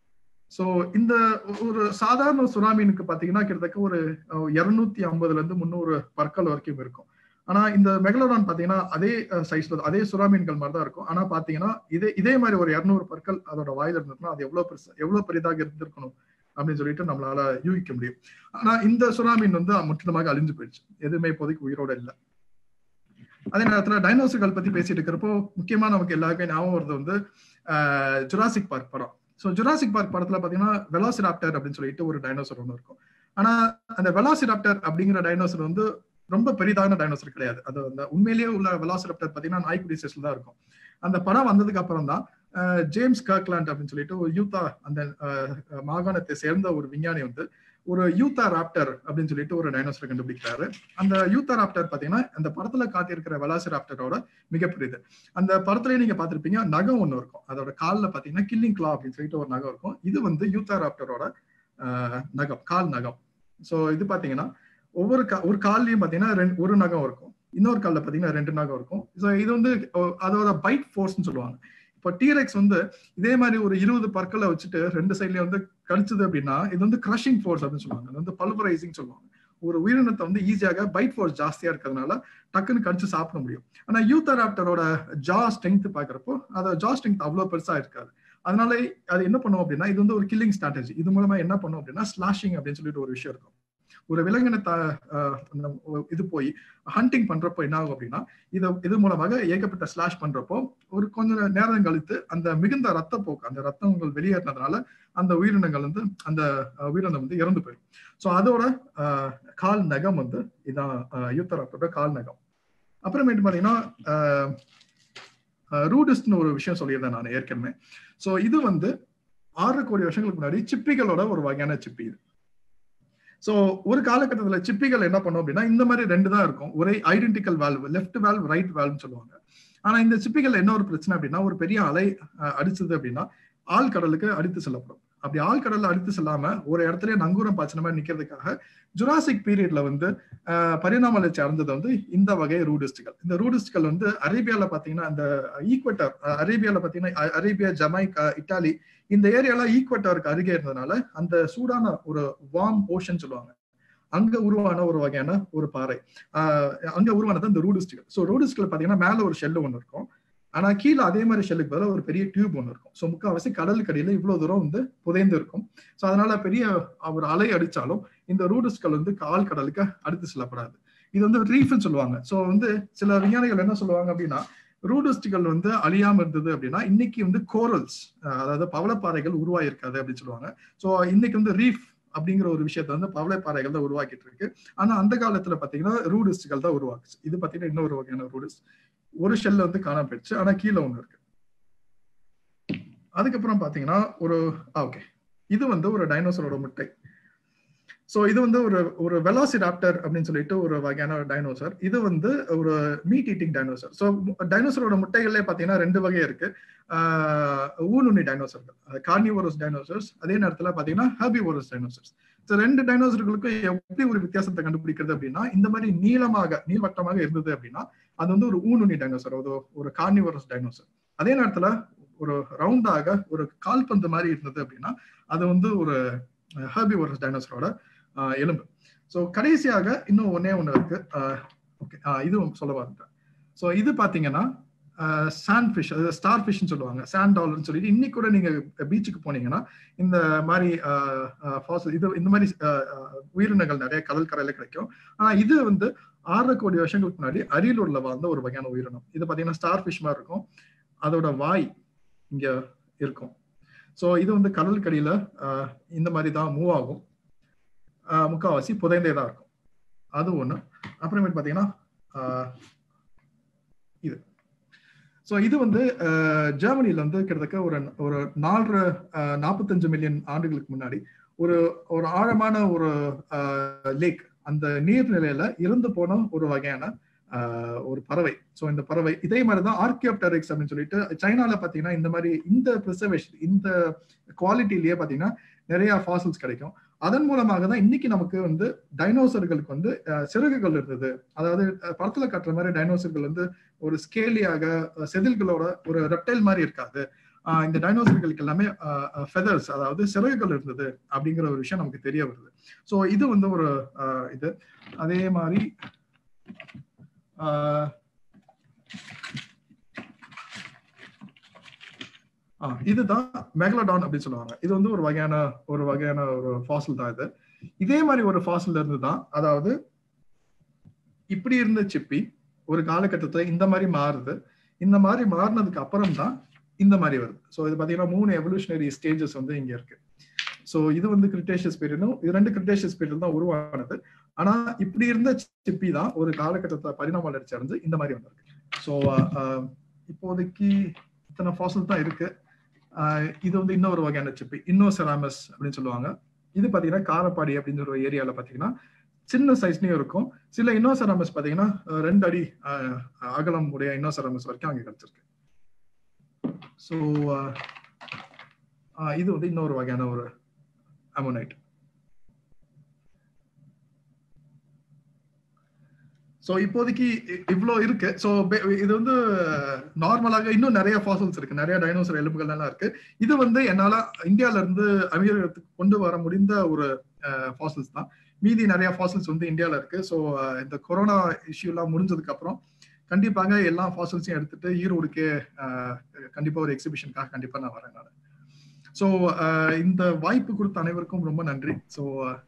ஸோ இந்த ஒரு சாதாரண சுறா மீனுக்கு பாத்தீங்கன்னா கிட்டத்தட்ட ஒரு 250 இருந்து 300 பற்கள் வரைக்கும் இருக்கும். ஆனா இந்த மெகலோடான் பாத்தீங்கன்னா அதே சைஸ்ல அதே சுறா மீன்கள் மாதிரி தான் இருக்கும். ஆனா பாத்தீங்கன்னா இதே மாதிரி ஒரு 200 பற்கள் அதோட வாயில இருந்திருக்குன்னா அது எவ்வளவு பெரிதாக இருந்திருக்கணும் அப்படின்னு சொல்லிட்டு நம்மளால யூகிக்க முடியும். ஆனா இந்த சுறா மீன் வந்து முற்றிலுமாக அழிஞ்சு போயிடுச்சு, எதுவுமே இப்போதைக்கு உயிரோட இல்லை. அதே நேரத்துல டைனோசர்கள் பத்தி பேசிட்டு இருக்கிறப்போ முக்கியமா நமக்கு எல்லாருக்கும் ஞாபகம் வருது வந்து ஜுராசிக் பார்க் படம். ஸோ ஜுராசிக் பார்க் படத்துல பாத்தீங்கன்னா வெலாசிராப்டர் அப்படின்னு சொல்லிட்டு ஒரு டைனோசர் ஒன்று இருக்கும். ஆனா அந்த வெலாசிராப்டர் அப்படிங்கிற டைனோசர் வந்து ரொம்ப பெரிதான டைனோசர் கிடையாது. அது அந்த உண்மையிலேயே உள்ள வெலாசிராப்டர் பாத்தீங்கன்னா நாய்க்குடி சைஸ்ல தான் இருக்கும். அந்த படம் வந்ததுக்கு அப்புறம் தான் ஜேம்ஸ் கர்க்லாண்ட் அப்படின்னு சொல்லிட்டு ஒரு யூத்தா அந்த மாகாணத்தை சேர்ந்த ஒரு விஞ்ஞானி வந்து ஒரு யூத்தா ராப்டர் அப்படின்னு சொல்லிட்டு ஒரு டைனோசரை கண்டுபிடிக்கிறாரு. அந்த யூத்தா ராப்டர் பாத்தீங்கன்னா அந்த படத்துல காட்டியிருக்கிற வெலாசிராப்டரோட மிகப்பெரியது. அந்த படத்துலயே நீங்க பாத்திருப்பீங்க, நகம் ஒண்ணு இருக்கும். அதோட கால்ல பாத்தீங்கன்னா கில்லிங் கிளா அப்படின்னு சொல்லிட்டு ஒரு நகம் இருக்கும். இது வந்து யூத்தா ராப்டரோட நகம், கால் நகம். ஸோ இது பாத்தீங்கன்னா ஒரு கால்லயும் பாத்தீங்கன்னா ஒரு நகம் இருக்கும், இன்னொரு கால்ல பாத்தீங்கன்னா 2 நகம் இருக்கும். ஸோ இது வந்து அதோட பைட் ஃபோர்ஸ்ன்னு சொல்லுவாங்க. இப்போ டீரெக்ஸ் வந்து இதே மாதிரி ஒரு 20 பற்களை வச்சுட்டு 2 சைட்லயும் வந்து கடிச்சது அப்படின்னா இது வந்து கிரஷிங் ஃபோர்ஸ் அப்படின்னு சொல்லுவாங்க. அது வந்து பல்வரைசிங் சொல்லுவாங்க. ஒரு உயிரினத்தை வந்து ஈஸியாக பைட் ஃபோர்ஸ் ஜாஸ்தியா இருக்கிறதுனால டக்குன்னு கடிச்சு சாப்பிட முடியும். ஆனா யூத்தராப்டரோட ஜா ஸ்ட்ரென்த் பாக்குறப்போ அதோட ஜா ஸ்ட்ரென்த் அவ்வளவு பெருசா இருக்காது. அதனால அது என்ன பண்ணும் அப்படின்னா இது வந்து ஒரு கில்லிங் ஸ்ட்ராட்டஜி. இது மூலமா என்ன பண்ணும் அப்படின்னா ஸ்லாஷிங் அப்படின்னு சொல்லிட்டு ஒரு விஷயம் இருக்கும். ஒரு விலங்கின இது போய் ஹண்டிங் பண்றப்போ என்ன ஆகும் அப்படின்னா இது மூலமாக ஏகப்பட்ட ஸ்லாஷ் பண்றப்போ ஒரு கொஞ்ச நேரம் கழித்து அந்த மிகுந்த ரத்தப்போக்கு, அந்த ரத்தங்கள் வெளியேறினதுனால அந்த உயிரினங்கள் வந்து அந்த உயிரினம் வந்து இறந்து போயிடும். ஸோ அதோட கால் நகம் வந்து இதான் யூத்தராப்டரோட கால் நகம். அப்புறமேட்டு பாத்தீங்கன்னா ரூடிஸ்ட்னு ஒரு விஷயம் சொல்லியிருந்தேன் நான் ஏற்கனவே. ஸோ இது வந்து 6 கோடி வருஷங்களுக்கு முன்னாடி சிப்பிகளோட ஒரு வகையான சிப்பி இது. ஸோ ஒரு காலகட்டத்தில் சிப்பிகள் என்ன பண்ணும் அப்படின்னா இந்த மாதிரி 2 தான் இருக்கும், ஒரே identical valve, left valve right வால்வ்னு சொல்லுவாங்க. ஆனா இந்த சிப்பிகள் என்ன ஒரு பிரச்சனை அப்படின்னா ஒரு பெரிய அலை அடிச்சது அப்படின்னா ஆழ்கடலுக்கு அடித்து செல்லப்படும். அப்படி ஆழ்கடல்ல அடித்து செல்லாம ஒரு இடத்துல நங்கூரம் பாய்ச்சின மாதிரி நிக்கிறதுக்காக ஜுராசிக் பீரியட்ல வந்து பரிணாம வளர்ச்சி அடைந்தது வந்து இந்த வகை ரூடிஸ்டுகள். இந்த ரூடிஸ்டுகள் வந்து அரேபியால பாத்தீங்கன்னா அந்த ஈக்வட்டர், அரேபியால பாத்தீங்கன்னா அரேபியா, ஜமைக்கா, இட்டாலி இந்த ஏரியால ஈக்வட்டருக்கு அருகே இருந்ததுனால அந்த சூடான ஒரு வார்ம் ஓஷன் சொல்லுவாங்க, அங்க உருவான ஒரு வகையான ஒரு பாறை. அங்க உருவானது இந்த ரூடிஸ்டுகள். ஸோ ரூடிஸ்டுகள் பாத்தீங்கன்னா மேல ஒரு ஷெல்லு ஒன்று இருக்கும், ஆனா கீழே அதே மாதிரி ஷெல்லுக்கு பதிலாக ஒரு பெரிய டியூப் ஒன்று இருக்கும். ஸோ முக்கால்வாசி கடலுக்கு அடியில இவ்வளவு தூரம் வந்து புதைந்து இருக்கும். ஸோ அதனால பெரிய ஒரு அலை அடிச்சாலும் இந்த ரூடிஸ்டுகள் வந்து கடலுக்கு அடுத்து செல்லப்படாது. இது வந்து ரீஃப்னு சொல்லுவாங்க. ஸோ வந்து சில விஞ்ஞானிகள் என்ன சொல்லுவாங்க அப்படின்னா ரூடிஸ்டுகள் வந்து அழியாம இருந்தது அப்படின்னா இன்னைக்கு வந்து கோரல்ஸ், அதாவது பவளப்பாறைகள் உருவாயிருக்காது அப்படின்னு சொல்லுவாங்க. ஸோ இன்னைக்கு வந்து ரீஃப் அப்படிங்கிற ஒரு விஷயத்த வந்து பவளப்பாறைகள் தான் உருவாக்கிட்டு இருக்கு. ஆனா அந்த காலத்துல பாத்தீங்கன்னா ரூடிஸ்டுகள் தான் உருவாக்குச்சு. இது பாத்தீங்கன்னா இன்னொரு வகையான ரூடிஸ்ட். ஒரு ஷெல்ல வந்து காணாம போயிடுச்சு, ஆனா கீழே ஒண்ணு இருக்கு. அதுக்கப்புறம் பாத்தீங்கன்னா ஓகே, இது வந்து ஒரு டைனோசரோட முட்டை. ஸோ இது வந்து ஒரு வெலாசிராப்டர் அப்படின்னு சொல்லிட்டு ஒரு வகையான டைனோசர். இது வந்து ஒரு மீட் ஈட்டிங் டைனோசர். ஸோ டைனோசரோட முட்டைகள்ல பாத்தீங்கன்னா 2 வகை இருக்கு. ஊனுண்ணி டைனோசர்கள், கார்னிவோரஸ் டைனோசர்ஸ், அதே நேரத்துல பாத்தீங்கன்னா ஹெர்பிவோரஸ் டைனோசர்ஸ். ஸோ 2 டைனோசர்களுக்கும் எப்படி ஒரு வித்தியாசத்தை கண்டுபிடிக்கிறது அப்படின்னா இந்த மாதிரி நீள்வட்டமாக இருந்தது அப்படின்னா அது வந்து ஒரு ஊனுண்ணி டைனோசர், ஒரு கார்னிவோரஸ் டைனோசர். அதே நேரத்துல ஒரு ரவுண்டாக ஒரு கால்பந்து மாதிரி இருந்தது அப்படின்னா அது வந்து ஒரு ஹெர்பிவோரஸ் டைனோசரோட எலும்பு. ஸோ கடைசியாக இன்னும் ஒண்ணு இருக்கு. ஓகே, இதுவும் சொல்ல வந்துட்டேன். ஸோ இது பாத்தீங்கன்னா சாண்ட் ஃபிஷ், ஸ்டார் ஃபிஷ்னு சொல்லுவாங்க, சாண்ட் டாலர்னு சொல்லிட்டு இன்னைக்கு கூட நீங்க பீச்சுக்கு போனீங்கன்னா இந்த மாதிரி இந்த மாதிரி உயிரினங்கள் நிறைய கடற்கரையில கிடைக்கும். ஆனா இது வந்து 6 கோடி வருஷங்களுக்கு முன்னாடி அரியலூர்ல வாழ்ந்த ஒரு வகையான உயிரினம். இது பாத்தீங்கன்னா ஸ்டார் ஃபிஷ் மாதிரி இருக்கும், அதோட வாய் இங்க இருக்கும். ஸோ இது வந்து கடற்கரையில இந்த மாதிரி தான் மூவ் ஆகும், முக்கால்வாசி புதைந்தே தான் இருக்கும். அது ஒண்ணு. அப்புறமேட்டு பாத்தீங்கன்னா இது. ஸோ இது வந்து ஜெர்மனியில வந்து கிட்டத்தட்ட ஒரு 45 மில்லியன் ஆண்டுகளுக்கு முன்னாடி ஒரு ஆழமான ஒரு லேக், அந்த நீர்நிலையில இறந்து போன ஒரு வகையான ஒரு பறவை. ஸோ இந்த பறவை இதே மாதிரிதான் ஆர்கியோப்டெரிக்ஸ் அப்படின்னு சொல்லிட்டு சைனால பாத்தீங்கன்னா இந்த மாதிரி இந்த பிரிசர்வேஷன், இந்த குவாலிட்டிலேயே பாத்தீங்கன்னா நிறைய ஃபாசில்ஸ் கிடைக்கும். அதன் மூலமாக தான் இன்னைக்கு நமக்கு வந்து டைனோசர்களுக்கு வந்து சிறகுகள் இருந்தது. அதாவது படத்துல காட்டுற மாதிரி டைனோசர்கள் வந்து ஒரு ஸ்கேலியாக செதில்களோட ஒரு ரெப்டைல் மாதிரி இருக்காது. இந்த டைனோசர்களுக்கு எல்லாமே ஃபெதர்ஸ், அதாவது சிறகுகள் இருந்தது அப்படிங்கிற ஒரு விஷயம் நமக்கு தெரிய வருது. ஸோ இது வந்து ஒரு இது. அதே மாதிரி இதுதான் மெகலடான் அப்படின்னு சொல்லுவாங்க. இது வந்து ஒரு வகையான ஒரு ஃபாசில் தான் இது. இதே மாதிரி ஒரு ஃபாசில் இருந்து தான், அதாவது இப்படி இருந்த சிப்பி ஒரு காலகட்டத்துல இந்த மாதிரி மாறுது. இந்த மாதிரி மாறினதுக்கு அப்புறம் தான் இந்த மாதிரி வருது. ஸோ இது பாத்தீங்கன்னா 3 எவல்யூஷனரி ஸ்டேஜஸ் வந்து இங்க இருக்கு. ஸோ இது வந்து கிரிட்டேஷியஸ் பீரியடும், இது 2 கிரிட்டேஷியஸ் பீரியட் தான் உருவானது. ஆனா இப்படி இருந்த சிப்பி தான் ஒரு காலகட்டத்துல பரிணாம வளர்ச்சி அடைஞ்சு இந்த மாதிரி வந்திருக்கு. ஸோ இப்போதைக்கு இத்தனை ஃபாசில் தான் இருக்கு. இது வந்து இன்னொரு வகையான சிப்பி, இன்னோசெராமஸ் அப்படின்னு சொல்லுவாங்க. இது பாத்தீங்கன்னா காரப்பாடி அப்படின்ற ஒரு ஏரியால பாத்தீங்கன்னா சின்ன சைஸ்லயும் இருக்கும். சில இன்னோசெராமஸ் பாத்தீங்கன்னா 2 அடி அகலம் உடைய இன்னோசெராமஸ் வரைக்கும் அங்க கிடைச்சிருக்கு. ஸோ இது வந்து இன்னொரு வகையான ஒரு அமோனைட். ஸோ இப்போதைக்கு இவ்வளோ இருக்கு. ஸோ இது வந்து நார்மலாக இன்னும் நிறைய ஃபாசில்ஸ் இருக்கு, நிறைய டைனோசர் எலும்புகள் எல்லாம் இருக்கு. இது வந்து என்னால இந்தியால இருந்து அமெரிக்காவுக்கு கொண்டு வர முடிந்த ஒரு ஃபாசில்ஸ் தான். மீதி நிறைய ஃபாசில்ஸ் வந்து இந்தியால இருக்கு. ஸோ இந்த கொரோனா இஷ்யூ எல்லாம் முடிஞ்சதுக்கு அப்புறம் கண்டிப்பாக எல்லா ஃபாசில்ஸையும் எடுத்துட்டு ஈரோடுக்கு கண்டிப்பா ஒரு எக்ஸிபிஷனுக்காக கண்டிப்பா நான் வரேன் நான். ஸோ இந்த வாய்ப்பு கொடுத்த அனைவருக்கும் ரொம்ப நன்றி. So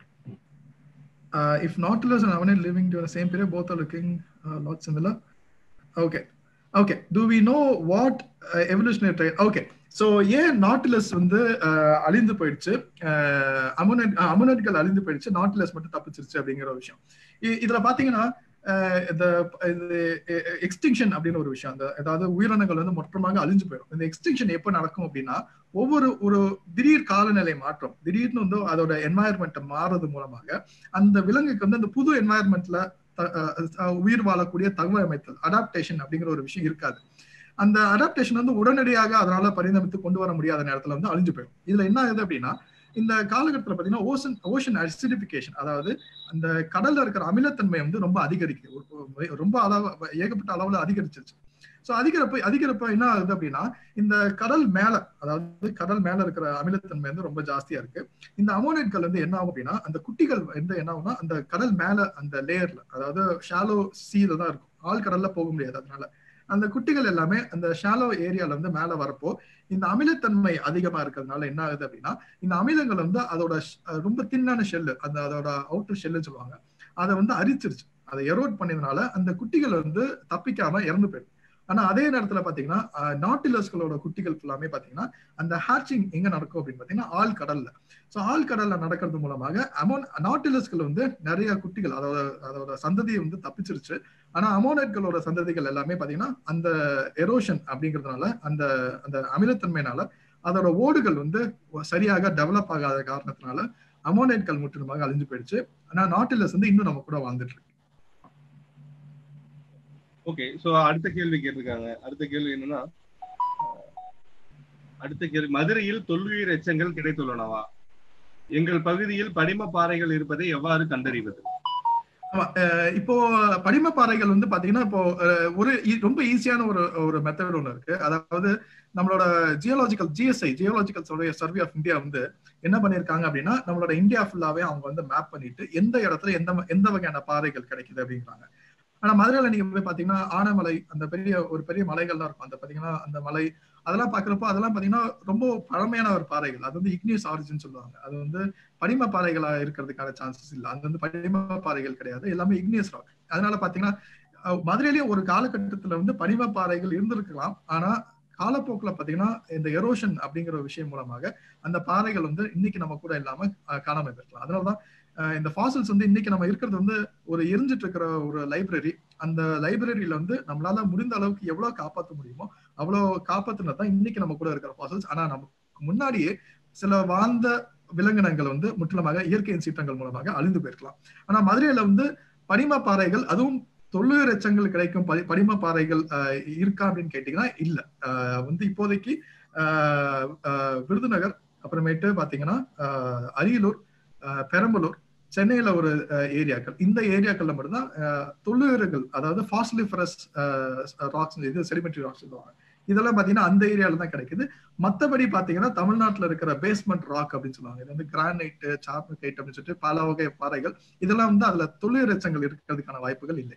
if Nautilus and Amonite living during the same period, both are looking a lot similar. Okay. Do we know what evolutionary trait? Okay. So ஏன் நாட்டிலஸ் வந்து அழிந்து போயிடுச்சு, அமோனைட்கள் அழிந்து போயிடுச்சு, நாட்டிலஸ் மட்டும் தப்பிச்சிருச்சு அப்படிங்கிற ஒரு விஷயம். இதுல பாத்தீங்கன்னா எக்ஸ்டிங்ஷன் அப்படின்னு ஒரு விஷயம், அந்த அதாவது உயிரினங்கள் வந்து மொத்தமாக அழிஞ்சு போயிடும். இந்த எக்ஸ்டிங்ஷன் எப்ப நடக்கும் அப்படின்னா, ஒரு திடீர் காலநிலை மாற்றம், திடீர்னு வந்து அதோட என்வாயர்மெண்ட் மாறது மூலமாக அந்த விலங்குக்கு வந்து அந்த புது என்வாயர்மெண்ட்ல உயிர் வாழக்கூடிய தகவமைத்தல், அடாப்டேஷன் அப்படிங்கிற ஒரு விஷயம் இருக்காது. அந்த அடாப்டேஷன் வந்து உடனடியாக அதனால பரிணமித்து கொண்டு வர முடியாத நேரத்துல வந்து அழிஞ்சு போயிடும். இதுல என்ன ஆகுது அப்படின்னா, இந்த காலகட்டத்தில் பாத்தீங்கன்னா ஓஷன் அசிடிபிகேஷன், அதாவது அந்த கடல்ல இருக்கிற அமிலத்தன்மை வந்து ரொம்ப அதிகரிக்குது, ரொம்ப ஏகப்பட்ட அளவுல அதிகரிச்சிருச்சு. ஸோ அதிகரிப்ப என்ன ஆகுது அப்படின்னா, இந்த கடல் மேல இருக்கிற அமிலத்தன்மை வந்து ரொம்ப ஜாஸ்தியா இருக்கு. இந்த அமோனைட்கள் வந்து என்ன ஆகும் அப்படின்னா, அந்த குட்டிகள் வந்து என்ன ஆகும்னா அந்த கடல் மேல அந்த லேயர்ல, அதாவது ஷாலோ சீல தான் இருக்கும், ஆள் கடல்ல போக முடியாது. அதனால அந்த குட்டிகள் எல்லாமே அந்த ஷாலோ ஏரியால வந்து மேல வரப்போ இந்த அமிலத்தன்மை அதிகமா இருக்கிறதுனால என்ன ஆகுது அப்படின்னா, இந்த அமிலங்கள் வந்து அதோட ரொம்ப தின்னான ஷெல்லு, அதோட அவுட்டர் ஷெல்லுன்னு சொல்லுவாங்க, அதை வந்து அரிச்சிருச்சு. அதை எரோட் பண்ணதுனால அந்த குட்டிகள் வந்து தப்பிக்காம இறந்து போயிடும். ஆனா அதே நேரத்துல பாத்தீங்கன்னா நாட்டிலஸ்களோட குட்டிகள் எல்லாமே பாத்தீங்கன்னா அந்த ஹேட்சிங் எங்க நடக்கும் அப்படின்னு பாத்தீங்கன்னா ஆழ் கடல்ல. ஸோ ஆழ் கடல்ல நடக்கிறது மூலமாக நாட்டிலஸ்கள் வந்து நிறைய குட்டிகள், அதோட சந்ததியை வந்து தப்பிச்சிருச்சு. ஆனா அமோனைட்களோட சந்ததிகள் எல்லாமே பாத்தீங்கன்னா அந்த எரோஷன் அப்படிங்கிறதுனால, அந்த அந்த அமிலத்தன்மையினால அதோட ஓடுகள் வந்து சரியாக டெவலப் ஆகாத காரணத்தினால அமோனைட்கள் முற்றிலுமாக அழிஞ்சு போயிடுச்சு. ஆனா நாட்டிலஸ் வந்து இன்னும் நம்ம கூட வாழ்ந்துட்டு இருக்கு. ஓகே, சோ அடுத்த கேள்வி கேட்டிருக்காங்க. அடுத்த கேள்வி என்னன்னா, மதுரையில் தொல்லுயிர் எச்சங்கள் கிடைத்துள்ளனவா? எங்கள் பகுதியில் படிம பாறைகள் இருப்பதை எவ்வாறு கண்டறிவது? இப்போ படிம பாறைகள் வந்து பாத்தீங்கன்னா, இப்போ ஒரு ரொம்ப ஈஸியான ஒரு மெத்தட் ஒண்ணு இருக்கு. அதாவது நம்மளோட ஜியோலாஜிக்கல் சர்வே ஆஃப் இந்தியா வந்து என்ன பண்ணிருக்காங்க அப்படின்னா, நம்மளோட இந்தியா ஃபுல்லாவே அவங்க வந்து மேப் பண்ணிட்டு எந்த இடத்துல எந்த வகையான பாறைகள் கிடைக்குது அப்படிங்கிறாங்க. ஆனா மதுரையில நீங்க போய் பாத்தீங்கன்னா ஆனைமலை, அந்த பெரிய மலைகள்லாம் இருக்கும், அந்த பாத்தீங்கன்னா அந்த மலை அதெல்லாம் பாக்குறப்போ அதெல்லாம் பாத்தீங்கன்னா ரொம்ப பழமையான ஒரு பாறைகள், அது வந்து இக்னியஸ் ஆரிஜின் சொல்லுவாங்க. அது வந்து படிம பாறைகளா இருக்கிறதுக்கான சான்சஸ் இல்லை, அது வந்து படிம பாறைகள் கிடையாது, எல்லாமே இக்னியஸ் ராக். அதனால பாத்தீங்கன்னா மதுரையிலேயே ஒரு காலகட்டத்துல வந்து படிம பாறைகள் இருந்திருக்கலாம். ஆனா காலப்போக்கில் பாத்தீங்கன்னா இந்த எரோஷன் அப்படிங்கிற ஒரு விஷயம் மூலமாக அந்த பாறைகள் வந்து இன்னைக்கு நம்ம கூட இல்லாம காணாம இருக்கலாம். அதனாலதான் இந்த ஃபாசில்ஸ் வந்து இன்னைக்கு நம்ம இருக்கிறது வந்து ஒரு எரிஞ்சிட்டு இருக்கிற ஒரு லைப்ரரி. அந்த லைப்ரரியில வந்து நம்மளால முடிந்த அளவுக்கு எவ்வளவு காப்பாற்ற முடியுமோ அவ்வளவு காப்பாத்தினதான் இன்னைக்கு நம்ம கூட இருக்கிற ஃபாசில்ஸ். ஆனா நமக்கு முன்னாடியே சில வாழ்ந்த விலங்கினங்கள் வந்து முற்றிலுமாக இயற்கையின் சீற்றங்கள் மூலமாக அழிந்து போயிருக்கலாம். ஆனா மதுரையில வந்து படிம பாறைகள், அதுவும் தொல்லுயிர் எச்சங்கள் கிடைக்கும் படிம பாறைகள் இருக்கா அப்படின்னு கேட்டீங்கன்னா இல்ல. வந்து இப்போதைக்கு விருதுநகர், அப்புறமேட்டு பாத்தீங்கன்னா அரியலூர், பெரம்பலூர், சென்னையில ஒரு ஏரியாக்கள், இந்த ஏரியாக்கள்ல மட்டும்தான் தொல்லுயிர்கள், அதாவது ஃபாசிலிஃபரஸ் ராக்ஸ், இது செடிமெண்ட்ரி ராக்ஸ் சொல்லுவாங்க, இதெல்லாம் பாத்தீங்கன்னா அந்த ஏரியால தான் கிடைக்குது. மத்தபடி பாத்தீங்கன்னா தமிழ்நாட்டுல இருக்கிற பேஸ்மெண்ட் ராக் அப்படின்னு சொல்லுவாங்க. இது வந்து கிரானைட், சார்பகைட் அப்படின்னு சொல்லிட்டு பல வகை பாறைகள். இதெல்லாம் வந்து அதுல தொல்லுயிர் எச்சங்கள் இருக்கிறதுக்கான வாய்ப்புகள் இல்லை.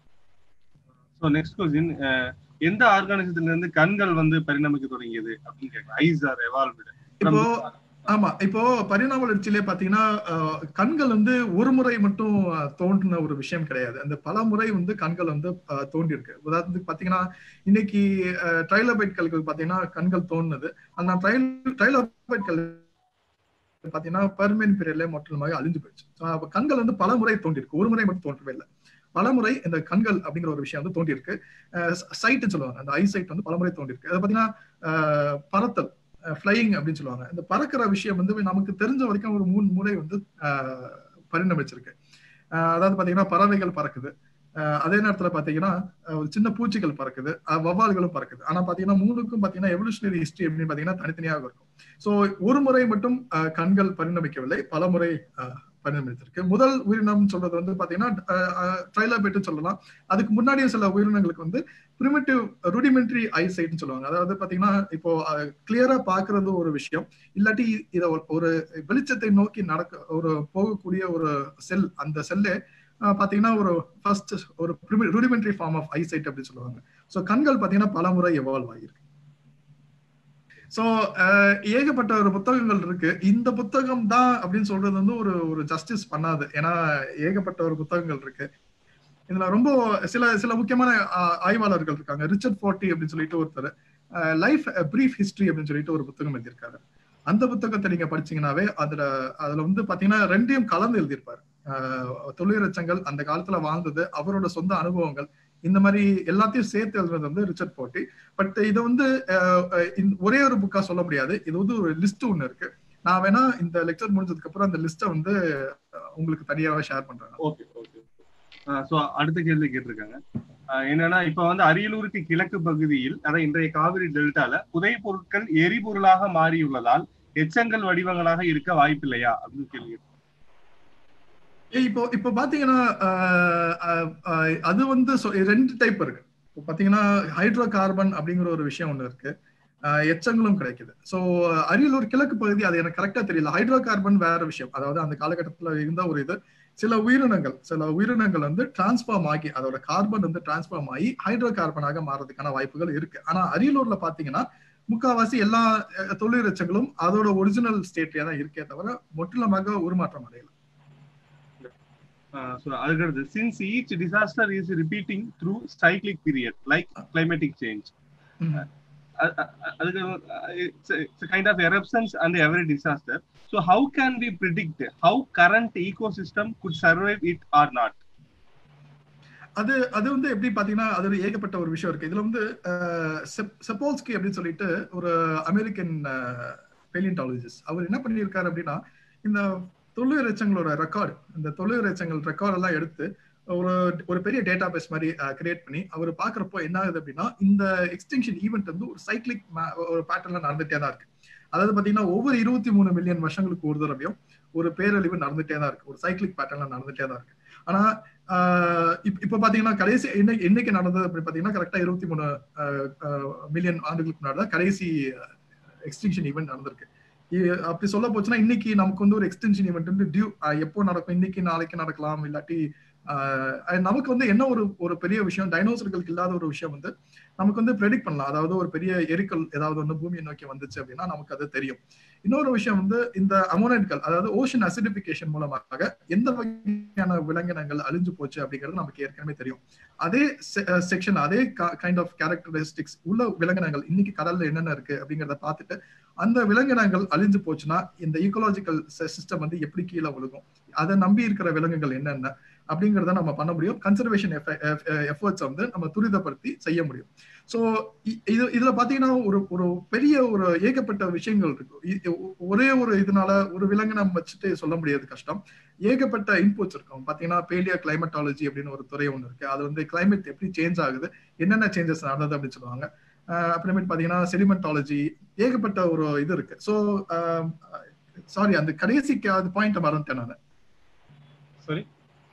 ஸோ நெக்ஸ்ட் கொஸ்டின், எந்த ஆர்கானிசத்துல இருந்து கண்கள் வந்து பரிணமிக்க தொடங்கியது அப்படின்னு கேட்கலாம். Eyes are evolved. இப்போ ஆமா, இப்போ பரிணாம வளர்ச்சியிலே பாத்தீங்கன்னா கண்கள் வந்து ஒரு முறை மட்டும் தோன்றின ஒரு விஷயம் கிடையாது. அந்த பல முறை வந்து கண்கள் வந்து தோன்றி இருக்கு. உதாரணத்துக்கு பாத்தீங்கன்னா இன்னைக்கு ட்ரைலோபைட்களுக்கு பாத்தீங்கன்னா கண்கள் தோன்றுனது. ஆனா ட்ரைலோபைட்கள் பாத்தீங்கன்னா பெர்மியன் பீரியட்ல முற்றிலுமாக அழிஞ்சு போயிடுச்சு. கண்கள் வந்து பல முறை தோன்றிருக்கு, ஒரு முறை மட்டும் தோன்றவே இல்லை. பல முறை இந்த கண்கள் அப்படிங்கிற ஒரு விஷயம் வந்து தோன்றி இருக்கு. சைட்னு சொல்லுவாங்க, அந்த ஐ சைட் வந்து பல முறை தோன்றி இருக்கு. அது பாத்தீங்கன்னா பறத்தல், ஃபிளையிங் அப்படின்னு சொல்லுவாங்க. இந்த பறக்கிற விஷயம் வந்து நமக்கு தெரிஞ்ச வரைக்கும் ஒரு 3 முறை வந்து பரிணமிச்சிருக்கு. அதாவது பாத்தீங்கன்னா பறவைகள் பறக்குது, அதே நேரத்துல பாத்தீங்கன்னா ஒரு சின்ன பூச்சிகள் பறக்குது, வவ்வால்களும் பறக்குது. ஆனா பாத்தீங்கன்னா 3க்கும் பாத்தீங்கன்னா எவல்யூஷனரி ஹிஸ்டரி அப்படின்னு பாத்தீங்கன்னா தனித்தனியாக இருக்கும். சோ ஒரு முறை மட்டும் கண்கள் பரிணமிக்கவில்லை, பல முறை பரிணமித்திருக்கு. முதல் உயிரினம் சொல்றது வந்து பாத்தீங்கன்னா ட்ரைலோபைட் சொல்லலாம். அதுக்கு முன்னாடியே சில உயிரினங்களுக்கு வந்து பிரிமிட்டிவ் ரூடிமெண்ட்ரி ஐசைட்னு சொல்லுவாங்க. அதாவது பாத்தீங்கன்னா இப்போ கிளியரா பாக்குறது ஒரு விஷயம், இல்லாட்டி இத ஒரு வெளிச்சத்தை நோக்கி ஒரு போகக்கூடிய ஒரு செல், அந்த செல்லே பாத்தீங்கன்னா ஒரு ஃபர்ஸ்ட் ஒரு ரூடிமெண்ட்ரி ஃபார்ம் ஆஃப் ஐசைட் அப்படின்னு சொல்லுவாங்க. சோ கண்கள் பாத்தீங்கன்னா பல முறை எவால்வ் ஆகிருக்கு. சோ ஏகப்பட்ட ஒரு புத்தகங்கள் இருக்கு. இந்த புத்தகம் தான் அப்படின்னு சொல்றது வந்து ஒரு ஜஸ்டிஸ் பண்ணாது. ஏன்னா ஏகப்பட்ட ஒரு புத்தகங்கள் இருக்கு. இதுல ரொம்ப சில முக்கியமான ஆய்வாளர்கள் இருக்காங்க. ரிச்சர்ட் ஃபோர்ட்டி அப்படின்னு சொல்லிட்டு ஒருத்தர் லைஃப் பிரீஃப் ஹிஸ்டரி அப்படின்னு சொல்லிட்டு ஒரு புத்தகம் எழுதியிருக்காரு. அந்த புத்தகத்தை நீங்க படிச்சீங்கன்னாவே அதுல வந்து பாத்தீங்கன்னா ரெண்டையும் கலந்து எழுதியிருப்பாரு. தொல்லுயிர் எச்சங்கள் அந்த காலத்துல வாழ்ந்தது, அவரோட சொந்த அனுபவங்கள், இந்த மாதிரி எல்லாத்தையும் சேர்த்து எழுதுறது வந்து ரிச்சர்ட் ஃபோர்ட்டி. பட் இதை வந்து ஒரே ஒரு புக்கா சொல்ல முடியாது. இது வந்து ஒரு லிஸ்ட் ஒண்ணு இருக்கு. நான் வேணா இந்த லெக்சர் முடிஞ்சதுக்கு அப்புறம் அந்த லிஸ்ட்டை வந்து உங்களுக்கு தனியாவே ஷேர் பண்றேன். Okay okay. சோ அடுத்த கேள்வி கேட்டிருக்காங்க. என்னன்னா இப்ப வந்து அரியலூருக்கு கிழக்கு பகுதியில், அதாவது இன்றைய காவிரி டெல்டால புதை பொருட்கள் எரிபொருளாக மாறியுள்ளதால் எச்சங்கள் வடிவங்களாக இருக்க வாய்ப்பில்லையா அப்படின்னு கேள்வி. இப்போ பாத்தீங்கன்னா அது வந்து 2 டைப் இருக்கு. இப்போ பாத்தீங்கன்னா ஹைட்ரோ கார்பன் அப்படிங்கிற ஒரு விஷயம் ஒண்ணு இருக்கு, எச்சங்களும் கிடைக்குது. சோ அரியலூர் கிழக்கு பகுதி அது எனக்கு கரெக்டா தெரியல. ஹைட்ரோ கார்பன் வேற விஷயம், அதாவது அந்த காலகட்டத்துல இருந்த ஒரு இது. சில உயிரினங்கள் வந்து டிரான்ஸ்ஃபார்ம் ஆகி, அதோட கார்பன் வந்து டிரான்ஸ்ஃபார்ம் ஆகி ஹைட்ரோ கார்பனாக மாறதுக்கான வாய்ப்புகள் இருக்கு. ஆனா அரியலூர்ல பாத்தீங்கன்னா முக்காவாசி எல்லா தொழில் எச்சங்களும் அதோட ஒரிஜினல் ஸ்டேட்லயே தான் இருக்கே தவிர முற்றிலுமாக உருமாற்றம் அடையல. அதுக்கடுத்து, since each disaster is repeating through cyclic period like climatic change, it's a kind of eruptions and every disaster, so how can we predict how current ecosystem could survive it or not? அது வந்து எப்படி பாத்தீங்கன்னா அது ஏகப்பட்ட ஒரு விஷயம் இருக்கு. இதுல வந்து செப்போல்ஸ்கி அப்படின்னு சொல்லிட்டு ஒரு அமெரிக்கன் பேலியன்டாலஜிஸ்ட், அவர் என்ன பண்ணியிருக்காரு அப்படின்னா இந்த தொல்லுயிர் எச்சங்களோட ரெக்கார்டு, இந்த தொல்லுயிர் எச்சங்கள் ரெக்கார்ட் எல்லாம் எடுத்து ஒரு பெரிய டேட்டா பேஸ் மாதிரி கிரியேட் பண்ணி அவர் பாக்குறப்போ என்ன ஆகுது அப்படின்னா இந்த எக்ஸ்டிங்ஷன் ஈவெண்ட் வந்து ஒரு சைக்கிளிக் ஒரு பேட்டர்ன்ல நடந்துட்டே தான் இருக்கு. அதாவது பாத்தீங்கன்னா ஒவ்வொரு 23 மில்லியன் வருஷங்களுக்கு ஒரு தடவையும் ஒரு பேரழிவு நடந்துட்டே தான் இருக்கு, ஒரு சைக்கிளிக் பேட்டர்ன்ல நடந்துட்டே தான் இருக்கு. ஆனா இப்ப பாத்தீங்கன்னா கடைசி என்னைக்கு நடந்தது அப்படி பாத்தீங்கன்னா கரெக்டா 23 மில்லியன் ஆண்டுகளுக்கு முன்னாடி கடைசி எக்ஸ்டிங்ஷன் ஈவெண்ட் நடந்திருக்கு. அப்படி சொல்ல போச்சுன்னா இன்னைக்கு நமக்கு வந்து ஒரு எக்ஸ்டென்ஷன் ஈவெண்ட் வந்து டியூ எப்போ நடக்கும், இன்னைக்கு நாளைக்கு நடக்கலாம், இல்லாட்டி நமக்கு வந்து என்ன ஒரு பெரிய விஷயம், டைனோசர்களுக்கு இல்லாத ஒரு விஷயம் வந்து நமக்கு வந்து ப்ரெடிக்ட் பண்ணலாம். அதாவது ஒரு பெரிய எரிக்கல் ஏதாவது ஒன்று பூமியை நோக்கி வந்துச்சு அப்படின்னா நமக்கு அது தெரியும். இன்னொரு விஷயம் வந்து இந்த அமோனைட்கள், அதாவது ஓஷன் அசிடிபிகேஷன் மூலமாக எந்த வகையான விலங்கினங்கள் அழிஞ்சு போச்சு அப்படிங்கிறது நமக்கு ஏற்கனவே தெரியும். அதே செக்ஷன், அதே கைண்ட் ஆஃப் கேரக்டரிஸ்டிக்ஸ் உள்ள விலங்கினங்கள் இன்னைக்கு கடல்ல என்னென்ன இருக்கு அப்படிங்கிறத பார்த்துட்டு அந்த விலங்கினங்கள் அழிஞ்சு போச்சுன்னா இந்த ஈக்கோலாஜிக்கல் சிஸ்டம் வந்து எப்படி கீழே விழுகும், அதை நம்பி இருக்கிற விலங்குகள் என்னென்ன அப்படிங்கிறத நம்ம பண்ண முடியும். கன்சர்வேஷன் எஃபர்ட்ஸ் வந்து நம்ம துரிதப்படுத்தி செய்ய முடியும். ஸோ இதுல பாத்தீங்கன்னா ஒரு பெரிய ஒரு ஏகப்பட்ட விஷயங்கள் இருக்கு. ஒரே ஒரு இதனால ஒரு விலங்கினம் வச்சுட்டு சொல்ல முடியாது, கஷ்டம். ஏகப்பட்ட இன்புட்ஸ் இருக்கும். பாத்தீங்கன்னா பேலியோ கிளைமேட்டாலஜி அப்படின்னு ஒரு துறை ஒன்று இருக்கு. அது வந்து கிளைமேட் எப்படி சேஞ்ச் ஆகுது, என்னென்ன சேஞ்சஸ் நடந்தது அப்படின்னு சொல்லுவாங்க. அப்புறமேட்டு பாத்தீங்கன்னா செடிமெண்டாலஜி, ஏகப்பட்ட ஒரு இது இருக்கு. ஸோ சாரி, அந்த கடைசி பாயிண்ட் மறந்துட்டேன் நான்.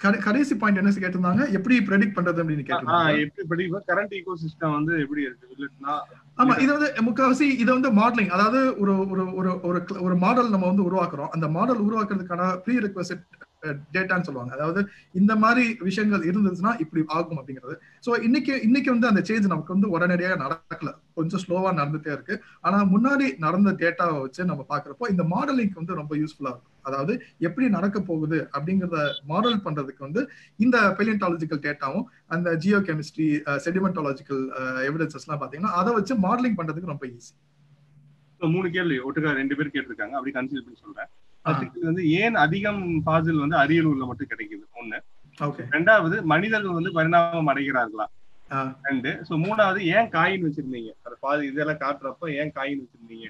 கடைசி பாயிண்ட் என்ன கேட்டிருந்தாங்க, எப்படி ப்ரெடிக்ட் பண்றது அப்படின்னு கேட்டிருந்தாங்க. எப்படி கரண்ட் ஈகோசிஸ்டம் வந்து எப்படி இருக்கு? ஆமா, இது வந்து முக்காவாசி இது வந்து மாடலிங், அதாவது ஒரு ஒரு ஒரு ஒரு மாடல் நம்ம வந்து உருவாக்குறோம். அந்த மாடல் உருவாக்குறதுக்கான ப்ரீ ரெக்வசிட் டேட்டான்னு சொல்லுவாங்க. அதாவது இந்த மாதிரி விஷயங்கள் இருந்துச்சுன்னா இப்படி ஆகும் அப்படிங்கிறது. ஸோ இன்னைக்கு வந்து அந்த சேஞ்ச் நமக்கு வந்து உடனடியாக நடக்கல, கொஞ்சம் ஸ்லோவா நடந்துட்டே இருக்கு. ஆனா முன்னாடி நடந்த டேட்டாவை வச்சு நம்ம பாக்குறப்போ இந்த மாடலிங் வந்து ரொம்ப யூஸ்ஃபுல்லா இருக்கும். அதாவது எப்படி நடக்க போகுது அப்படிங்கறத மாடல் பண்றதுக்கு வந்து இந்த பெலியன்டாலஜிக்கல் டேட்டாவும் அந்த ஜியோ கெமிஸ்ட்ரி செடிமெண்டாலஜிக்கல் எவிடன்சஸ் எல்லாம் பாத்தீங்கன்னா அதை வச்சு மாடலிங் பண்றதுக்கு ரொம்ப ஈஸி. 3 கேள்வி ஒட்டுக்கா 2 பேர் கேட்டிருக்காங்க, அப்படி கன்சிடர் பண்ணி சொல்றேன். வந்து ஏன் அதிகம் ஃபாசில் வந்து அரியலூர்ல மட்டும் கிடைக்குது? 1. ரெண்டாவது, மனிதர்கள் வந்து பரிணாமம் அடைகிறார்களா? 2. சோ 3வது, ஏன் காயின் வச்சிருந்தீங்க? அந்த பாதி இதெல்லாம் காட்டுறப்ப ஏன் காயின் வச்சிருந்தீங்க?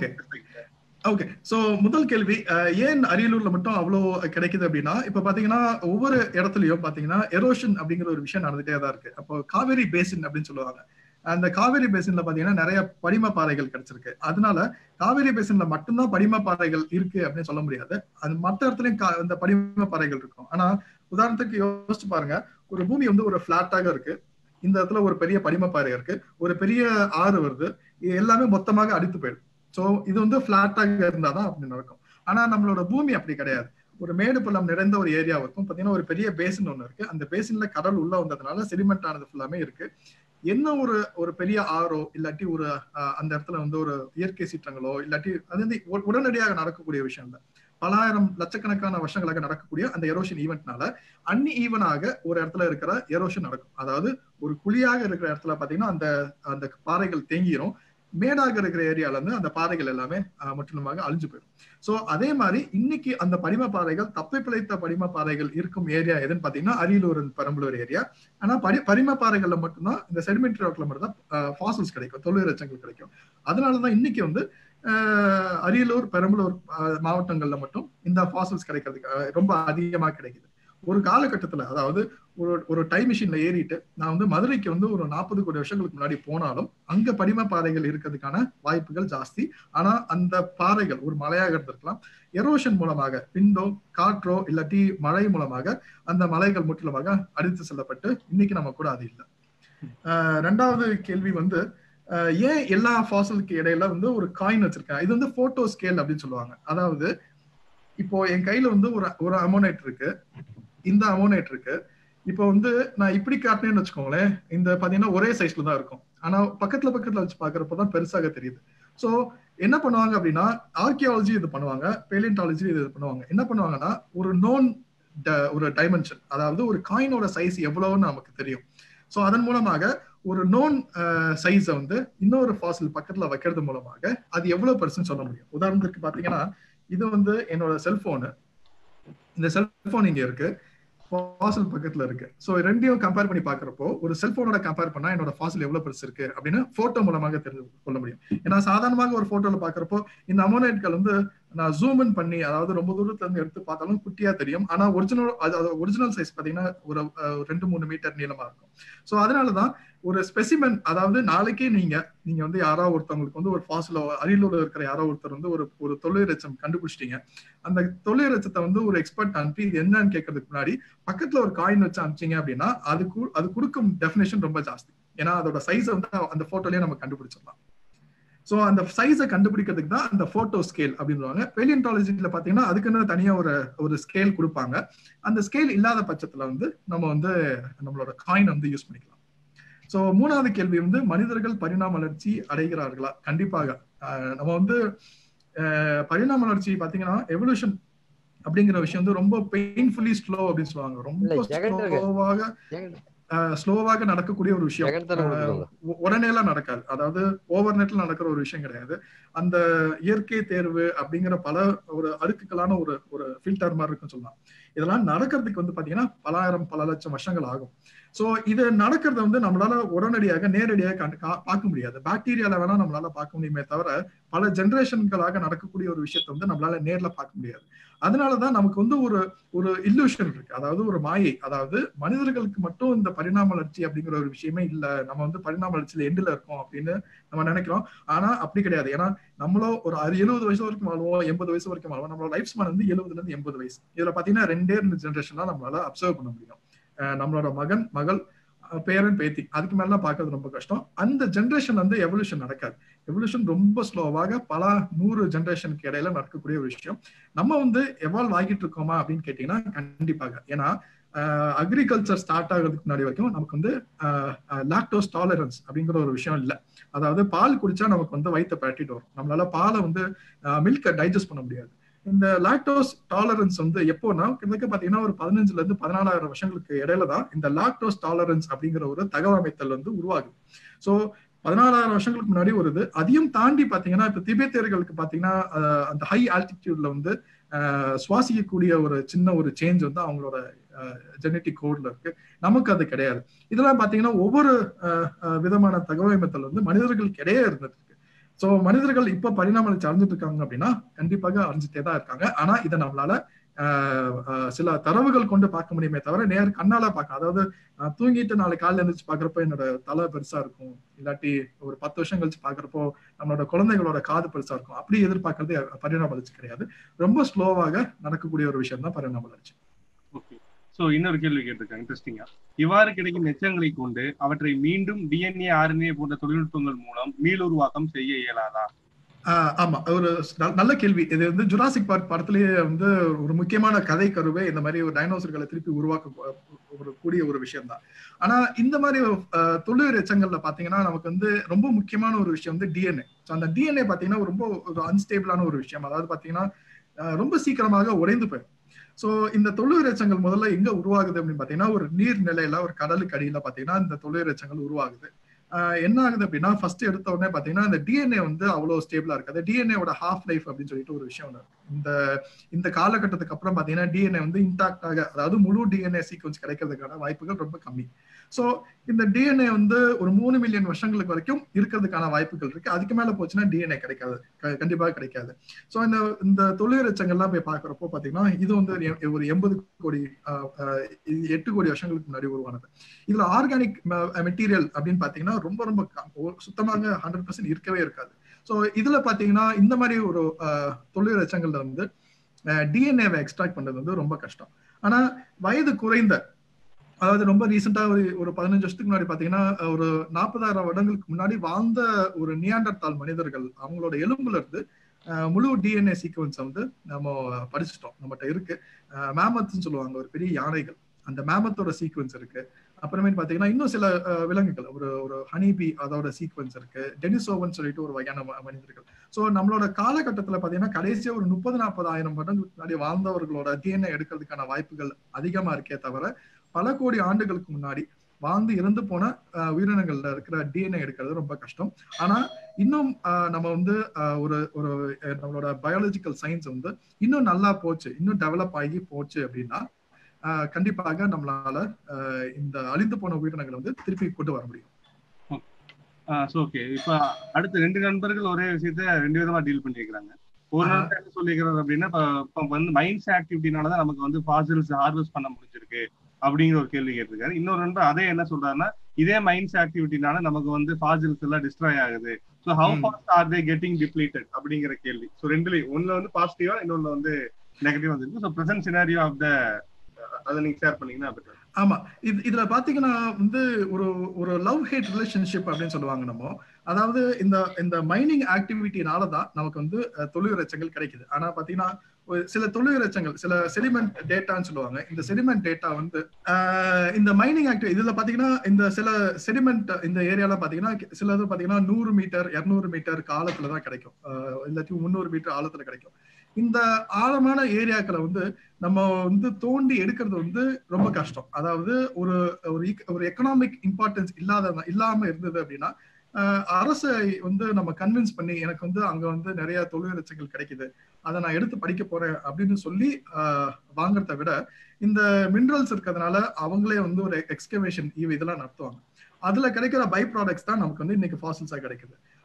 ஓகே, சோ முதல் கேள்வி, ஏன் அரியலூர்ல மட்டும் அவ்வளவு கிடைக்குது அப்படின்னா, இப்ப பாத்தீங்கன்னா ஒவ்வொரு இடத்துலயும் பாத்தீங்கன்னா எரோஷன் அப்படிங்கிற ஒரு விஷயம் நடந்துட்டே தான் இருக்கு. அப்போ காவேரி பேசின் அப்படின்னு சொல்லுவாங்க. அந்த காவேரி பேசின்ல பாத்தீங்கன்னா நிறைய படிம பாறைகள் கிடைச்சிருக்கு. அதனால காவேரி பேசின்ல மட்டும்தான் படிம பாறைகள் இருக்கு அப்படின்னு சொல்ல முடியாது. அது மற்ற இடத்துலயும் அந்த படிம பாறைகள் இருக்கும். ஆனா உதாரணத்துக்கு யோசிச்சு பாருங்க, ஒரு பூமி வந்து ஒரு பிளாட்டாக இருக்கு, இந்த இடத்துல ஒரு பெரிய படிம பாறை இருக்கு, ஒரு பெரிய ஆறு வருது, இது எல்லாமே மொத்தமாக அடித்து போயிடும். சோ இது வந்து பிளாட்டாக இருந்தாதான் அப்படி நடக்கும். ஆனா நம்மளோட பூமி அப்படி கிடையாது. ஒரு மேடு பள்ளம் நிறைந்த ஒரு ஏரியா இருக்கும். பாத்தீங்கன்னா ஒரு பெரிய பேசின் ஒண்ணு இருக்கு. அந்த பேசின்ல கடல் உள்ள வந்ததுனால செடிமெண்ட் ஆனது ஃபுல்லாமே இருக்கு. என்ன ஒரு பெரிய ஆறோ இல்லாட்டி ஒரு அந்த இடத்துல வந்து ஒரு இயற்கை சீற்றங்களோ இல்லாட்டி அது வந்து உடனடியாக நடக்கக்கூடிய விஷயம் இல்லை. பலாயிரம் லட்சக்கணக்கான வருஷங்களாக நடக்கக்கூடிய அந்த எரோஷன் ஈவெண்ட்னால அன்னி ஈவனாக ஒரு இடத்துல இருக்கிற எரோஷன் நடக்கும். அதாவது ஒரு குழியாக இருக்கிற இடத்துல பாத்தீங்கன்னா அந்த பாறைகள் தேங்கிரும். மேடாக இருக்கிற ஏரியால இருந்து அந்த பாறைகள் எல்லாமே முற்றிலுமாக அழிஞ்சு போயிடும். சோ அதே மாதிரி இன்னைக்கு அந்த படிம பாறைகள், தப்பி பிழைத்த படிம பாறைகள் இருக்கும் ஏரியா எதுன்னு பாத்தீங்கன்னா அரியலூர் பெரம்பலூர் ஏரியா. ஆனா படிம பாறைகள்ல மட்டும்தான், இந்த செடிமெண்டரி ராக்ல மட்டும் தான் ஃபாசில்ஸ் கிடைக்கும், தொல்லுயிர் எச்சங்கள் கிடைக்கும். அதனாலதான் இன்னைக்கு வந்து அரியலூர் பெரம்பலூர் மாவட்டங்கள்ல மட்டும் இந்த ஃபாசில்ஸ் கிடைக்கிறதுக்கு ரொம்ப அதிகமா கிடைக்குது. ஒரு காலகட்டத்துல, அதாவது ஒரு டைம் மிஷின்ல ஏறிட்டு நான் வந்து மதுரைக்கு வந்து ஒரு 40 கோடி வருஷங்களுக்கு முன்னாடி போனாலும் அங்க படிம பாறைகள் இருக்கிறதுக்கான வாய்ப்புகள் ஜாஸ்தி. ஆனா அந்த பாறைகள் ஒரு மலையாக இருந்திருக்கலாம், எரோஷன் மூலமாக விண்டோ காற்றோ இல்லாட்டி மழை மூலமாக அந்த மலைகள் முற்றிலுமாக அடித்து செல்லப்பட்டு இன்னைக்கு நம்ம கூட அது இல்லை. 2வது கேள்வி வந்து ஏன் எல்லா ஃபாசிலுக்கு இடையில வந்து ஒரு காயின் வச்சிருக்கேன். இது வந்து போட்டோ ஸ்கேல் அப்படின்னு சொல்லுவாங்க. அதாவது இப்போ என் கையில வந்து ஒரு அமோனைட் இருக்கு, இந்த அமோனைட் இருக்கு. இப்போ வந்து நான் இப்படி காட்டினேன்னு வச்சுக்கோங்களேன், இந்த பாத்தீங்கன்னா ஒரே சைஸ்ல தான் இருக்கும். ஆனா பக்கத்துல வச்சு பாக்குறப்பதான் பெருசாக தெரியுது. சோ என்ன பண்ணுவாங்க அப்படின்னா, ஆர்கியாலஜி இது பண்ணுவாங்க, பேலியன்டாலஜி இது பண்ணுவாங்க. என்ன பண்ணுவாங்கன்னா ஒரு டைமென்ஷன், அதாவது ஒரு காயினோட சைஸ் எவ்வளவுன்னு நமக்கு தெரியும். சோ அதன் மூலமாக ஒரு நோன் சைஸை வந்து இன்னொரு ஃபாசில் பக்கத்துல வைக்கிறது மூலமாக அது எவ்வளவு பெருசுன்னு சொல்ல முடியும். உதாரணத்துக்கு பாத்தீங்கன்னா இது வந்து என்னோட செல்போனு, இந்த செல்போன் இங்க இருக்கு, ஃபாசில் பக்கத்துல இருக்கு. சோ ரெண்டையும் கம்பேர் பண்ணி பாக்குறப்போ ஒரு செல்போனோட கம்பேர் பண்ணா என்னோட ஃபாசில் எவ்வளவு பெருசு இருக்கு அப்படின்னு போட்டோ மூலமாக தெரிஞ்சு கொள்ள முடியும். ஏன்னா சாதாரணமாக ஒரு போட்டோல பாக்குறப்போ இந்த அமோனைட்கள் வந்து நான் ஜூம் இன் பண்ணி, அதாவது ரொம்ப தூரத்துல இருந்து எடுத்து பார்த்தாலும் குட்டியா தெரியும். ஆனா ஒரிஜினல் சைஸ் பாத்தீங்கன்னா ஒரு 2-3 மீட்டர் நீளமா இருக்கும். சோ அதனாலதான் ஒரு ஸ்பெசிமென், அதாவது நாளைக்கே நீங்க வந்து யாரோ ஒருத்தவங்களுக்கு வந்து ஒரு ஃபாசில், அரியலூர்ல இருக்கிற யாரோ ஒருத்தர் வந்து ஒரு தொல்லுயிர் எச்சம் கண்டுபிடிச்சிட்டீங்க. அந்த தொல்லுயிர் எச்சத்தை வந்து ஒரு எக்ஸ்பர்ட் அனுப்பி இது என்னன்னு கேட்கறதுக்கு முன்னாடி பக்கத்துல ஒரு காயின் வச்சு அனுப்பிச்சிங்க அப்படின்னா அது கொடுக்கும் டெஃபினேஷன் ரொம்ப ஜாஸ்தி. ஏன்னா அதோட சைஸை வந்து அந்த போட்டோலயே நம்ம கண்டுபிடிச்சிடலாம். சோ அந்த சைஸை கண்டுபிடிக்கிறதுக்கு தான் அந்த போட்டோ ஸ்கேல் அப்படின்னு. பேலியன்டாலஜில பாத்தீங்கன்னா அதுக்குன்னு தனியா ஒரு ஸ்கேல் கொடுப்பாங்க. அந்த ஸ்கேல் இல்லாத பட்சத்துல வந்து நம்ம வந்து நம்மளோட காயின் வந்து யூஸ் பண்ணிக்கலாம். சோ 3வது கேள்வி வந்து மனிதர்கள் பரிணாம வளர்ச்சி அடைகிறார்களா? கண்டிப்பாக. நம்ம வந்து பரிணாம வளர்ச்சி பாத்தீங்கன்னா எவல்யூஷன் அப்படிங்கிற விஷயம் வந்து ரொம்ப பெயின்ஃபுல்லி ஸ்லோ அப்படின்னு சொல்லுவாங்க. ரொம்ப ஸ்லோவாக நடக்கக்கூடிய ஒரு விஷயம், உடனே எல்லாம் நடக்காது. அதாவது ஓவர் நெட்ல நடக்கிற ஒரு விஷயம் கிடையாது. அந்த இயற்கை தேர்வு அப்படிங்கிற பல ஒரு அடுக்குகளான ஒரு ஃபில்டர் மாதிரி இருக்குன்னு சொல்லலாம். இதெல்லாம் நடக்கிறதுக்கு வந்து பாத்தீங்கன்னா பல லட்சம் வருஷங்கள் ஆகும். சோ இது நடக்கிறத வந்து நம்மளால உடனடியாக நேரடியாக பார்க்க முடியாது. பாக்டீரியால வேணா நம்மளால பார்க்க முடியுமே தவிர பல ஜெனரேஷன்களாக நடக்கக்கூடிய ஒரு விஷயத்த வந்து நம்மளால நேர்ல பார்க்க முடியாது. அதனாலதான் நமக்கு வந்து ஒரு ஒரு இல்லூஷன் இருக்கு, அதாவது ஒரு மாயை. அதாவது மனிதர்களுக்கு மட்டும் இந்த பரிணாம வளர்ச்சி அப்படிங்கிற ஒரு விஷயமே இல்ல, நம்ம வந்து பரிணாம வளர்ச்சியில எண்டுல இருக்கோம் அப்படின்னு நம்ம நினைக்கிறோம். ஆனா அப்படி கிடையாது. ஏன்னா நம்மளும் ஒரு 70 வயசு வரைக்கும் வாழ்வோம், 80 வயசு வரைக்கும் வாழ்வோம். நம்மளோட லைஃப் ஸ்பான் வந்து 70ல இருந்து 80 வயசு. இதுல பாத்தீங்கன்னா 2 ஜெனரேஷன் தான் நம்மளால அப்சர்வ் பண்ண முடியும். நம்மளோட மகன், மகள், பேரன், பேத்தி, அதுக்கு மேல பாக்குறது ரொம்ப கஷ்டம். அந்த ஜெனரேஷன் வந்து எவல்யூஷன் நடக்காது. எவல்யூஷன் ரொம்ப ஸ்லோவாக பல 100 ஜெனரேஷனுக்கு இடையில நடக்கக்கூடிய ஒரு விஷயம். நம்ம வந்து எவால்வ் ஆகிட்டு இருக்கோமா அப்படின்னு கேட்டீங்கன்னா கண்டிப்பாக. ஏன்னா அக்ரிகல்ச்சர் ஸ்டார்ட் ஆகிறதுக்கு முன்னாடி வரைக்கும் நமக்கு வந்து லாக்டோஸ் டாலரன்ஸ் அப்படிங்கிற ஒரு விஷயம் இல்லை. அதாவது பால் குடிச்சா நமக்கு வந்து வயிற்று பரட்டிட்டு வரும், நம்மளால பாலை வந்து மில்கை டைஜஸ்ட் பண்ண முடியாது. இந்த லாக்டோஸ் டாலரன்ஸ் வந்து எப்போனா கிட்டத்தட்ட பாத்தீங்கன்னா ஒரு 15,000 இருந்து 14,000 வருஷங்களுக்கு இடையில தான் இந்த லாக்டோஸ் டாலரன்ஸ் அப்படிங்கிற ஒரு தகவமைத்தல் வந்து உருவாகுது. ஸோ 14,000 வருஷங்களுக்கு முன்னாடி வருது. அதையும் தாண்டி பாத்தீங்கன்னா இப்ப திபெத்தியர்களுக்கு பாத்தீங்கன்னா அந்த ஹை ஆல்டிடியூட்ல வந்து சுவாசிக்கக்கூடிய ஒரு சின்ன ஒரு சேஞ்ச் வந்து அவங்களோட ஜெனட்டிக் கோட்ல இருக்கு. நமக்கு அது கிடையாது. இதெல்லாம் பாத்தீங்கன்னா ஒவ்வொரு விதமான தகவமைத்தல் வந்து மனிதர்களுக்கு இடையே இருந்தது. சோ மனிதர்கள் இப்ப பரிணாம வளர்ச்சி அடைஞ்சிட்டு இருக்காங்க அப்படின்னா கண்டிப்பாக அடைஞ்சிட்டே தான் இருக்காங்க. ஆனா இதை நம்மளால சில தரவுகள் கொண்டு பார்க்க முடியுமே தவிர நேர் கண்ணால பார்க்க, அதாவது தூங்கிட்டு நாளை காலையில எழுந்திரிச்சு பாக்குறப்போ என்னோட தலை பெருசா இருக்கும், இல்லாட்டி ஒரு 10 வருஷம் கழிச்சு பாக்குறப்போ நம்மளோட குழந்தைகளோட காது பெருசா இருக்கும், அப்படி எதிர்பார்க்கறது பரிணாம வளர்ச்சி கிடையாது. ரொம்ப ஸ்லோவாக நடக்கக்கூடிய ஒரு விஷயம் தான் பரிணாம வளர்ச்சி. சோ இன்னொரு கேள்வி கேட்டிருக்காங்க இன்ட்ரெஸ்டிங்கா. இவ்வாறு கிடைக்கும் எச்சங்களை கொண்டு அவற்றை மீண்டும் டிஎன்ஏ, ஆர்என்ஏ போன்ற தொழில்நுட்பங்கள் மூலம் மீளுருவாக்கம் செய்ய இயலாதா? ஆமா, ஒரு நல்ல கேள்வி. இது வந்து ஜுராசிக் பார்க் படத்திலேயே வந்து ஒரு முக்கியமான கதை கருவே இந்த மாதிரி ஒரு டைனோசர்களை திருப்பி உருவாக்க கூடிய ஒரு விஷயம் தான். ஆனா இந்த மாதிரி தொழில் எச்சங்கள்ல பாத்தீங்கன்னா நமக்கு வந்து ரொம்ப முக்கியமான ஒரு விஷயம் வந்து டிஎன்ஏ. அந்த டிஎன்ஏ பாத்தீங்கன்னா ரொம்ப ஒரு அன்ஸ்டேபிளான ஒரு விஷயம். அதாவது பாத்தீங்கன்னா ரொம்ப சீக்கிரமாக உடைந்து போயிடும். சோ இந்த தொழில் எச்சங்கள் முதல்ல எங்க உருவாகுது அப்படின்னு பாத்தீங்கன்னா ஒரு நீர்நிலையில, ஒரு கடலுக்கு அடியில பாத்தீங்கன்னா இந்த தொழில் எச்சங்கள் உருவாகுது. என்ன ஆகுது அப்படின்னா ஃபர்ஸ்ட் எடுத்த உடனே பாத்தீங்கன்னா இந்த டிஎன்ஏ வந்து அவ்வளவு ஸ்டேபிளா இருக்காது. டிஎன்ஏவோட ஹாஃப் லைஃப் அப்படின்னு சொல்லிட்டு ஒரு விஷயம் இந்த இந்த காலகட்டத்துக்கு அப்புறம் பாத்தீங்கன்னா டிஎன்ஏ வந்து இன்டாக்டாக, அதாவது முழு டிஎன்ஏ சீக்வன்ஸ் கிடைக்கிறதுக்கான வாய்ப்புகள் ரொம்ப கம்மி. சோ இந்த டிஎன்ஏ வந்து ஒரு 3 மில்லியன் வருஷங்களுக்கு வரைக்கும் இருக்கிறதுக்கான வாய்ப்புகள் இருக்கு. அதுக்கு மேல போச்சுன்னா டிஎன்ஏ கிடைக்காது, கண்டிப்பாக கிடைக்காது. சோ இந்த தொழில் எச்சங்கள்லாம் போய் பாக்குறப்போ பாத்தீங்கன்னா இது வந்து ஒரு 80 கோடி 8 கோடி வருஷங்களுக்கு முன்னாடி உருவானது. இதுல ஆர்கானிக் மெட்டீரியல் அப்படின்னு பாத்தீங்கன்னா ரொம்ப ரொம்ப சுத்தமாக 100% இருக்கவே இருக்காது. சோ இதுல பாத்தீங்கன்னா இந்த மாதிரி ஒரு தொழில் எச்சங்கள்ல வந்து டிஎன்ஏவை எக்ஸ்ட்ராக்ட் பண்றது வந்து ரொம்ப கஷ்டம். ஆனா வயது குறைந்த, அதாவது ரொம்ப ரீசெண்டா ஒரு 15 வருஷத்துக்கு முன்னாடி பாத்தீங்கன்னா ஒரு 40,000 வருடங்களுக்கு முன்னாடி வாழ்ந்த ஒரு நியாண்டர்தால் மனிதர்கள், அவங்களோட எலும்புல இருந்து முழு டிஎன்ஏ சீக்வன்ஸ் வந்து நம்ம படிச்சுட்டோம், நம்மகிட்ட இருக்கு. மேமத்ன்னு சொல்லுவாங்க, ஒரு பெரிய யானைகள், அந்த மேமத்தோட சீக்வன்ஸ் இருக்கு. அப்புறமேட்டு பாத்தீங்கன்னா இன்னும் சில விலங்குகள், ஒரு ஹனிபி, அதோட சீக்வன்ஸ் இருக்கு. டெனிசோவன் சொல்லிட்டு ஒரு வகையான மனிதர்கள். சோ நம்மளோட காலகட்டத்துல பாத்தீங்கன்னா கடைசியா ஒரு 30-40 வருடங்களுக்கு முன்னாடி வாழ்ந்தவர்களோட டிஎன்ஏ எடுக்கிறதுக்கான வாய்ப்புகள் அதிகமா இருக்கே தவிர பல கோடி ஆண்டுகளுக்கு முன்னாடி வாழ்ந்து இறந்து போன உயிரினங்கள்ல இருக்கிற டிஎன்ஏ எடுக்கிறது ரொம்ப கஷ்டம். ஆனா இன்னும் நம்ம வந்து ஒரு ஒரு நம்மளோட பயாலஜிக்கல் சயின்ஸ் வந்து இன்னும் நல்லா போச்சு, இன்னும் டெவலப் ஆகி போச்சு அப்படின்னா கண்டிப்பாக நம்மளால இந்த அழிந்து போன உயிரினங்களை வந்து திருப்பி கொண்டு வர முடியும். ஓகே, இப்ப அடுத்த 2 நண்பர்கள் ஒரே விஷயத்த 2 விதமா டீல் பண்ணிருக்காங்க. ஒரு நண்பர் என்ன சொல்லிக்கிறாரு அப்படின்னா, இப்ப வந்து மைன்ஸ் ஆக்டிவிட்டினாலதான் நமக்கு வந்து ஃபாசில்ஸ் ஹார்வெஸ்ட் பண்ண முடிஞ்சிருக்கு அப்படிங்கிற ஒரு கேள்வி கேட்டிருக்காரு. இன்னொரு நண்பர் அதே என்ன சொல்றாருன்னா, இதே மைன்ஸ் ஆக்டிவிட்டினால நமக்கு வந்து ஃபாசில்ஸ் எல்லாம் டிஸ்ட்ராய் ஆகுது. So how fast are they getting depleted அப்படிங்கிற கேள்வி. சோ ரெண்டுலயும் ஒண்ணுல வந்து பாசிட்டிவா, இன்னொன்னு வந்து நெகட்டிவா வந்துருக்கு. So present scenario of the அதை நீங்க ஷேர் பண்ணீங்கன்னா பெட்டர். ஆமா, இதுல பாத்தீங்கன்னா வந்து ஒரு ஒரு லவ் ஹேட் ரிலேஷன்ஷிப் அப்படின்னு சொல்லுவாங்க நம்ம. அதாவது இந்த மைனிங் ஆக்டிவிட்டினாலதான் நமக்கு வந்து தொழில் எச்சங்கள் கிடைக்குது. ஆனா பாத்தீங்கன்னா சில தொழில் எச்சங்கள், சில செடிமெண்ட் டேட்டான்னு சொல்லுவாங்க. இந்த செடிமெண்ட் டேட்டா வந்து இந்த மைனிங் ஆக்டிவிட்டி இதுல பாத்தீங்கன்னா இந்த சில செடிமெண்ட் இந்த ஏரியால பாத்தீங்கன்னா சிலது பாத்தீங்கன்னா 100 மீட்டர் 200 மீட்டர் ஆழத்துலதான் கிடைக்கும், இல்லாட்டி 300 மீட்டர் ஆழத்துல கிடைக்கும். இந்த ஆழமான ஏரியாக்களை வந்து நம்ம வந்து தோண்டி எடுக்கிறது வந்து ரொம்ப கஷ்டம். அதாவது ஒரு எக்கனாமிக் இம்பார்ட்டன்ஸ் இல்லாம இருந்தது அப்படின்னா அரசை வந்து நம்ம கன்வின்ஸ் பண்ணி எனக்கு வந்து அங்க வந்து நிறைய தொழில் எச்சங்கள் கிடைக்குது, அதை நான் எடுத்து படிக்க போறேன் அப்படின்னு சொல்லி வாங்குறத விட இந்த மினரல்ஸ் இருக்கிறதுனால அவங்களே வந்து ஒரு எக்ஸ்கவேஷன் இதெல்லாம் நடத்துவாங்க. அதுல கிடைக்கிற பை ப்ராடக்ட்ஸ் தான் நமக்கு வந்து இன்னைக்கு ஃபாசில்ஸா கிடைக்குது.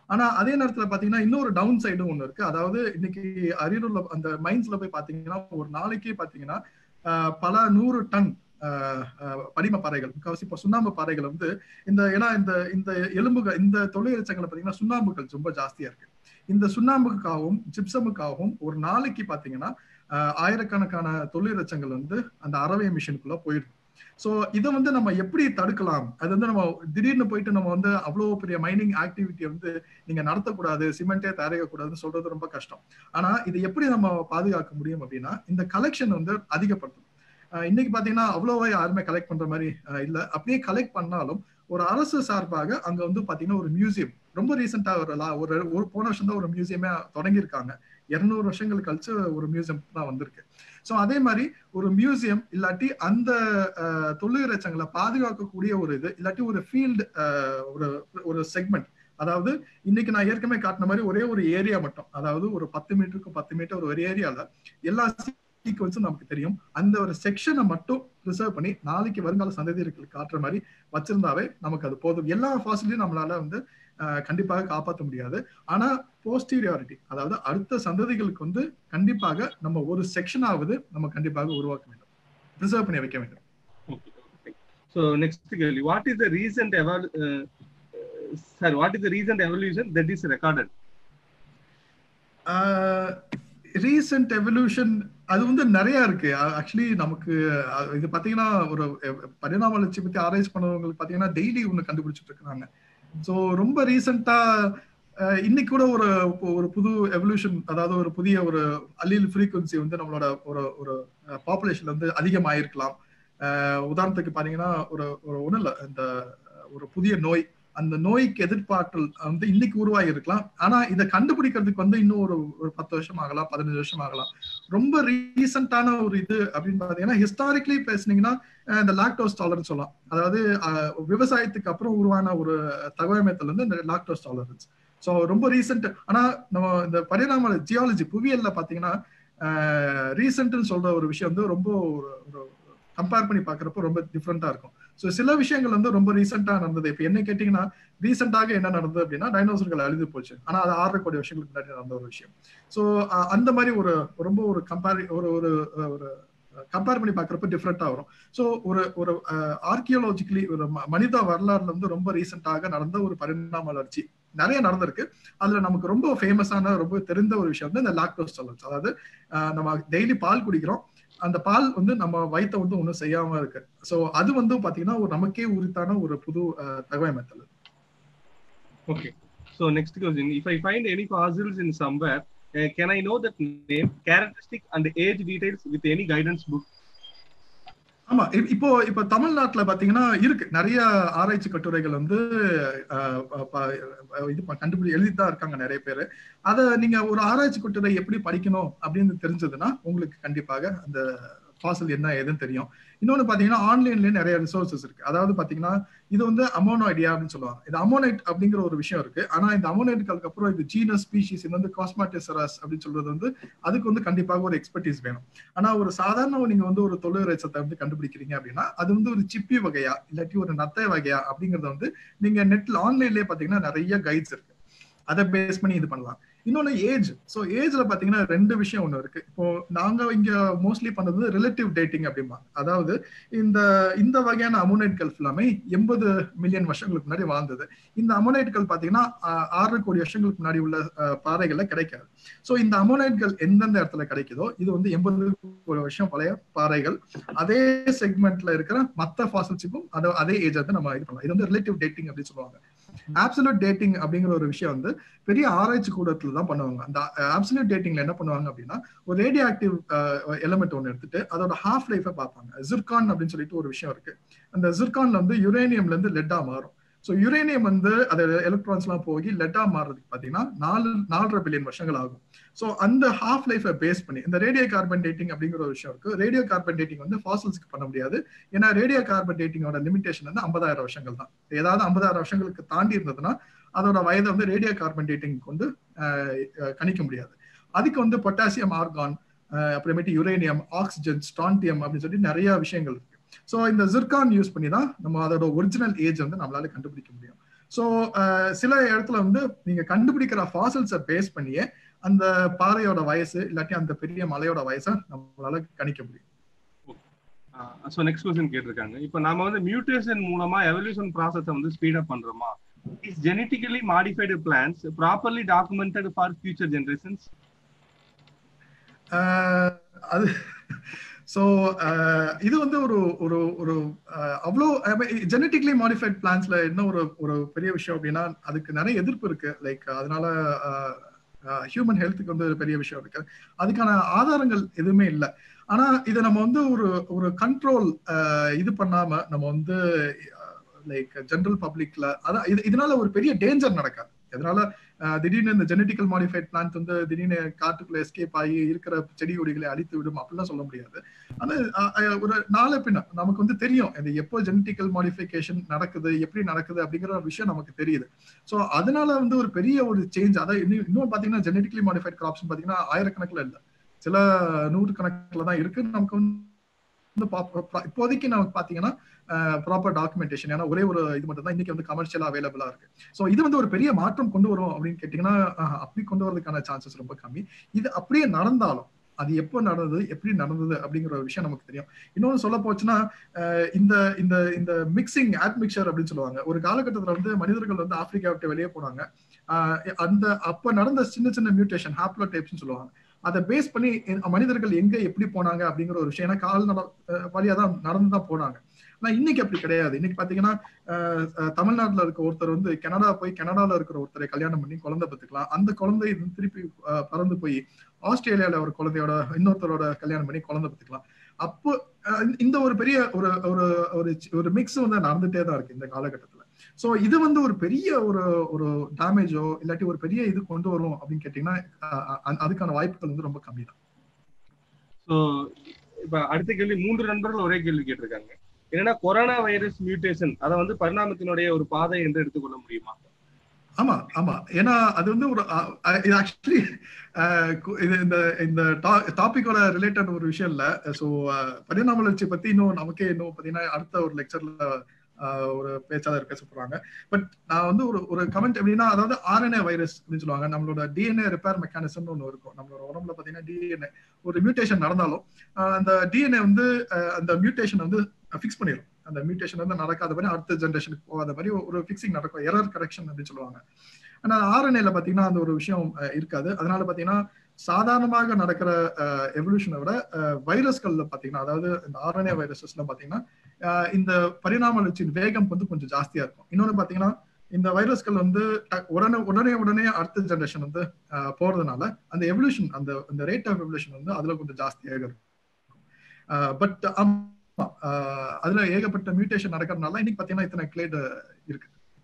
ஆனா அதே நேரத்துல பாத்தீங்கன்னா இன்னொரு டவுன் சைடும் ஒண்ணு இருக்கு. அதாவது இன்னைக்கு அரியலூர்ல அந்த மைன்ஸ்ல போய் பாத்தீங்கன்னா ஒரு நாளைக்கே பாத்தீங்கன்னா பல 100 டன் படிம பாறைகள், முக்காவாசி இப்போ சுண்ணாம்பு பாறைகள் வந்து ஏன்னா இந்த எலும்புகள், இந்த தொழிற்சங்களை பாத்தீங்கன்னா சுண்ணாம்புகள் ரொம்ப ஜாஸ்தியா இருக்கு. இந்த சுண்ணாம்புக்காகவும் ஜிப்சமுக்காகவும் ஒரு நாளைக்கு பாத்தீங்கன்னா ஆயிரக்கணக்கான தொழிற்சங்கள் வந்து அந்த அரவை மிஷினுக்குள்ள போயிடும். சோ இதை வந்து நம்ம எப்படி தடுக்கலாம்? அது வந்து நம்ம திடீர்னு போயிட்டு நம்ம வந்து அவ்வளவு பெரிய மைனிங் ஆக்டிவிட்டி வந்து நீங்க நடத்தக்கூடாது, சிமெண்டே தயாரிக்கக்கூடாதுன்னு சொல்றது ரொம்ப கஷ்டம். ஆனா இதை எப்படி நம்ம பாதுகாக்க முடியும் அப்படின்னா, இந்த கலெக்ஷன் வந்து அதிகப்படுத்தணும். இன்னைக்கு பாத்தீங்கன்னா அவ்வளவா யாருமே கலெக்ட் பண்ற மாதிரி இல்ல. அப்படியே கலெக்ட் பண்ணாலும் ஒரு அரசு சார்பாக அங்க வந்து பாத்தீங்கன்னா ஒரு மியூசியம் ரொம்ப ரீசெண்டா ஒரு போன வருஷம் தான் ஒரு மியூசியமே தொடங்கியிருக்காங்க. 200 வருஷங்கள் கழிச்சு ஒரு மியூசியம் தான் வந்திருக்கு. சோ அதே மாதிரி ஒரு மியூசியம் இல்லாட்டி அந்த தொழிற்சங்களை பாதுகாக்கக்கூடிய ஒரு இது இல்லாட்டி ஒரு ஃபீல்டு ஒரு செக்மெண்ட், அதாவது இன்னைக்கு நான் ஏற்கனவே காட்டின மாதிரி ஒரே ஒரு ஏரியா மட்டும், அதாவது ஒரு 10 மீட்டருக்கு 10 மீட்டர் ஒரு ஏரியால எல்லா சீக்வன்ஸும் நமக்கு தெரியும். அந்த ஒரு செக்ஷனை மட்டும் ரிசர்வ் பண்ணி நாளைக்கு வருங்கால சந்ததியர்களுக்கு காட்டுற மாதிரி வச்சிருந்தாவே நமக்கு அது போதும். எல்லா ஃபாசிலிட்டியும் நம்மளால வந்து கண்டிப்பாக காப்பாற்ற முடியாது. ஆனா போஸ்டீரியாரிட்டி, அதாவது அடுத்த சந்ததிகளுக்கு வந்து கண்டிப்பாக நம்ம ஒரு செக்ஷனாவது நம்ம கண்டிப்பாக உருவாக்க வேண்டும், ரிசர்வ் பண்ணி வைக்க வேண்டும். So next கேள்வி, what is the recent evolution that is recorded? Recent evolution அது வந்து நிறைய இருக்கு. ஆக்சுவலி நமக்கு இது பாத்தீங்கன்னா ஒரு பரிணாம வளர்ச்சி பத்தி ஆராய்ச்சி பண்ணவங்களுக்கு பாத்தீங்கன்னா டெய்லி ஒண்ணு கண்டுபிடிச்சிட்டு இருக்காங்க. சோ ரொம்ப ரீசெண்டா இன்னைக்கு கூட ஒரு புது எவல்யூஷன், அதாவது ஒரு புதிய ஒரு அல்லீல் ஃப்ரீக்வன்சி வந்து நம்மளோட ஒரு பாப்புலேஷன்ல வந்து அதிகமாயிருக்கலாம். உதாரணத்துக்கு பாத்தீங்கன்னா ஒரு ஒண்ணு இல்ல, இந்த ஒரு புதிய நோய், அந்த நோய்க்கு எதிர்பார்த்தல் வந்து இன்னைக்கு உருவாகி இருக்கலாம். ஆனா இதை கண்டுபிடிக்கிறதுக்கு வந்து இன்னும் ஒரு 10 வருஷம் ஆகலாம், 15 வருஷம் ஆகலாம். ரொம்ப ரீசெண்டான ஒரு இது அப்படின்னு பாத்தீங்கன்னா ஹிஸ்டாரிக்கலி பேசுனீங்கன்னா இந்த லாக்டோஸ் டாலரன்ஸ் சொல்லலாம். அதாவது விவசாயத்துக்கு அப்புறம் உருவான ஒரு தகவமைத்தல் வந்து இந்த லாக்டோஸ் டாலரன்ஸ். ஸோ ரொம்ப ரீசெண்ட். ஆனா நம்ம இந்த பரிணாம ஜியாலஜி புவியியல்ல பாத்தீங்கன்னா ரீசென்ட்னு சொல்ற ஒரு விஷயம் வந்து ரொம்ப ஒரு கம்பேர் பண்ணி பாக்குறப்போ ரொம்ப டிஃப்ரெண்டா இருக்கும். ஸோ சில விஷயங்கள் வந்து ரொம்ப ரீசெண்டா நடந்தது. இப்ப என்ன கேட்டீங்கன்னா ரீசெண்டாக என்ன நடந்தது அப்படின்னா டைனோசர்கள் அழிந்து போச்சு. ஆனா அது 6 கோடி வருஷங்களுக்கு முன்னாடி நடந்த ஒரு விஷயம். ஸோ அந்த மாதிரி ரொம்ப ஒரு கம்பேர் பண்ணி பாக்குறப்ப டிஃப்ரெண்டா வரும். ஸோ ஒரு ஆர்கியோலாஜிக்கலி ஒரு மனித வரலாறுல வந்து ரொம்ப ரீசெண்டாக நடந்த ஒரு பரிணாம வளர்ச்சி நிறைய நடந்திருக்கு. அதுல நமக்கு ரொம்ப ஃபேமஸான ரொம்ப தெரிந்த ஒரு விஷயம் வந்து இந்த லாக்டோஸ் டாலரன்ஸ். அதாவது நம்ம டெய்லி பால் குடிக்கிறோம், அந்த பால் வந்து நம்ம வயிற்ற வந்து ஒன்றும் செய்யாம இருக்கு. சோ அது வந்து பாத்தீங்கன்னா ஒரு நமக்கே உரித்தான ஒரு புது தகவல் method. Okay, so next question, if I find any fossils in somewhere, can I know that name, characteristic and age details with any guidance book? ஆமா, இப்போ தமிழ்நாட்டுல பாத்தீங்கன்னா இருக்கு நிறைய ஆராய்ச்சி கட்டுரைகள் வந்து இது எழுதிதான் இருக்காங்க நிறைய பேரு. அத நீங்க ஒரு ஆராய்ச்சி கட்டுரை எப்படி படிக்கணும் அப்படின்னு தெரிஞ்சதுன்னா உங்களுக்கு கண்டிப்பாக அந்த ஃபாசில் என்ன ஏதுன்னு தெரியும். இன்னொன்னு பாத்தீங்கன்னா ஆன்லைன்லயே நிறைய ரிசோர்சஸ் இருக்கு. அதாவது பாத்தீங்கன்னா இது வந்து அமோனாய்டியா அப்படின்னு சொல்லுவாங்க. இது அமோனைட் அப்படிங்கிற ஒரு விஷயம் இருக்கு. ஆனா இந்த அமோனைட்டுக்கு அப்புறம் இது ஜீனஸ் ஸ்பீஷிஸ், இது வந்து காஸ்மாட்டோசரஸ் அப்படின்னு சொல்றது வந்து அதுக்கு வந்து கண்டிப்பாக ஒரு எக்ஸ்பர்டீஸ் வேணும். ஆனா ஒரு சாதாரண நீங்க வந்து ஒரு தொழிற்சத்தை வந்து கண்டுபிடிக்கிறீங்க அப்படின்னா அது வந்து ஒரு சிப்பி வகையா இல்லாட்டி ஒரு நத்தை வகையா அப்படிங்கறத வந்து நீங்க நெட்ல ஆன்லைன்லயே பாத்தீங்கன்னா நிறைய கைட்ஸ் இருக்கு. அதை பேஸ் பண்ணி இது பண்ணலாம். இன்னொன்னு ஏஜ். ஸோ ஏஜ்ல பாத்தீங்கன்னா 2 விஷயம் ஒண்ணு இருக்கு. இப்போ நாங்க இங்க மோஸ்ட்லி பண்றது ரிலேட்டிவ் டேட்டிங் அப்படிமா. அதாவது இந்த வகையான அமோனைட்கள் எல்லாமே 80 மில்லியன் வருஷங்களுக்கு முன்னாடி வாழ்ந்தது. இந்த அமோனைட்கள் பாத்தீங்கன்னா 6 கோடி வருஷங்களுக்கு முன்னாடி உள்ள பாறைகள்ல கிடைக்காது. ஸோ இந்த அமோனைட்கள் எந்தெந்த இடத்துல கிடைக்குதோ இது வந்து 80 கோடி வருஷம் பழைய பாறைகள். அதே செக்மெண்ட்ல இருக்கிற மற்ற ஃபாசில்ஸுக்கும் அதே ஏஜ் வந்து நம்ம இது பண்ணலாம். இது வந்து ரிலேட்டிவ் டேட்டிங் அப்படின்னு சொல்லுவாங்க. ஆப்சல்யூட் டேட்டிங் அப்படிங்கிற ஒரு விஷயம் வந்து பெரிய ஆராய்ச்சி கூடத்துல தான் பண்ணுவாங்க. அந்த ஆப்சல்யூட் டேட்டிங்ல என்ன பண்ணுவாங்க அப்படின்னா ஒரு ரேடியோ ஆக்டிவ் எலிமெண்ட் ஒன்று எடுத்துட்டு அதோட ஹாஃப் லைஃபை பார்ப்பாங்க. ஜிர்கான் அப்படின்னு சொல்லிட்டு ஒரு விஷயம் இருக்கு. அந்த ஜிர்கான்ல வந்து யுரேனியம்ல இருந்து லெட்டா மாறும். ஸோ யுரேனியம் வந்து அது எலக்ட்ரான்ஸ் எல்லாம் போய் லெட்டா மாறுறதுக்கு பாத்தீங்கன்னா 4.5 பில்லியன் வருஷங்கள் ஆகும். ஸோ அந்த ஹாஃப் லைஃபை பேஸ் பண்ணி இந்த ரேடியோ கார்பன் டேட்டிங் அப்படிங்கிற ஒரு விஷயம் இருக்கு. ரேடியோ கார்பன் டேட்டிங் வந்து ஃபாசில்ஸ்க்கு பண்ண முடியாது. ஏன்னா ரேடியோ கார்பன் டேட்டிங்கோட லிமிடேஷன் வந்து 50,000 வருஷங்கள் தான். ஏதாவது 50,000 வருஷங்களுக்கு தாண்டி இருந்ததுன்னா அதோட வயதை வந்து ரேடியோ கார்பன் டேட்டிங் கொண்டு கணிக்க முடியாது. அதுக்கு வந்து பொட்டாசியம், ஆர்கான், அப்புறமேட்டு யுரேனியம், ஆக்சிஜன், ஸ்ட்ரான்டியம் அப்படின்னு சொல்லி நிறைய விஷயங்கள் இருக்கு. ஸோ இந்த ஜிர்கான் யூஸ் பண்ணி தான் நம்ம அதோட ஒரிஜினல் ஏஜ் வந்து நம்மளால கண்டுபிடிக்க முடியும். ஸோ சில இடத்துல வந்து நீங்க கண்டுபிடிக்கிற ஃபாசில்ஸை பேஸ் பண்ணியே அந்த பாறையோட வயசு இல்லாட்டி அந்த பெரிய மலையோட வயசை நம்மளால கணிக்க முடியும். சோ நெக்ஸ்ட் क्वेश्चन கேட்டிருக்காங்க. இப்போ நாம வந்து மியூட்டேஷன் மூலமா எவல்யூஷன் ப்ராசஸை வந்து ஸ்பீட் அப் பண்றோமா? Is genetically modified plants properly documented for future generations? அது ஸோ இது வந்து ஒரு ஒரு ஒரு அவ்வளோ ஜெனட்டிக்லி மாடிஃபைட் பிளான்ஸ்ல என்ன ஒரு ஒரு பெரிய விஷயம் அப்படின்னா அதுக்கு நிறைய எதிர்ப்பு இருக்கு. லைக் அதனால ஹியூமன் ஹெல்த்துக்கு வந்து பெரிய விஷயம் இருக்கு. அதுக்கான ஆதாரங்கள் எதுவுமே இல்லை. ஆனா இதை நம்ம வந்து ஒரு ஒரு கண்ட்ரோல் இது பண்ணாம நம்ம வந்து லைக் ஜெனரல் பப்ளிக்ல அதான் இதனால ஒரு பெரிய டேஞ்சர் நடக்காது. அதனால திடீர்னு இந்த ஜெனட்டிக்கல் மாடிஃபைட் பிளான்ட் வந்து திடீர்னு காட்டுக்குள்ள எஸ்கேப் ஆகி இருக்கிற செடி கொடிகளை அழித்து விடும் அப்படிலாம் சொல்ல முடியாது. ஆனா ஒரு நாளை பின்ன நமக்கு வந்து தெரியும் இது எப்போ ஜெனட்டிக்கல் மாடிஃபிகேஷன் நடக்குது, எப்படி நடக்குது அப்படிங்கிற விஷயம் நமக்கு தெரியுது. ஸோ அதனால வந்து ஒரு பெரிய ஒரு சேஞ்ச். அதாவது இன்னும் பாத்தீங்கன்னா ஜெனட்டிக்கலி மாடிஃபைட் கிராப்ஸ் பாத்தீங்கன்னா ஆயிரக்கணக்கில் இல்லை, சில நூற்றுக்கணக்கில் தான் இருக்கு. நமக்கு வந்து இப்போதைக்கு நமக்கு பாத்தீங்கன்னா ப்ராப்பர் டாக்குமெண்டேஷன், ஏன்னா ஒரே ஒரு இது மட்டும் தான் இன்னைக்கு வந்து கமர்ஷியலா அவைலபிளா இருக்கு. ஸோ இது வந்து ஒரு பெரிய மாற்றம் கொண்டு வரும் அப்படின்னு கேட்டீங்கன்னா அப்படி கொண்டு வரதுக்கான சான்சஸ் ரொம்ப கம்மி. இது அப்படியே நடந்தாலும் அது எப்போ நடந்தது, எப்படி நடந்தது அப்படிங்கிற ஒரு விஷயம் நமக்கு தெரியும். இன்னொன்னு சொல்ல போச்சுன்னா இந்த இந்த இந்த மிக்சிங் ஆட்மிக்சர் அப்படின்னு சொல்லுவாங்க. ஒரு காலகட்டத்தில் வந்து மனிதர்கள் வந்து ஆப்பிரிக்கா விட்டு வெளியே போனாங்க. அந்த அப்ப நடந்த சின்ன சின்ன மியூட்டேஷன் ஹாப்ளோடைப்ஸ்னு சொல்லுவாங்க. அதை பேஸ் பண்ணி மனிதர்கள் எங்க எப்படி போனாங்க அப்படிங்கிற ஒரு விஷயம், ஏன்னா கால் வழியா தான் நடந்துதான் போனாங்க. ஆனா இன்னைக்கு அப்படி கிடையாது. இன்னைக்கு பாத்தீங்கன்னா தமிழ்நாட்டுல இருக்க ஒருத்தர் வந்து கனடால இருக்கிற ஒருத்தரை கல்யாணம் பண்ணி குழந்தை பெற்றுக்கலாம். அந்த குழந்தை திருப்பி பறந்து போய் ஆஸ்திரேலியால ஒரு குழந்தையோட இன்னொருத்தரோட கல்யாணம் பண்ணி குழந்தை பெற்றுக்கலாம். அப்போ இந்த ஒரு பெரிய ஒரு ஒரு ஒரு மிக்ஸ் வந்து நடந்துட்டே தான் இருக்கு இந்த காலகட்டத்துல. சோ இது வந்து ஒரு பெரிய ஒரு ஒரு டேமேஜோ இல்லாட்டி ஒரு பெரிய இது கொண்டு வரும் அப்படின்னு கேட்டீங்கன்னா அதுக்கான வாய்ப்புகள் வந்து ரொம்ப கம்மி தான். சோ இப்ப அடுத்த கேள்வி 3 நண்பர்கள் ஒரே கேள்வி கேட்டிருக்காங்க. என்னன்னா கொரோனா வைரஸ் மியூட்டேஷன் அதை வந்து பரிணாமத்தினுடைய ஒரு பாதை என்று எடுத்துக்கொள்ள முடியுமா? ஆமா ஆமா, ஏன்னா அது வந்து ஒரு இது ஆக்சுவலி இது இந்த டாபிக்கோட ரிலேட்டட் ஒரு விஷயம் இல்ல. ஸோ பரிணாம வளர்ச்சி பத்தி இன்னும் நமக்கே இன்னும் பாத்தீங்கன்னா அடுத்த ஒரு லெக்சர்ல ஒரு பேச்சாளர் பேச போறாங்க. பட் நான் வந்து ஒரு கமெண்ட் எப்படின்னா, அதாவது ஆர்என்ஏ வைரஸ் அப்படின்னு சொல்லுவாங்க. நம்மளோட டிஎன்ஏ ரிப்பேர் மெக்கானிசம்னு ஒன்று இருக்கும். நம்மளோட உடம்புல பாத்தீங்கன்னா டிஎன்ஏ ஒரு மியூட்டேஷன் நடந்தாலும் அந்த டிஎன்ஏ வந்து அந்த மியூட்டேஷன் வந்து ஃபிக்ஸ் பண்ணிடும். அந்த மியூட்டேஷன் வந்து நடக்காத மாதிரி அடுத்த ஜென்ரேஷனுக்கு போகாத மாதிரி ஒரு ஃபிக்ஸிங் நடக்கும், எரர் கரெக்ஷன் அப்படின்னு சொல்லுவாங்க. ஆனா ஆர்என்ஏல பாத்தீங்கன்னா அந்த ஒரு விஷயம் இருக்காது. அதனால பாத்தீங்கன்னா சாதாரணமாக நடக்கிற எவல்யூஷனை விட வைரஸ்கள்ல பாத்தீங்கன்னா, அதாவது இந்த ஆர்என்ஏ வைரஸஸ்ல பாத்தீங்கன்னா இந்த பரிணாம வளர்ச்சியின் வேகம் வந்து கொஞ்சம் ஜாஸ்தியா இருக்கும். இன்னொன்னு பாத்தீங்கன்னா இந்த வைரஸ்கள் வந்து உடனே அடுத்த ஜெனரேஷன் வந்து போறதுனால அந்த எவல்யூஷன் அந்த ரேட் ஆஃப் எவல்யூஷன் வந்து அதுல கொஞ்சம் ஜாஸ்தியாக இருக்கும். பட் அதுல ஏகப்பட்ட மியூட்டேஷன் நடக்கிறதுனால இன்னைக்கு பாத்தீங்கன்னா இத்தனை கிளேட் இருக்கு.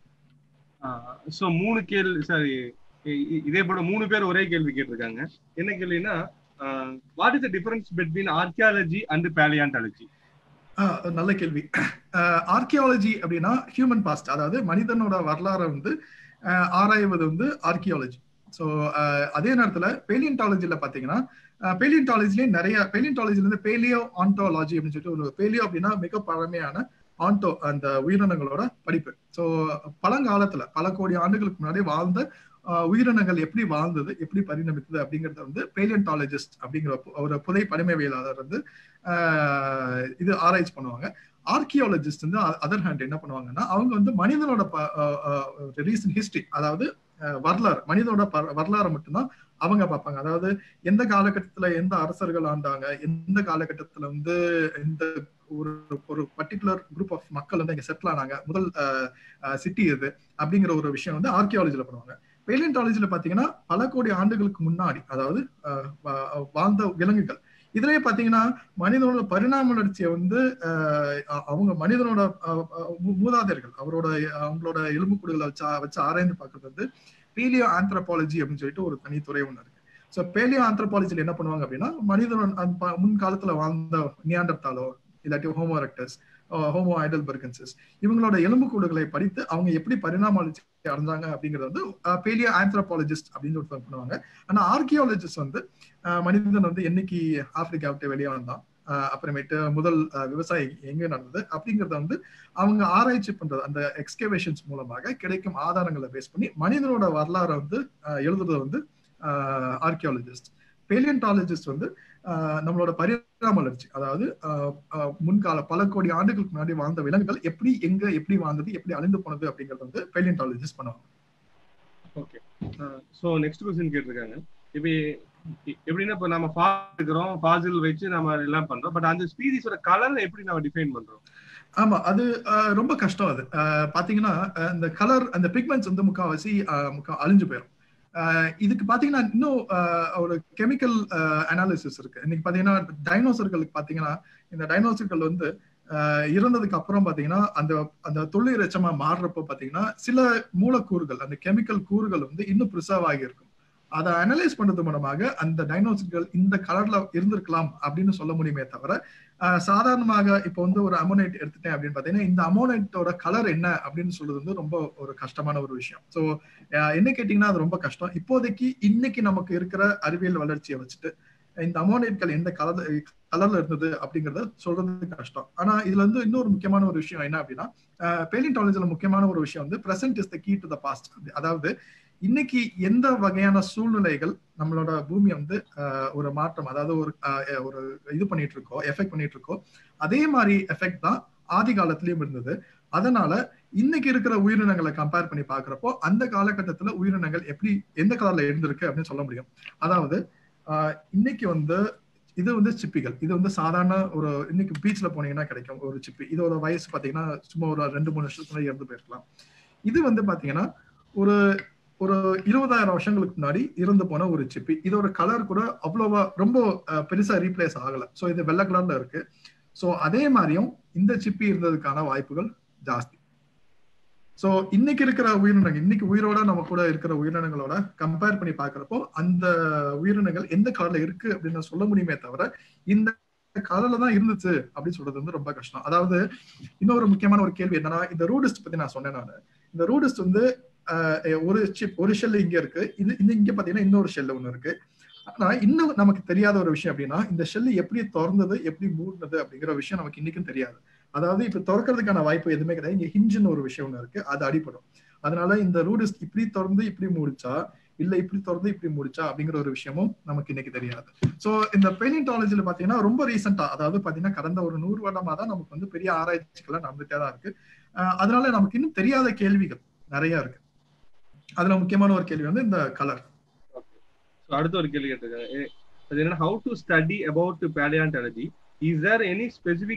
சோ 3 கேள்வி சாரி இதே போல 3 பேர் ஒரே கேள்வி கேட்டிருக்காங்க. என்ன கேள்வினா what is the difference between archaeology and palaeontology? நல்ல கேள்வி. ஆர்க்கியாலஜி அப்படின்னா ஹியூமன் பாஸ்ட், அதாவது மனிதனோட வரலாறை வந்து ஆராய்வது வந்து ஆர்க்கியாலஜி. ஸோ அதே நேரத்துல பேலியன்டாலஜில பாத்தீங்கன்னா பேலியன்டாலஜிலேயே நிறைய பேலியன்டாலஜில இருந்து பேலியோ ஆன்டோலாஜி அப்படின்னு சொல்லிட்டு ஒரு பேலியோ அப்படின்னா மிக பழமையான ஆன்டோ அந்த உயிரினங்களோட படிப்பு. ஸோ பழங்காலத்துல பல கோடி ஆண்டுகளுக்கு முன்னாடி வாழ்ந்த உயிரினங்கள் எப்படி வாழ்ந்தது, எப்படி பரிணமித்தது அப்படிங்கறத வந்து பேலியன்டாலஜிஸ்ட் அப்படிங்கிற ஒரு புதை படிமைவியலாளர் வந்து இது ஆராய்ச்சி பண்ணுவாங்க. ஆர்கியாலஜிஸ்ட் வந்து அதர் ஹேண்ட் என்ன பண்ணுவாங்கன்னா அவங்க வந்து மனிதனோட ரீசன்ட் ஹிஸ்டரி, அதாவது வரலாறு, மனிதனோட வரலாறு மட்டும்தான் அவங்க பார்ப்பாங்க. அதாவது எந்த காலகட்டத்துல எந்த அரசர்கள் ஆண்டாங்க, எந்த காலகட்டத்துல வந்து இந்த ஒரு பர்டிகுலர் குரூப் ஆஃப் மக்கள் வந்து இங்க செட்டில் ஆனாங்க, முதல் சிட்டி எது அப்படிங்கிற ஒரு விஷயம் வந்து ஆர்கியாலஜில பண்ணுவாங்க. பேலியன்டாலஜில பாத்தீங்கன்னா பல கோடி ஆண்டுகளுக்கு முன்னாடி, அதாவது வாழ்ந்த விலங்குகள், இதுலயே பாத்தீங்கன்னா மனிதனோட பரிணாம வளர்ச்சியை வந்து அவங்க மனிதனோட மூதாதையர்கள் அவங்களோட எலும்புக்கூடுகளை வச்சு ஆராய்ந்து பார்க்கறது வந்து பேலியோ ஆந்த்ரோபாலஜி அப்படின்னு சொல்லிட்டு ஒரு தனித்துறை ஒண்ணு இருக்கு. ஸோ பேலியோ ஆந்த்ரோபாலஜில என்ன பண்ணுவாங்க அப்படின்னா மனிதன் முன்காலத்துல வாழ்ந்த நியாண்டர்தாலோ இல்லாட்டி ஹோமோ எரெக்டஸ், ஹோமோ ஐடல்பர்கன்சிஸ் இவங்களோட எலும்புக்கூடுகளை படித்து அவங்க எப்படி பரிணாம வளர்ச்சி அடைஞ்சாங்க அப்படிங்கிறது வந்து பேலியோ ஆந்த்ரோபாலஜிஸ்ட் அப்படின்னு ஒருத்தர் பண்ணுவாங்க. ஆனா ஆர்கியாலஜிஸ்ட் வந்து மனிதன் வந்து என்னைக்கு ஆப்பிரிக்கா விட்டு வெளியே வந்தான், அப்புறமேட்டு முதல் விவசாயம் எங்க நடந்தது அப்படிங்கறத வந்து அவங்க ஆராய்ச்சி பண்றது, அந்த எக்ஸ்கவேஷன்ஸ் மூலமாக கிடைக்கும் ஆதாரங்களை பேஸ் பண்ணி மனிதனோட வரலாறை வந்து எழுதுறது வந்து ஆர்கியாலஜிஸ்ட். பேலியன்டாலஜிஸ்ட் வந்து நம்மளோட பரிணாம வளர்ச்சி, அதாவது முன்கால பல கோடி ஆண்டுகளுக்கு முன்னாடி வாழ்ந்த விலங்குகள் எப்படி எங்க எப்படி வாழ்ந்தது, எப்படி அழிந்து போனது அப்படிங்கறது வந்து பேலியன்டாலஜிஸ்ட் பண்ணுவாங்க. ஓகே, சோ நெக்ஸ்ட் क्वेश्चन கேட்டிருக்காங்க. இப்போ எப்படின்னா இப்ப நம்ம பாக்குறோம், ஃபாசில் வச்சு நம்ம எல்லாம் பண்றோம், பட் அந்த ஸ்பீசிஸோட கலரை எப்படி நம்ம டிஃபைன் பண்றோம்? ஆமா, அது ரொம்ப கஷ்டம். அது பாத்தீங்கன்னா இந்த கலர், அந்த பிக்மெண்ட்ஸ் வந்து முக்காவாசி அழிஞ்சு போயிடும். இதுக்கு பாத்தீங்கன்னா இன்னும் ஒரு கெமிக்கல் அனாலிசிஸ் இருக்கு. இன்னைக்கு பாத்தீங்கன்னா டைனோசர்களுக்கு பாத்தீங்கன்னா இந்த டைனோசர்கள் வந்து இறந்ததுக்கு அப்புறம் பாத்தீங்கன்னா அந்த அந்த தொழில் எச்சமா மாறுறப்போ பாத்தீங்கன்னா சில மூலக்கூறுகள், அந்த கெமிக்கல் கூறுகள் வந்து இன்னும் ப்ரிசர்வ் ஆகி இருக்கும். அதை அனலைஸ் பண்றது மூலமாக அந்த டைனோசர்கள் இந்த கலர்ல இருந்திருக்கலாம் அப்படின்னு சொல்ல முடியுமே தவிர, சாதாரணமாக இப்போ வந்து ஒரு அமோனைட் எடுத்துட்டேன் அப்படின்னு பாத்தீங்கன்னா இந்த அமோனைட்டோட கலர் என்ன அப்படின்னு சொல்றது வந்து ரொம்ப ஒரு கஷ்டமான ஒரு விஷயம். ஸோ என்ன கேட்டீங்கன்னா அது ரொம்ப கஷ்டம். இப்போதைக்கு இன்னைக்கு நமக்கு இருக்கிற அறிவியல் வளர்ச்சியை வச்சுட்டு இந்த அமோனைட்கள் எந்த கலர்ல இருந்தது அப்படிங்கறத சொல்றது கஷ்டம். ஆனா இதுல இருந்து இன்னொரு முக்கியமான ஒரு விஷயம் என்ன அப்படின்னா, பேலியன்டாலஜில முக்கியமான ஒரு விஷயம் வந்து present is the key to the past. அதாவது இன்னைக்கு எந்த வகையான சூழ்நிலைகள் நம்மளோட பூமி வந்து ஒரு மாற்றம், அதாவது ஒரு இது பண்ணிட்டு இருக்கோம், எஃபெக்ட் பண்ணிட்டு இருக்கோம், அதே மாதிரி எஃபெக்ட் தான் ஆதி காலத்திலயும் இருந்தது. அதனால இன்னைக்கு இருக்கிற உயிரினங்களை கம்பேர் பண்ணி பாக்குறப்போ அந்த காலகட்டத்துல உயிரினங்கள் எப்படி எந்த கலர்ல இருந்திருக்கு அப்படின்னு சொல்ல முடியும். அதாவது இன்னைக்கு வந்து இது வந்து சிப்பிகள், இது வந்து சாதாரண ஒரு இன்னைக்கு பீச்ல போனீங்கன்னா கிடைக்கும் ஒரு சிப்பி. இதோட வயசு பாத்தீங்கன்னா சும்மா ஒரு 2-3 வருஷத்துக்கு இறந்து போயிருக்கலாம். இது வந்து பாத்தீங்கன்னா ஒரு ஒரு 20,000 வருஷங்களுக்கு முன்னாடி இறந்து போன ஒரு சிப்பி. இதோட கலர் கூட அவ்வளவா ரொம்ப பெருசா ரீப்ளேஸ் ஆகல. ஸோ இது வெள்ளை கலர்ல இருக்கு. ஸோ அதே மாதிரியும் இந்த சிப்பி இருந்ததுக்கான வாய்ப்புகள் ஜாஸ்தி. ஸோ இன்னைக்கு இருக்கிற உயிரினங்கள், இன்னைக்கு உயிரோட நம்ம கூட இருக்கிற உயிரினங்களோட கம்பேர் பண்ணி பாக்குறப்போ அந்த உயிரினங்கள் எந்த கலர்ல இருக்கு அப்படின்னு சொல்ல முடியுமே தவிர இந்த கலர்ல தான் இருந்துச்சு அப்படின்னு சொல்றது வந்து ரொம்ப கஷ்டம். அதாவது இன்னொரு முக்கியமான ஒரு கேள்வி என்னன்னா, இந்த ரூடிஸ்ட் பத்தி நான் சொன்னேன். நான் இந்த ரூடிஸ்ட் வந்து ஒரு ஷெல் இங்க இருக்கு, இது இங்க பாத்தீங்கன்னா இன்னொரு ஷெல் ஒண்ணு இருக்கு. ஆனா இன்னும் நமக்கு தெரியாத ஒரு விஷயம் அப்படின்னா, இந்த ஷெல் எப்படி திறந்தது எப்படி மூடினது அப்படிங்கிற விஷயம் நமக்கு இன்னைக்கும் தெரியாது. அதாவது இப்ப திறக்கிறதுக்கான வாய்ப்பு எதுவுமே கிடையாது. இங்க ஹிஞ்சுன்னு ஒரு விஷயம் ஒண்ணு இருக்கு, அது அடிப்படும். அதனால இந்த ரூடிஸ்ட் இப்படி திறந்து இப்படி மூடிச்சா இல்ல இப்படி திறந்து இப்படி மூடிச்சா அப்படிங்கிற ஒரு விஷயமும் நமக்கு இன்னைக்கு தெரியாது. சோ இந்த பேலியன்டாலஜில பாத்தீங்கன்னா ரொம்ப ரீசெண்டா, அதாவது பாத்தீங்கன்னா கடந்த ஒரு 100 வருடமா தான் நமக்கு வந்து பெரிய ஆராய்ச்சிகள் நடந்துட்டே தான் இருக்கு. அதனால நமக்கு இன்னும் தெரியாத கேள்விகள் நிறைய இருக்கு. அதுல முக்கியமான ஒரு கேள்வி வந்து இந்த கலர். அடுத்த ஒரு கேள்வி கேட்டிருக்காங்க. அது என்ன, how to study about paleontology? Is there any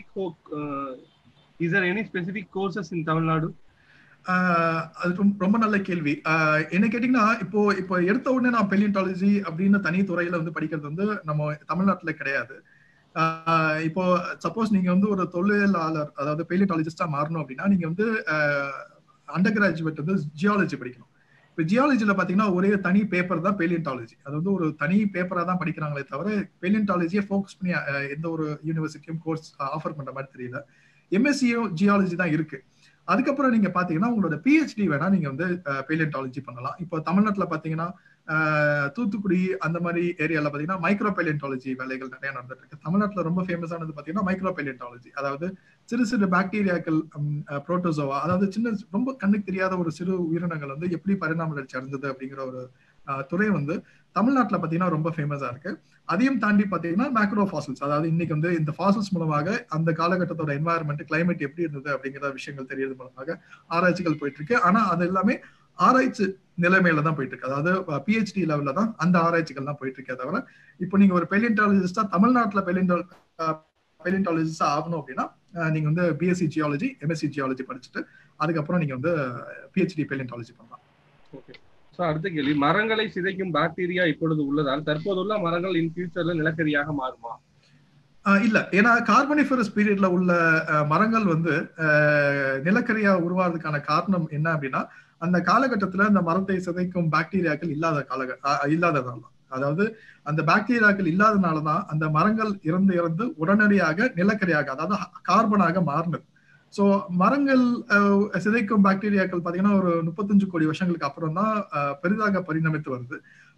specific courses in Tamil Nadu? அது ரொம்ப நல்ல கேள்வி. என்ன கேட்டீங்கன்னா இப்போ எடுத்த உடனே நான் பேலியன்டாலஜி அப்படின்னு தனி துறையில வந்து படிக்கிறது வந்து நம்ம தமிழ்நாட்டுல கிடையாது. இப்போ சப்போஸ் நீங்க வந்து ஒரு தொழிலாளர், அதாவது பேலியன்டாலஜிஸ்டா மாறணும் அப்படின்னா நீங்க வந்து அண்டர் கிராஜுவேட் வந்து ஜியாலஜி படிக்கணும். இப்போ ஜியாலஜில பாத்தீங்கன்னா ஒரே தனி பேப்பர் தான் பேலியன்டாலஜி. அது வந்து ஒரு தனி பேப்பரா தான் படிக்கிறாங்களே தவிர பேலியன்டாலஜியை ஃபோக்கஸ் பண்ணி எந்த ஒரு யூனிவர்சிட்டியும் கோர்ஸ் ஆஃபர் பண்ற மாதிரி தெரியல. எம்எஸ்சியும் ஜியாலஜி தான் இருக்கு. அதுக்கப்புறம் நீங்க பாத்தீங்கன்னா உங்களோட பிஹெச்டி வேணா நீங்க வந்து பேலியன்டாலஜி பண்ணலாம். இப்போ தமிழ்நாட்டுல பாத்தீங்கன்னா தூத்துக்குடி அந்த மாதிரி ஏரியால பாத்தீங்கன்னா மைக்ரோ பேலியன்டாலஜி வேலைகள் நிறைய நடந்துட்டு இருக்கு. தமிழ்நாட்டுல ரொம்ப ஃபேமஸானது பாத்தீங்கன்னா மைக்ரோ பேலியன்டாலஜி, அதாவது சிறு சிறு பாக்டீரியாக்கள், புரோட்டோசோவா, அதாவது சின்ன ரொம்ப கண்ணுக்கு தெரியாத ஒரு சிறு உயிரினங்கள் வந்து எப்படி பரிணாம வளர்ச்சி அடைந்தது அப்படிங்கிற ஒரு துறை வந்து தமிழ்நாட்டுல பாத்தீங்கன்னா ரொம்ப ஃபேமஸா இருக்கு. அதையும் தாண்டி பாத்தீங்கன்னா மேக்ரோ ஃபாசில்ஸ், அதாவது இன்னைக்கு வந்து இந்த ஃபாசில்ஸ் மூலமாக அந்த காலகட்டத்தோட என்வாயர்மெண்ட், கிளைமேட் எப்படி இருந்தது அப்படிங்கிற விஷயங்கள் தெரியறது மூலமாக ஆராய்ச்சிகள் போயிட்டு இருக்கு. ஆனா அது எல்லாமே ஆராய்ச்சி நிலைமையில தான் போயிட்டு இருக்கு. அதாவது பிஹெச்டி லெவல்ல தான் அந்த ஆராய்ச்சிகள் தான் போயிட்டு இருக்கே தவிர இப்போ நீங்க ஒரு பேலியன்டாலஜிஸ்டா தமிழ்நாட்டுல பேலியன்டாலஜிஸ்டா ஆகணும் அப்படின்னா நீங்க வந்து பிஎஸ்சி ஜியாலஜி, எம்எஸ்சி ஜியாலஜி படிச்சுட்டு அதுக்கப்புறம் நீங்க வந்து பிஹெச்டி பேலியன்டாலஜி பண்ணலாம். ஓகே. சோ அடுத்த கேள்வி, மரங்களை சிதைக்கும் பாக்டீரியா இப்பொழுது உள்ளதால் தற்போதுள்ள மரங்கள் இன் ஃபியூச்சர்ல நிலக்கரியாக மாறுமா? இல்ல, ஏன்னா கார்பனிஃபரஸ் பீரியட்ல உள்ள மரங்கள் வந்து நிலக்கரியா உருவாறதுக்கான காரணம் என்ன அப்படின்னா அந்த காலகட்டத்துல அந்த மரத்தை சிதைக்கும் பாக்டீரியாக்கள் இல்லாததால, அதாவது அந்த பாக்டீரியாக்கள் இல்லாதனாலதான் அந்த மரங்கள் இறந்து உடனடியாக நிலக்கரியாக, அதாவது கார்பனாக மாறினது. சோ மரங்கள் சிதைக்கும் பாக்டீரியாக்கள் பாத்தீங்கன்னா ஒரு 35 கோடி வருஷங்களுக்கு அப்புறம் தான் பெரிதாக பரிணமித்து வருது.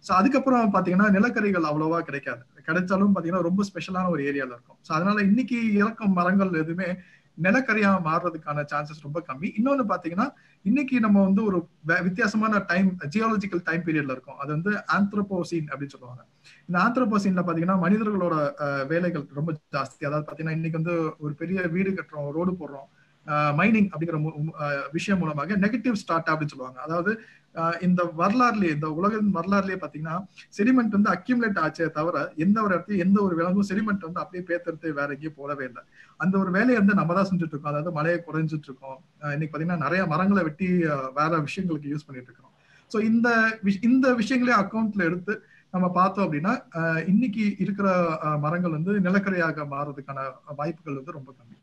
ஸோ அதுக்கப்புறம் பாத்தீங்கன்னா நிலக்கரிகள் அவ்வளவா கிடைக்காது, கிடைச்சாலும் பாத்தீங்கன்னா ரொம்ப ஸ்பெஷலான ஒரு ஏரியால இருக்கும். ஸோ அதனால இன்னைக்கு இறக்கும் மரங்கள் எதுவுமே நிலக்கரியா மாறுறதுக்கான சான்சஸ் ரொம்ப கம்மி. இன்னொன்னு பாத்தீங்கன்னா இன்னைக்கு நம்ம வந்து ஒரு வித்தியாசமான டைம், ஜியாலஜிக்கல் டைம் பீரியட்ல இருக்கும். அது வந்து ஆந்த்ரோபோசீன் அப்படின்னு சொல்லுவாங்க. இந்த ஆந்த்ரோபோசீன்ல பாத்தீங்கன்னா மனிதர்களோட வேலைகள் ரொம்ப ஜாஸ்தி. அதாவது பாத்தீங்கன்னா இன்னைக்கு வந்து ஒரு பெரிய வீடு கட்டுறோம், ரோடு போடுறோம், மைனிங் அப்படிங்கிற விஷயம் மூலமாக நெகட்டிவ் ஸ்டார்ட் அப்படின்னு சொல்லுவாங்க. அதாவது இந்த வரலாறுலயே, இந்த உலக வரலாறுலயே பாத்தீங்கன்னா செடிமெண்ட் வந்து அக்யூமுலேட் ஆச்சே தவிர எந்த ஒரு இடத்தையும் எந்த ஒரு விலங்கும் செடிமெண்ட் வந்து அப்படியே பேத்தெடுத்து வேற எங்கேயும் போடவே இல்லை. அந்த ஒரு வேலையை வந்து நம்ம தான் செஞ்சுட்டு இருக்கோம். அதாவது மழையை குறைஞ்சிட்டு இருக்கோம். இன்னைக்கு பாத்தீங்கன்னா நிறைய மரங்களை வெட்டி வேற விஷயங்களுக்கு யூஸ் பண்ணிட்டு இருக்கோம். ஸோ இந்த விஷயங்களே அக்கௌண்ட்ல எடுத்து நம்ம பார்த்தோம் அப்படின்னா இன்னைக்கு இருக்கிற மரங்கள் வந்து நிலக்கரியாக மாறதுக்கான வாய்ப்புகள் வந்து ரொம்ப கம்மி.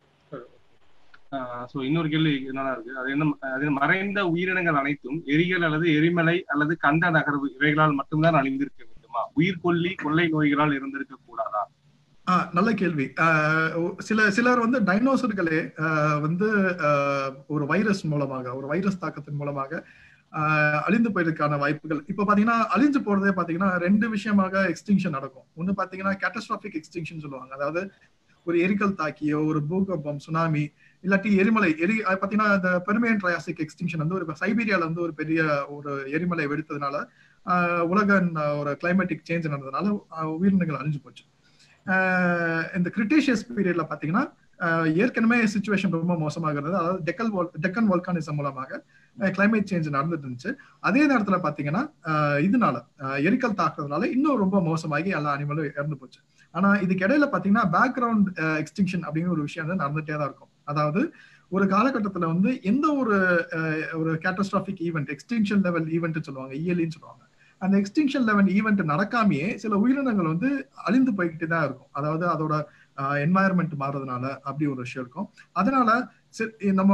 சோ இன்னொரு கேள்வி என்னன்னா இருக்கு, அது மறைந்த உயிரினங்கள் அனைத்தும் எரிகள் அல்லது எரிமலை அல்லது கண்ட நகர்வு இவைகளால் மட்டும்தான் அழிந்திருக்க வேண்டுமா? உயிர்கொல்லி கொள்ளை நோய்களால் இருந்திருக்க கூடாதா? நல்ல கேள்வி. சிலர் வந்து டைனோசர்களே வந்து ஒரு வைரஸ் மூலமாக, ஒரு வைரஸ் தாக்கத்தின் மூலமாக அழிந்து போயிருக்கான வாய்ப்புகள். இப்ப பாத்தீங்கன்னா அழிஞ்சு போறதே பாத்தீங்கன்னா 2 விஷயமாக எக்ஸ்டிங்ஷன் நடக்கும். ஒண்ணு பாத்தீங்கன்னா கேட்டஸ்ட்ராபிக் எக்ஸ்டிங்ஷன் சொல்லுவாங்க. அதாவது ஒரு எரிக்கல் தாக்கியோ, ஒரு பூகம்பம், சுனாமி, இல்லாட்டி எரிமலை பாத்தீங்கன்னா இந்த பெர்மியன் ட்ரையாசிக் எக்ஸ்டிங்ஷன் வந்து ஒரு சைபீரியால வந்து ஒரு பெரிய ஒரு எரிமலை வெடித்ததுனால உலக ஒரு கிளைமேட்டிக் சேஞ்ச் நடந்ததுனால உயிரினங்கள் அழிஞ்சு போச்சு. இந்த கிரிட்டேஷியஸ் பீரியட்ல பாத்தீங்கன்னா ஏற்கனவே சிச்சுவேஷன் ரொம்ப மோசமாகிறது. அதாவது டெக்கன் வால்கானிசம் மூலமாக கிளைமேட் சேஞ்ச் நடந்துட்டு இருந்துச்சு. அதே நேரத்துல பாத்தீங்கன்னா இதனால எரிக்கல் தாக்குறதுனால இன்னும் ரொம்ப மோசமாகி எல்லா அனிமலும் இறந்து போச்சு. ஆனா இதுக்கு இடையில பாத்தீங்கன்னா பேக்ரவுண்ட் எக்ஸ்டிங்ஷன் அப்படிங்கிற ஒரு விஷயம் வந்து நடந்துட்டே தான் இருக்கும். அதாவது ஒரு காலகட்டத்துல வந்து எந்த ஒரு catastrophic event, extinction level event சொல்லுவாங்க, இஎல்இன்னு சொல்லுவாங்க. அந்த எக்ஸ்டிங்ஷன் லெவல் ஈவெண்ட் நடக்காமையே சில உயிரினங்கள் வந்து அழிந்து போய்கிட்டு தான் இருக்கும். அதாவது அதோட என்வாயர்மெண்ட் மாறுறதுனால அப்படி ஒரு விஷயம் இருக்கும். அதனால நம்ம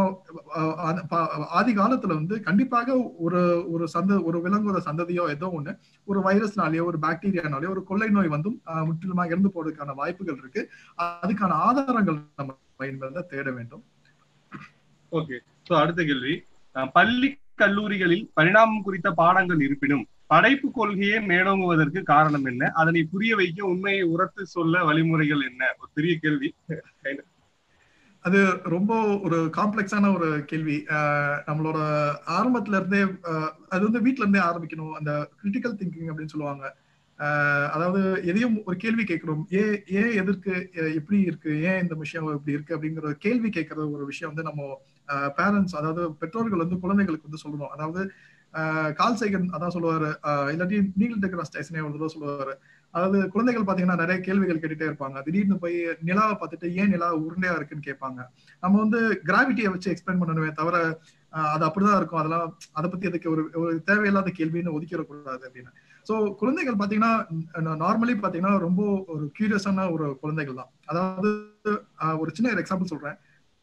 ஆதி காலத்துல வந்து கண்டிப்பாக ஒரு விலங்கோட சந்ததியோ ஏதோ ஒண்ணு ஒரு வைரஸ்னாலேயோ ஒரு பாக்டீரியானாலேயோ ஒரு கொள்ளை நோய் வந்து முற்றிலுமாக இறந்து போறதுக்கான வாய்ப்புகள் இருக்கு. அதுக்கான ஆதாரங்கள் நம்ம தேட வேண்டும். ஓகே, சோ அடுத்த கேள்வி, பள்ளி கல்லூரிகளில் பரிணாமம் குறித்த பாடங்கள் இருப்பினும் படைப்பு கொள்கையை மேலோங்குவதற்கு காரணம் என்ன? அதனை புரிய வைக்க உண்மையை உரத்து சொல்ல வழிமுறைகள் என்ன? ஒரு பெரிய கேள்வி. அது ரொம்ப ஒரு காம்ப்ளெக்ஸான ஒரு கேள்வி. நம்மளோட ஆரம்பத்துல இருந்தே அது வந்து வீட்டுல இருந்தே ஆரம்பிக்கணும். அந்த கிரிட்டிக்கல் திங்கிங் அப்படின்னு சொல்லுவாங்க. அதாவது எதையும் ஒரு கேள்வி கேட்கிறோம், ஏன் எதற்கு எப்படி இருக்கு, ஏன் இந்த விஷயம் இப்படி இருக்கு அப்படிங்கிற கேள்வி கேட்கற ஒரு விஷயம் வந்து நம்ம பேரண்ட்ஸ், அதாவது பெற்றோர்கள் வந்து குழந்தைகளுக்கு வந்து சொல்லணும். அதாவது கால் சைகன் அதான் சொல்லுவாரு, இல்லாட்டி நீல் டெக்ராஸ் டைசனே ஒரு சொல்லுவாரு. அதாவது குழந்தைகள் பாத்தீங்கன்னா நிறைய கேள்விகள் கேட்டுட்டே இருப்பாங்க. திடீர்னு போய் நிலாவை பார்த்துட்டு ஏன் நிலா உருண்டையா இருக்குன்னு கேட்பாங்க. நம்ம வந்து கிராவிட்டியை வச்சு எக்ஸ்பிளைன் பண்ணணுமே தவிர அது அப்படிதான் இருக்கும், அதெல்லாம் அதை பத்தி எதுக்கு ஒரு தேவையில்லாத கேள்வின்னு ஒதுக்கிடக்கூடாது அப்படின்னு. சோ குழந்தைகள் பாத்தீங்கன்னா நார்மலி பாத்தீங்கன்னா ரொம்ப ஒரு கியூரியஸான ஒரு குழந்தைகள் தான். அதாவது ஒரு சின்ன எக்ஸாம்பிள் சொல்றேன்.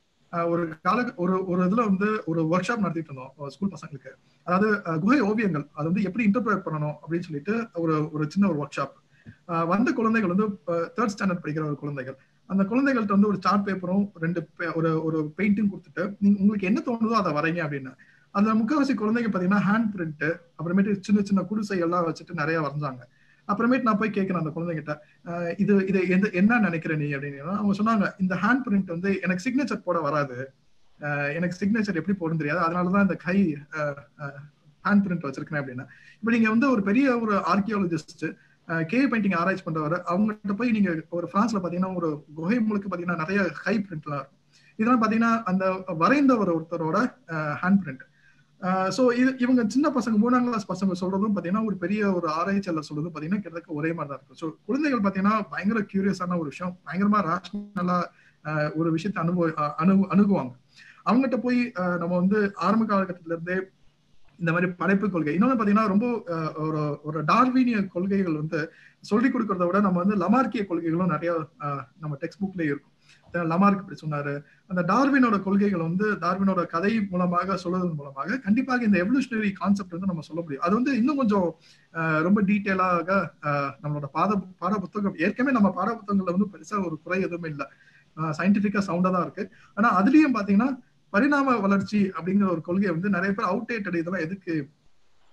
ஒரு இதுல வந்து ஒரு ஒர்க் ஷாப் நடத்திட்டு இருந்தோம் ஸ்கூல் பசங்களுக்கு. அதாவது குகை ஓவியங்கள் அது வந்து எப்படி இன்டர்பிரேட் பண்ணணும் அப்படின்னு சொல்லிட்டு ஒரு சின்ன ஒரு ஒர்க் ஷாப். வந்த குழந்தைகள் வந்து 3rd ஸ்டாண்டர்ட் படிக்கிற ஒரு குழந்தைகள். அந்த குழந்தைகள்ட்ட வந்து ஒரு சார்ட் பேப்பரும் ஒரு பெயிண்டிங் கொடுத்துட்டு உங்களுக்கு என்ன தோணுதோ அதை வரைங்க அப்படின்னு. அந்த முக்கால்வாசி குழந்தைங்க பாத்தீங்கன்னா ஹேண்ட் பிரிண்ட், அப்புறமேட்டு சின்ன சின்ன குடிசை எல்லாம் வச்சுட்டு நிறைய வரைஞ்சாங்க. அப்புறமேட்டு நான் போய் கேட்கிறேன் அந்த குழந்தைகிட்ட, இது என்ன நினைக்கிற நீ அப்படின்னு. அவங்க சொன்னாங்க, இந்த ஹேண்ட் பிரிண்ட் வந்து எனக்கு சிக்னேச்சர் போட வராது, எனக்கு சிக்னேச்சர் எப்படி போடுன்னு தெரியாது, அதனாலதான் இந்த கை ஹேண்ட் பிரிண்ட் வச்சிருக்கேன் அப்படின்னா. இப்ப நீங்க வந்து ஒரு பெரிய ஒரு ஆர்கியாலஜிஸ்ட், கேவ் பெயிண்டிங் ஆராய்ச்சி பண்றவரை அவங்ககிட்ட போய் நீங்க ஒரு பிரான்ஸ்ல பாத்தீங்கன்னா ஒரு குகை முழுக்க பாத்தீங்கன்னா நிறைய கை பிரிண்ட் எல்லாம் இருக்கும். இதெல்லாம் பாத்தீங்கன்னா அந்த வரைந்த ஒருத்தரோட ஹேண்ட் பிரிண்ட். சோ இவங்க சின்ன பசங்க 3ஆம் கிளாஸ் பசங்க சொல்றதும் பாத்தீங்கன்னா ஒரு பெரிய ஒரு ஆராய்ச்சியாளர் சொல்றதும் பாத்தீங்கன்னா கிட்டத்தட்ட ஒரே மாதிரி தான் இருக்கும். சோ குழந்தைகள் பாத்தீங்கன்னா பயங்கர கியூரியஸான ஒரு விஷயம், பயங்கரமா ரேஷனலா ஒரு விஷயத்தை அணுகுவாங்க. அவங்ககிட்ட போய் நம்ம வந்து ஆரம்ப காலகட்டத்தில இருந்தே இந்த மாதிரி படைப்பு கொள்கை, இன்னொன்னு பாத்தீங்கன்னா ரொம்ப ஒரு டார்வினிய கொள்கைகள் வந்து சொல்லிக் கொடுக்கறத விட நம்ம வந்து லமார்க்கிய கொள்கைகளும் நிறைய நம்ம டெக்ஸ்ட் புக்லயே இருக்கும். லமார்க் இப்படி சொன்னாரு. அந்த டார்வினோட கொள்கைகள் வந்து டார்வினோட கதை மூலமாக சொல்வதன் மூலமாக கண்டிப்பாக இந்த எவல்யூஷனரி கான்செப்ட் வந்து நம்ம சொல்ல முடியும். அது வந்து இன்னும் கொஞ்சம் ரொம்ப டீட்டெயிலாக நம்மளோட பாட புத்தகம், ஏற்கனவே நம்ம பாட புத்தகங்கள்ல வந்து பெருசா ஒரு குறை எதுவுமே இல்லை, சயின்டிபிக்கா சவுண்டா தான் இருக்கு. ஆனா அதுலயும் பாத்தீங்கன்னா பரிணாம வளர்ச்சி அப்படிங்கிற ஒரு கொள்கை வந்து நிறைய பேர் அவுடேட்டட், இதெல்லாம் எதுக்கு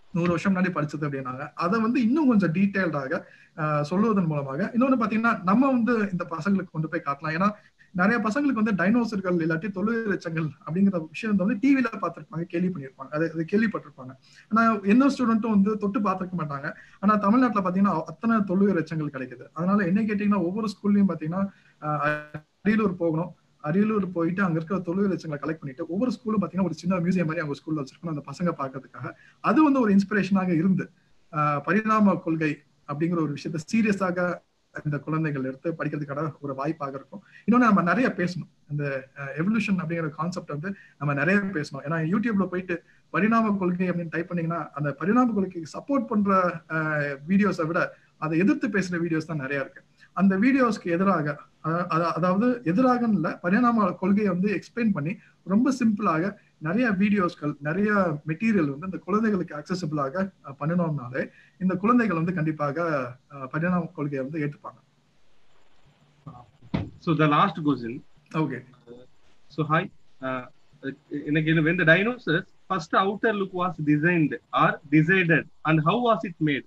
100 வருஷம் முன்னாடி படிச்சது அப்படின்னாங்க. அதை வந்து இன்னும் கொஞ்சம் டீடைல்டாக சொல்லுவதன் மூலமாக இன்னொன்னு பாத்தீங்கன்னா நம்ம வந்து இந்த பசங்களுக்கு கொண்டு போய் காட்டலாம். ஏன்னா நிறைய பசங்களுக்கு வந்து டைனோசர்கள் இல்லாட்டி தொழுகை எச்சங்கள் அப்படிங்கிற விஷயம் வந்து டிவில பார்த்திருப்பாங்க, கேள்வி பண்ணியிருப்பாங்க, அது கேள்விப்பட்டிருப்பாங்க. ஆனா எந்த ஸ்டூடெண்ட்டும் வந்து தொட்டு பார்த்திருக்க மாட்டாங்க. ஆனா தமிழ்நாட்டுல பாத்தீங்கன்னா அத்தனை தொழுகை எச்சங்கள் கிடைக்குது. அதனால என்ன கேட்டீங்கன்னா ஒவ்வொரு ஸ்கூல்லயும் பாத்தீங்கன்னா அரியலூர் போகணும், அரியலூர் போயிட்டு அங்க இருக்கிற தொழுகை எச்சங்களை கலெக்ட் பண்ணிட்டு ஒவ்வொரு ஸ்கூலும் பாத்தீங்கன்னா ஒரு சின்ன மியூசியம் மாதிரி அவங்க ஸ்கூல்ல வச்சிருக்கணும் அந்த பசங்க பாக்குறதுக்காக. அது வந்து ஒரு இன்ஸ்பிரேஷனாக இருந்து பரிணாம கொள்கை அப்படிங்கிற ஒரு விஷயத்த சீரியஸாக இந்த குழந்தைகள் எடுத்து படிக்கிறதுக்கான ஒரு வாய்ப்பாக இருக்கும். இன்னொன்னு நம்ம நிறைய பேசணும், இந்த எவல்யூஷன் அப்படிங்கிற கான்செப்ட் வந்து நம்ம நிறைய பேசணும். ஏன்னா யூடியூப்ல போயிட்டு பரிணாம கொள்கை அப்படின்னு டைப் பண்ணீங்கன்னா அந்த பரிணாம கொள்கைக்கு சப்போர்ட் பண்ற வீடியோஸை விட அதை எதிர்த்து பேசுற வீடியோஸ் தான் நிறைய இருக்கு. அந்த வீடியோஸ்க்கு எதிராக, அதாவது எதிராக இல்ல, பரிணாம கொள்கையை வந்து எக்ஸ்பிளைன் பண்ணி ரொம்ப சிம்பிளாக நிறைய வீடியோஸ்கள், நிறைய மெட்டீரியல் வந்து இந்த குழந்தைகளுக்கு அக்சசிபிளாக பண்ணணும்னாலே இந்த குழந்தைகள் வந்து கண்டிப்பாக பரிணாம கொள்கையை வந்து ஏற்றுப்பாங்க. So the last question. Okay. So hi. When the dinosaurs first outer look was designed or decided, and how was it made?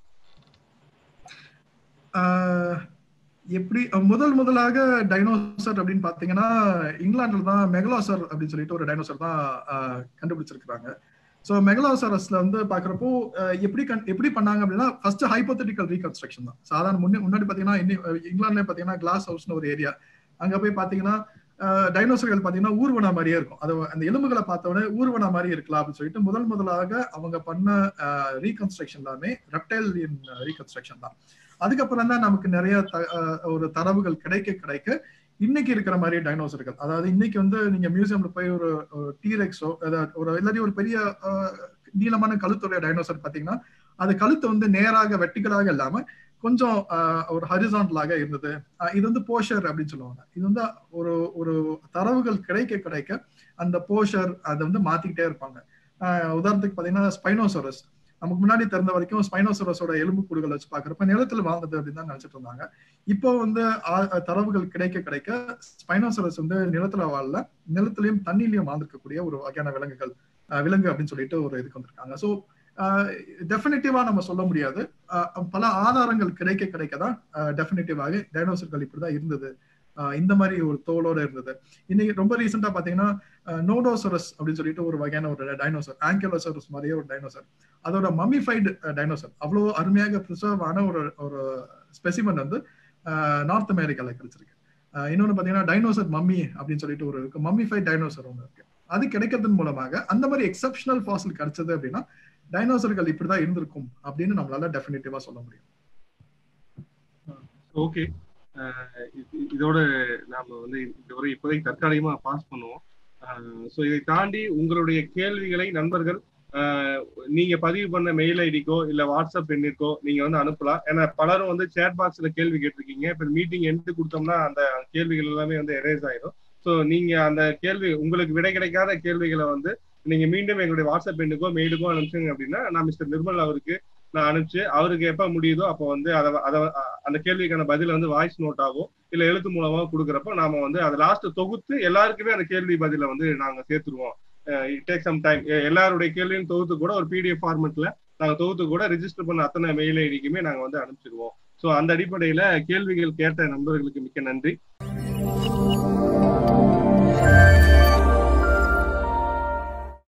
எப்படி முதலாக டைனோசர் அப்படின்னு பாத்தீங்கன்னா இங்கிலாந்துல தான் மெகலோசர் அப்படின்னு சொல்லிட்டு ஒரு டைனோசர் தான் கண்டுபிடிச்சிருக்காங்க. ஸோ மெகலோசரஸ்ல வந்து பாக்குறப்போ எப்படி பண்ணாங்க அப்படின்னா ஃபர்ஸ்ட் ஹைபோதெட்டிக்கல் ரீகன்ஸ்ட்ரக்ஷன் தான். சாதாரண முன்னாடி பாத்தீங்கன்னா இங்கிலாந்துல பாத்தீங்கன்னா கிளாஸ் ஹவுஸ்னு ஒரு ஏரியா, அங்க போய் பாத்தீங்கன்னா டைனோசர்கள் பாத்தீங்கன்னா ஊர்வன மாதிரியே இருக்கும். அது அந்த எலும்புகளை பார்த்தோன்னே ஊர்வன மாதிரி இருக்கலாம் அப்படின்னு சொல்லிட்டு முதலாக அவங்க பண்ண ரீகன்ஸ்ட்ரக்ஷன் எல்லாமே ரெப்டைலியன் ரீகன்ஸ்ட்ரக்ஷன் தான். அதுக்கப்புறம் தான் நமக்கு நிறைய ஒரு தரவுகள் கிடைக்க இன்னைக்கு இருக்கிற மாதிரி டைனோசர்கள், அதாவது இன்னைக்கு வந்து நீங்க மியூசியம்ல போய் ஒரு டீரெக்ஸோ ஒரு இல்லாட்டி ஒரு பெரிய நீளமான கழுத்துடைய டைனோசர் பாத்தீங்கன்னா அது கழுத்து வந்து நேராக வெர்டிகலாக இல்லாம கொஞ்சம் ஒரு ஹரிசாண்டலாக இருந்தது. இது வந்து போஷர் அப்படின்னு சொல்லுவாங்க. இது வந்து ஒரு தரவுகள் கிடைக்க அந்த போஷர் அதை வந்து மாத்திக்கிட்டே இருப்பாங்க. உதாரணத்துக்கு பாத்தீங்கன்னா ஸ்பைனோசரஸ், நமக்கு முன்னாடி தெரிந்த வரைக்கும் ஸ்பைனோசரஸோட எலும்பு கூடுகள் வச்சு பாக்குறப்ப நிலத்துல வாழ்ந்தது அப்படின்னு தான் நினைச்சிட்டு இருந்தாங்க. இப்போ வந்து தரவுகள் கிடைக்க ஸ்பைனோசரஸ் வந்து நிலத்துல வாழல, நிலத்திலையும் தண்ணிலையும் வாழ்ந்திருக்கக்கூடிய ஒரு வகையான விலங்கு அப்படின்னு சொல்லிட்டு ஒரு இதுக்கு வந்திருக்காங்க. ஸோ டெஃபினட்டிவா நம்ம சொல்ல முடியாது, பல ஆதாரங்கள் கிடைக்கதான் டெஃபினட்டிவாக டைனோசர்கள் இப்படிதான் இருந்தது, இந்த மாதிரி ஒரு தோலோட இருந்தது. இன்னைக்கு ரொம்ப ரீசெண்டா பாத்தீங்கன்னா நோடோசரஸ் அப்படின்னு சொல்லிட்டு ஒரு வகையான ஒரு டைனோசர், ஆங்கிலோசரஸ் மாதிரியே ஒரு டைனோசர், அதோட மம்மிஃபைடு டைனோசர், அவ்வளவு அருமையாக ப்ரிசர்வ் ஆன ஒரு ஸ்பெசிமன் வந்து நார்த் அமெரிக்கால கிடைச்சிருக்கு. இன்னொன்னு பாத்தீங்கன்னா டைனோசர் மம்மி அப்படின்னு சொல்லிட்டு ஒரு இருக்கு, மம்மிஃபைட் டைனோசர் ஒன்று இருக்கு. அது கிடைக்கிறதன் மூலமாக அந்த மாதிரி எக்ஸப்ஷனல் ஃபாசில் கிடைச்சது அப்படின்னா டைனோசர்கள் இப்படிதான் இருந்திருக்கும் அப்படின்னு நம்மளால டெஃபினட்டிவா சொல்ல முடியும். ஓகே, இதோட நாம வந்து இப்போதைக்கு தற்காலிகமா பாஸ் பண்ணுவோம். ஸோ இதை தாண்டி உங்களுடைய கேள்விகளை நண்பர்கள் நீங்க பதிவு பண்ண மெயில் ஐடிக்கோ இல்ல வாட்ஸ்அப் எண்ணிற்கோ நீங்க வந்து அனுப்பலாம். ஏன்னா பலரும் வந்து சேட் பாக்ஸ்ல கேள்வி கேட்டிருக்கீங்க. இப்போ மீட்டிங் எடுத்து கொடுத்தோம்னா அந்த கேள்விகள் எல்லாமே வந்து எரேஸ் ஆயிடும். ஸோ நீங்க அந்த உங்களுக்கு விடை கிடைக்காத கேள்விகளை வந்து நீங்க மீண்டும் எங்களுடைய வாட்ஸ்அப் எண்ணுக்கோ மெயிலுக்கோ அனுப்பிச்சுங்க அப்படின்னா நான் மிஸ்டர் நிர்மல் அவருக்கு நான் அனுப்பிச்சு அவருக்கு எப்ப முடியுதோ அப்போ வந்து அந்த கேள்விக்கான பதில வந்து வாய்ஸ் நோட் ஆகும் இல்ல எழுத்து மூலமா கொடுக்குறப்போ நாம வந்து அதை லாஸ்ட் தொகுத்து எல்லாருக்குமே அந்த கேள்வி பதில வந்து நாங்க சேர்த்துருவோம். It take some time. எல்லாருடைய கேள்வியும் தொகுத்து கூட ஒரு பிடிஎஃப் ஃபார்மெட்ல நாங்க தொகுத்து கூட ரிஜிஸ்டர் பண்ண அத்தனை மெயில் ஐடிக்குமே நாங்க வந்து அனுப்பிச்சிருவோம். ஸோ அந்த அடிப்படையில கேள்விகள் கேட்ட நண்பர்களுக்கு மிக்க நன்றி.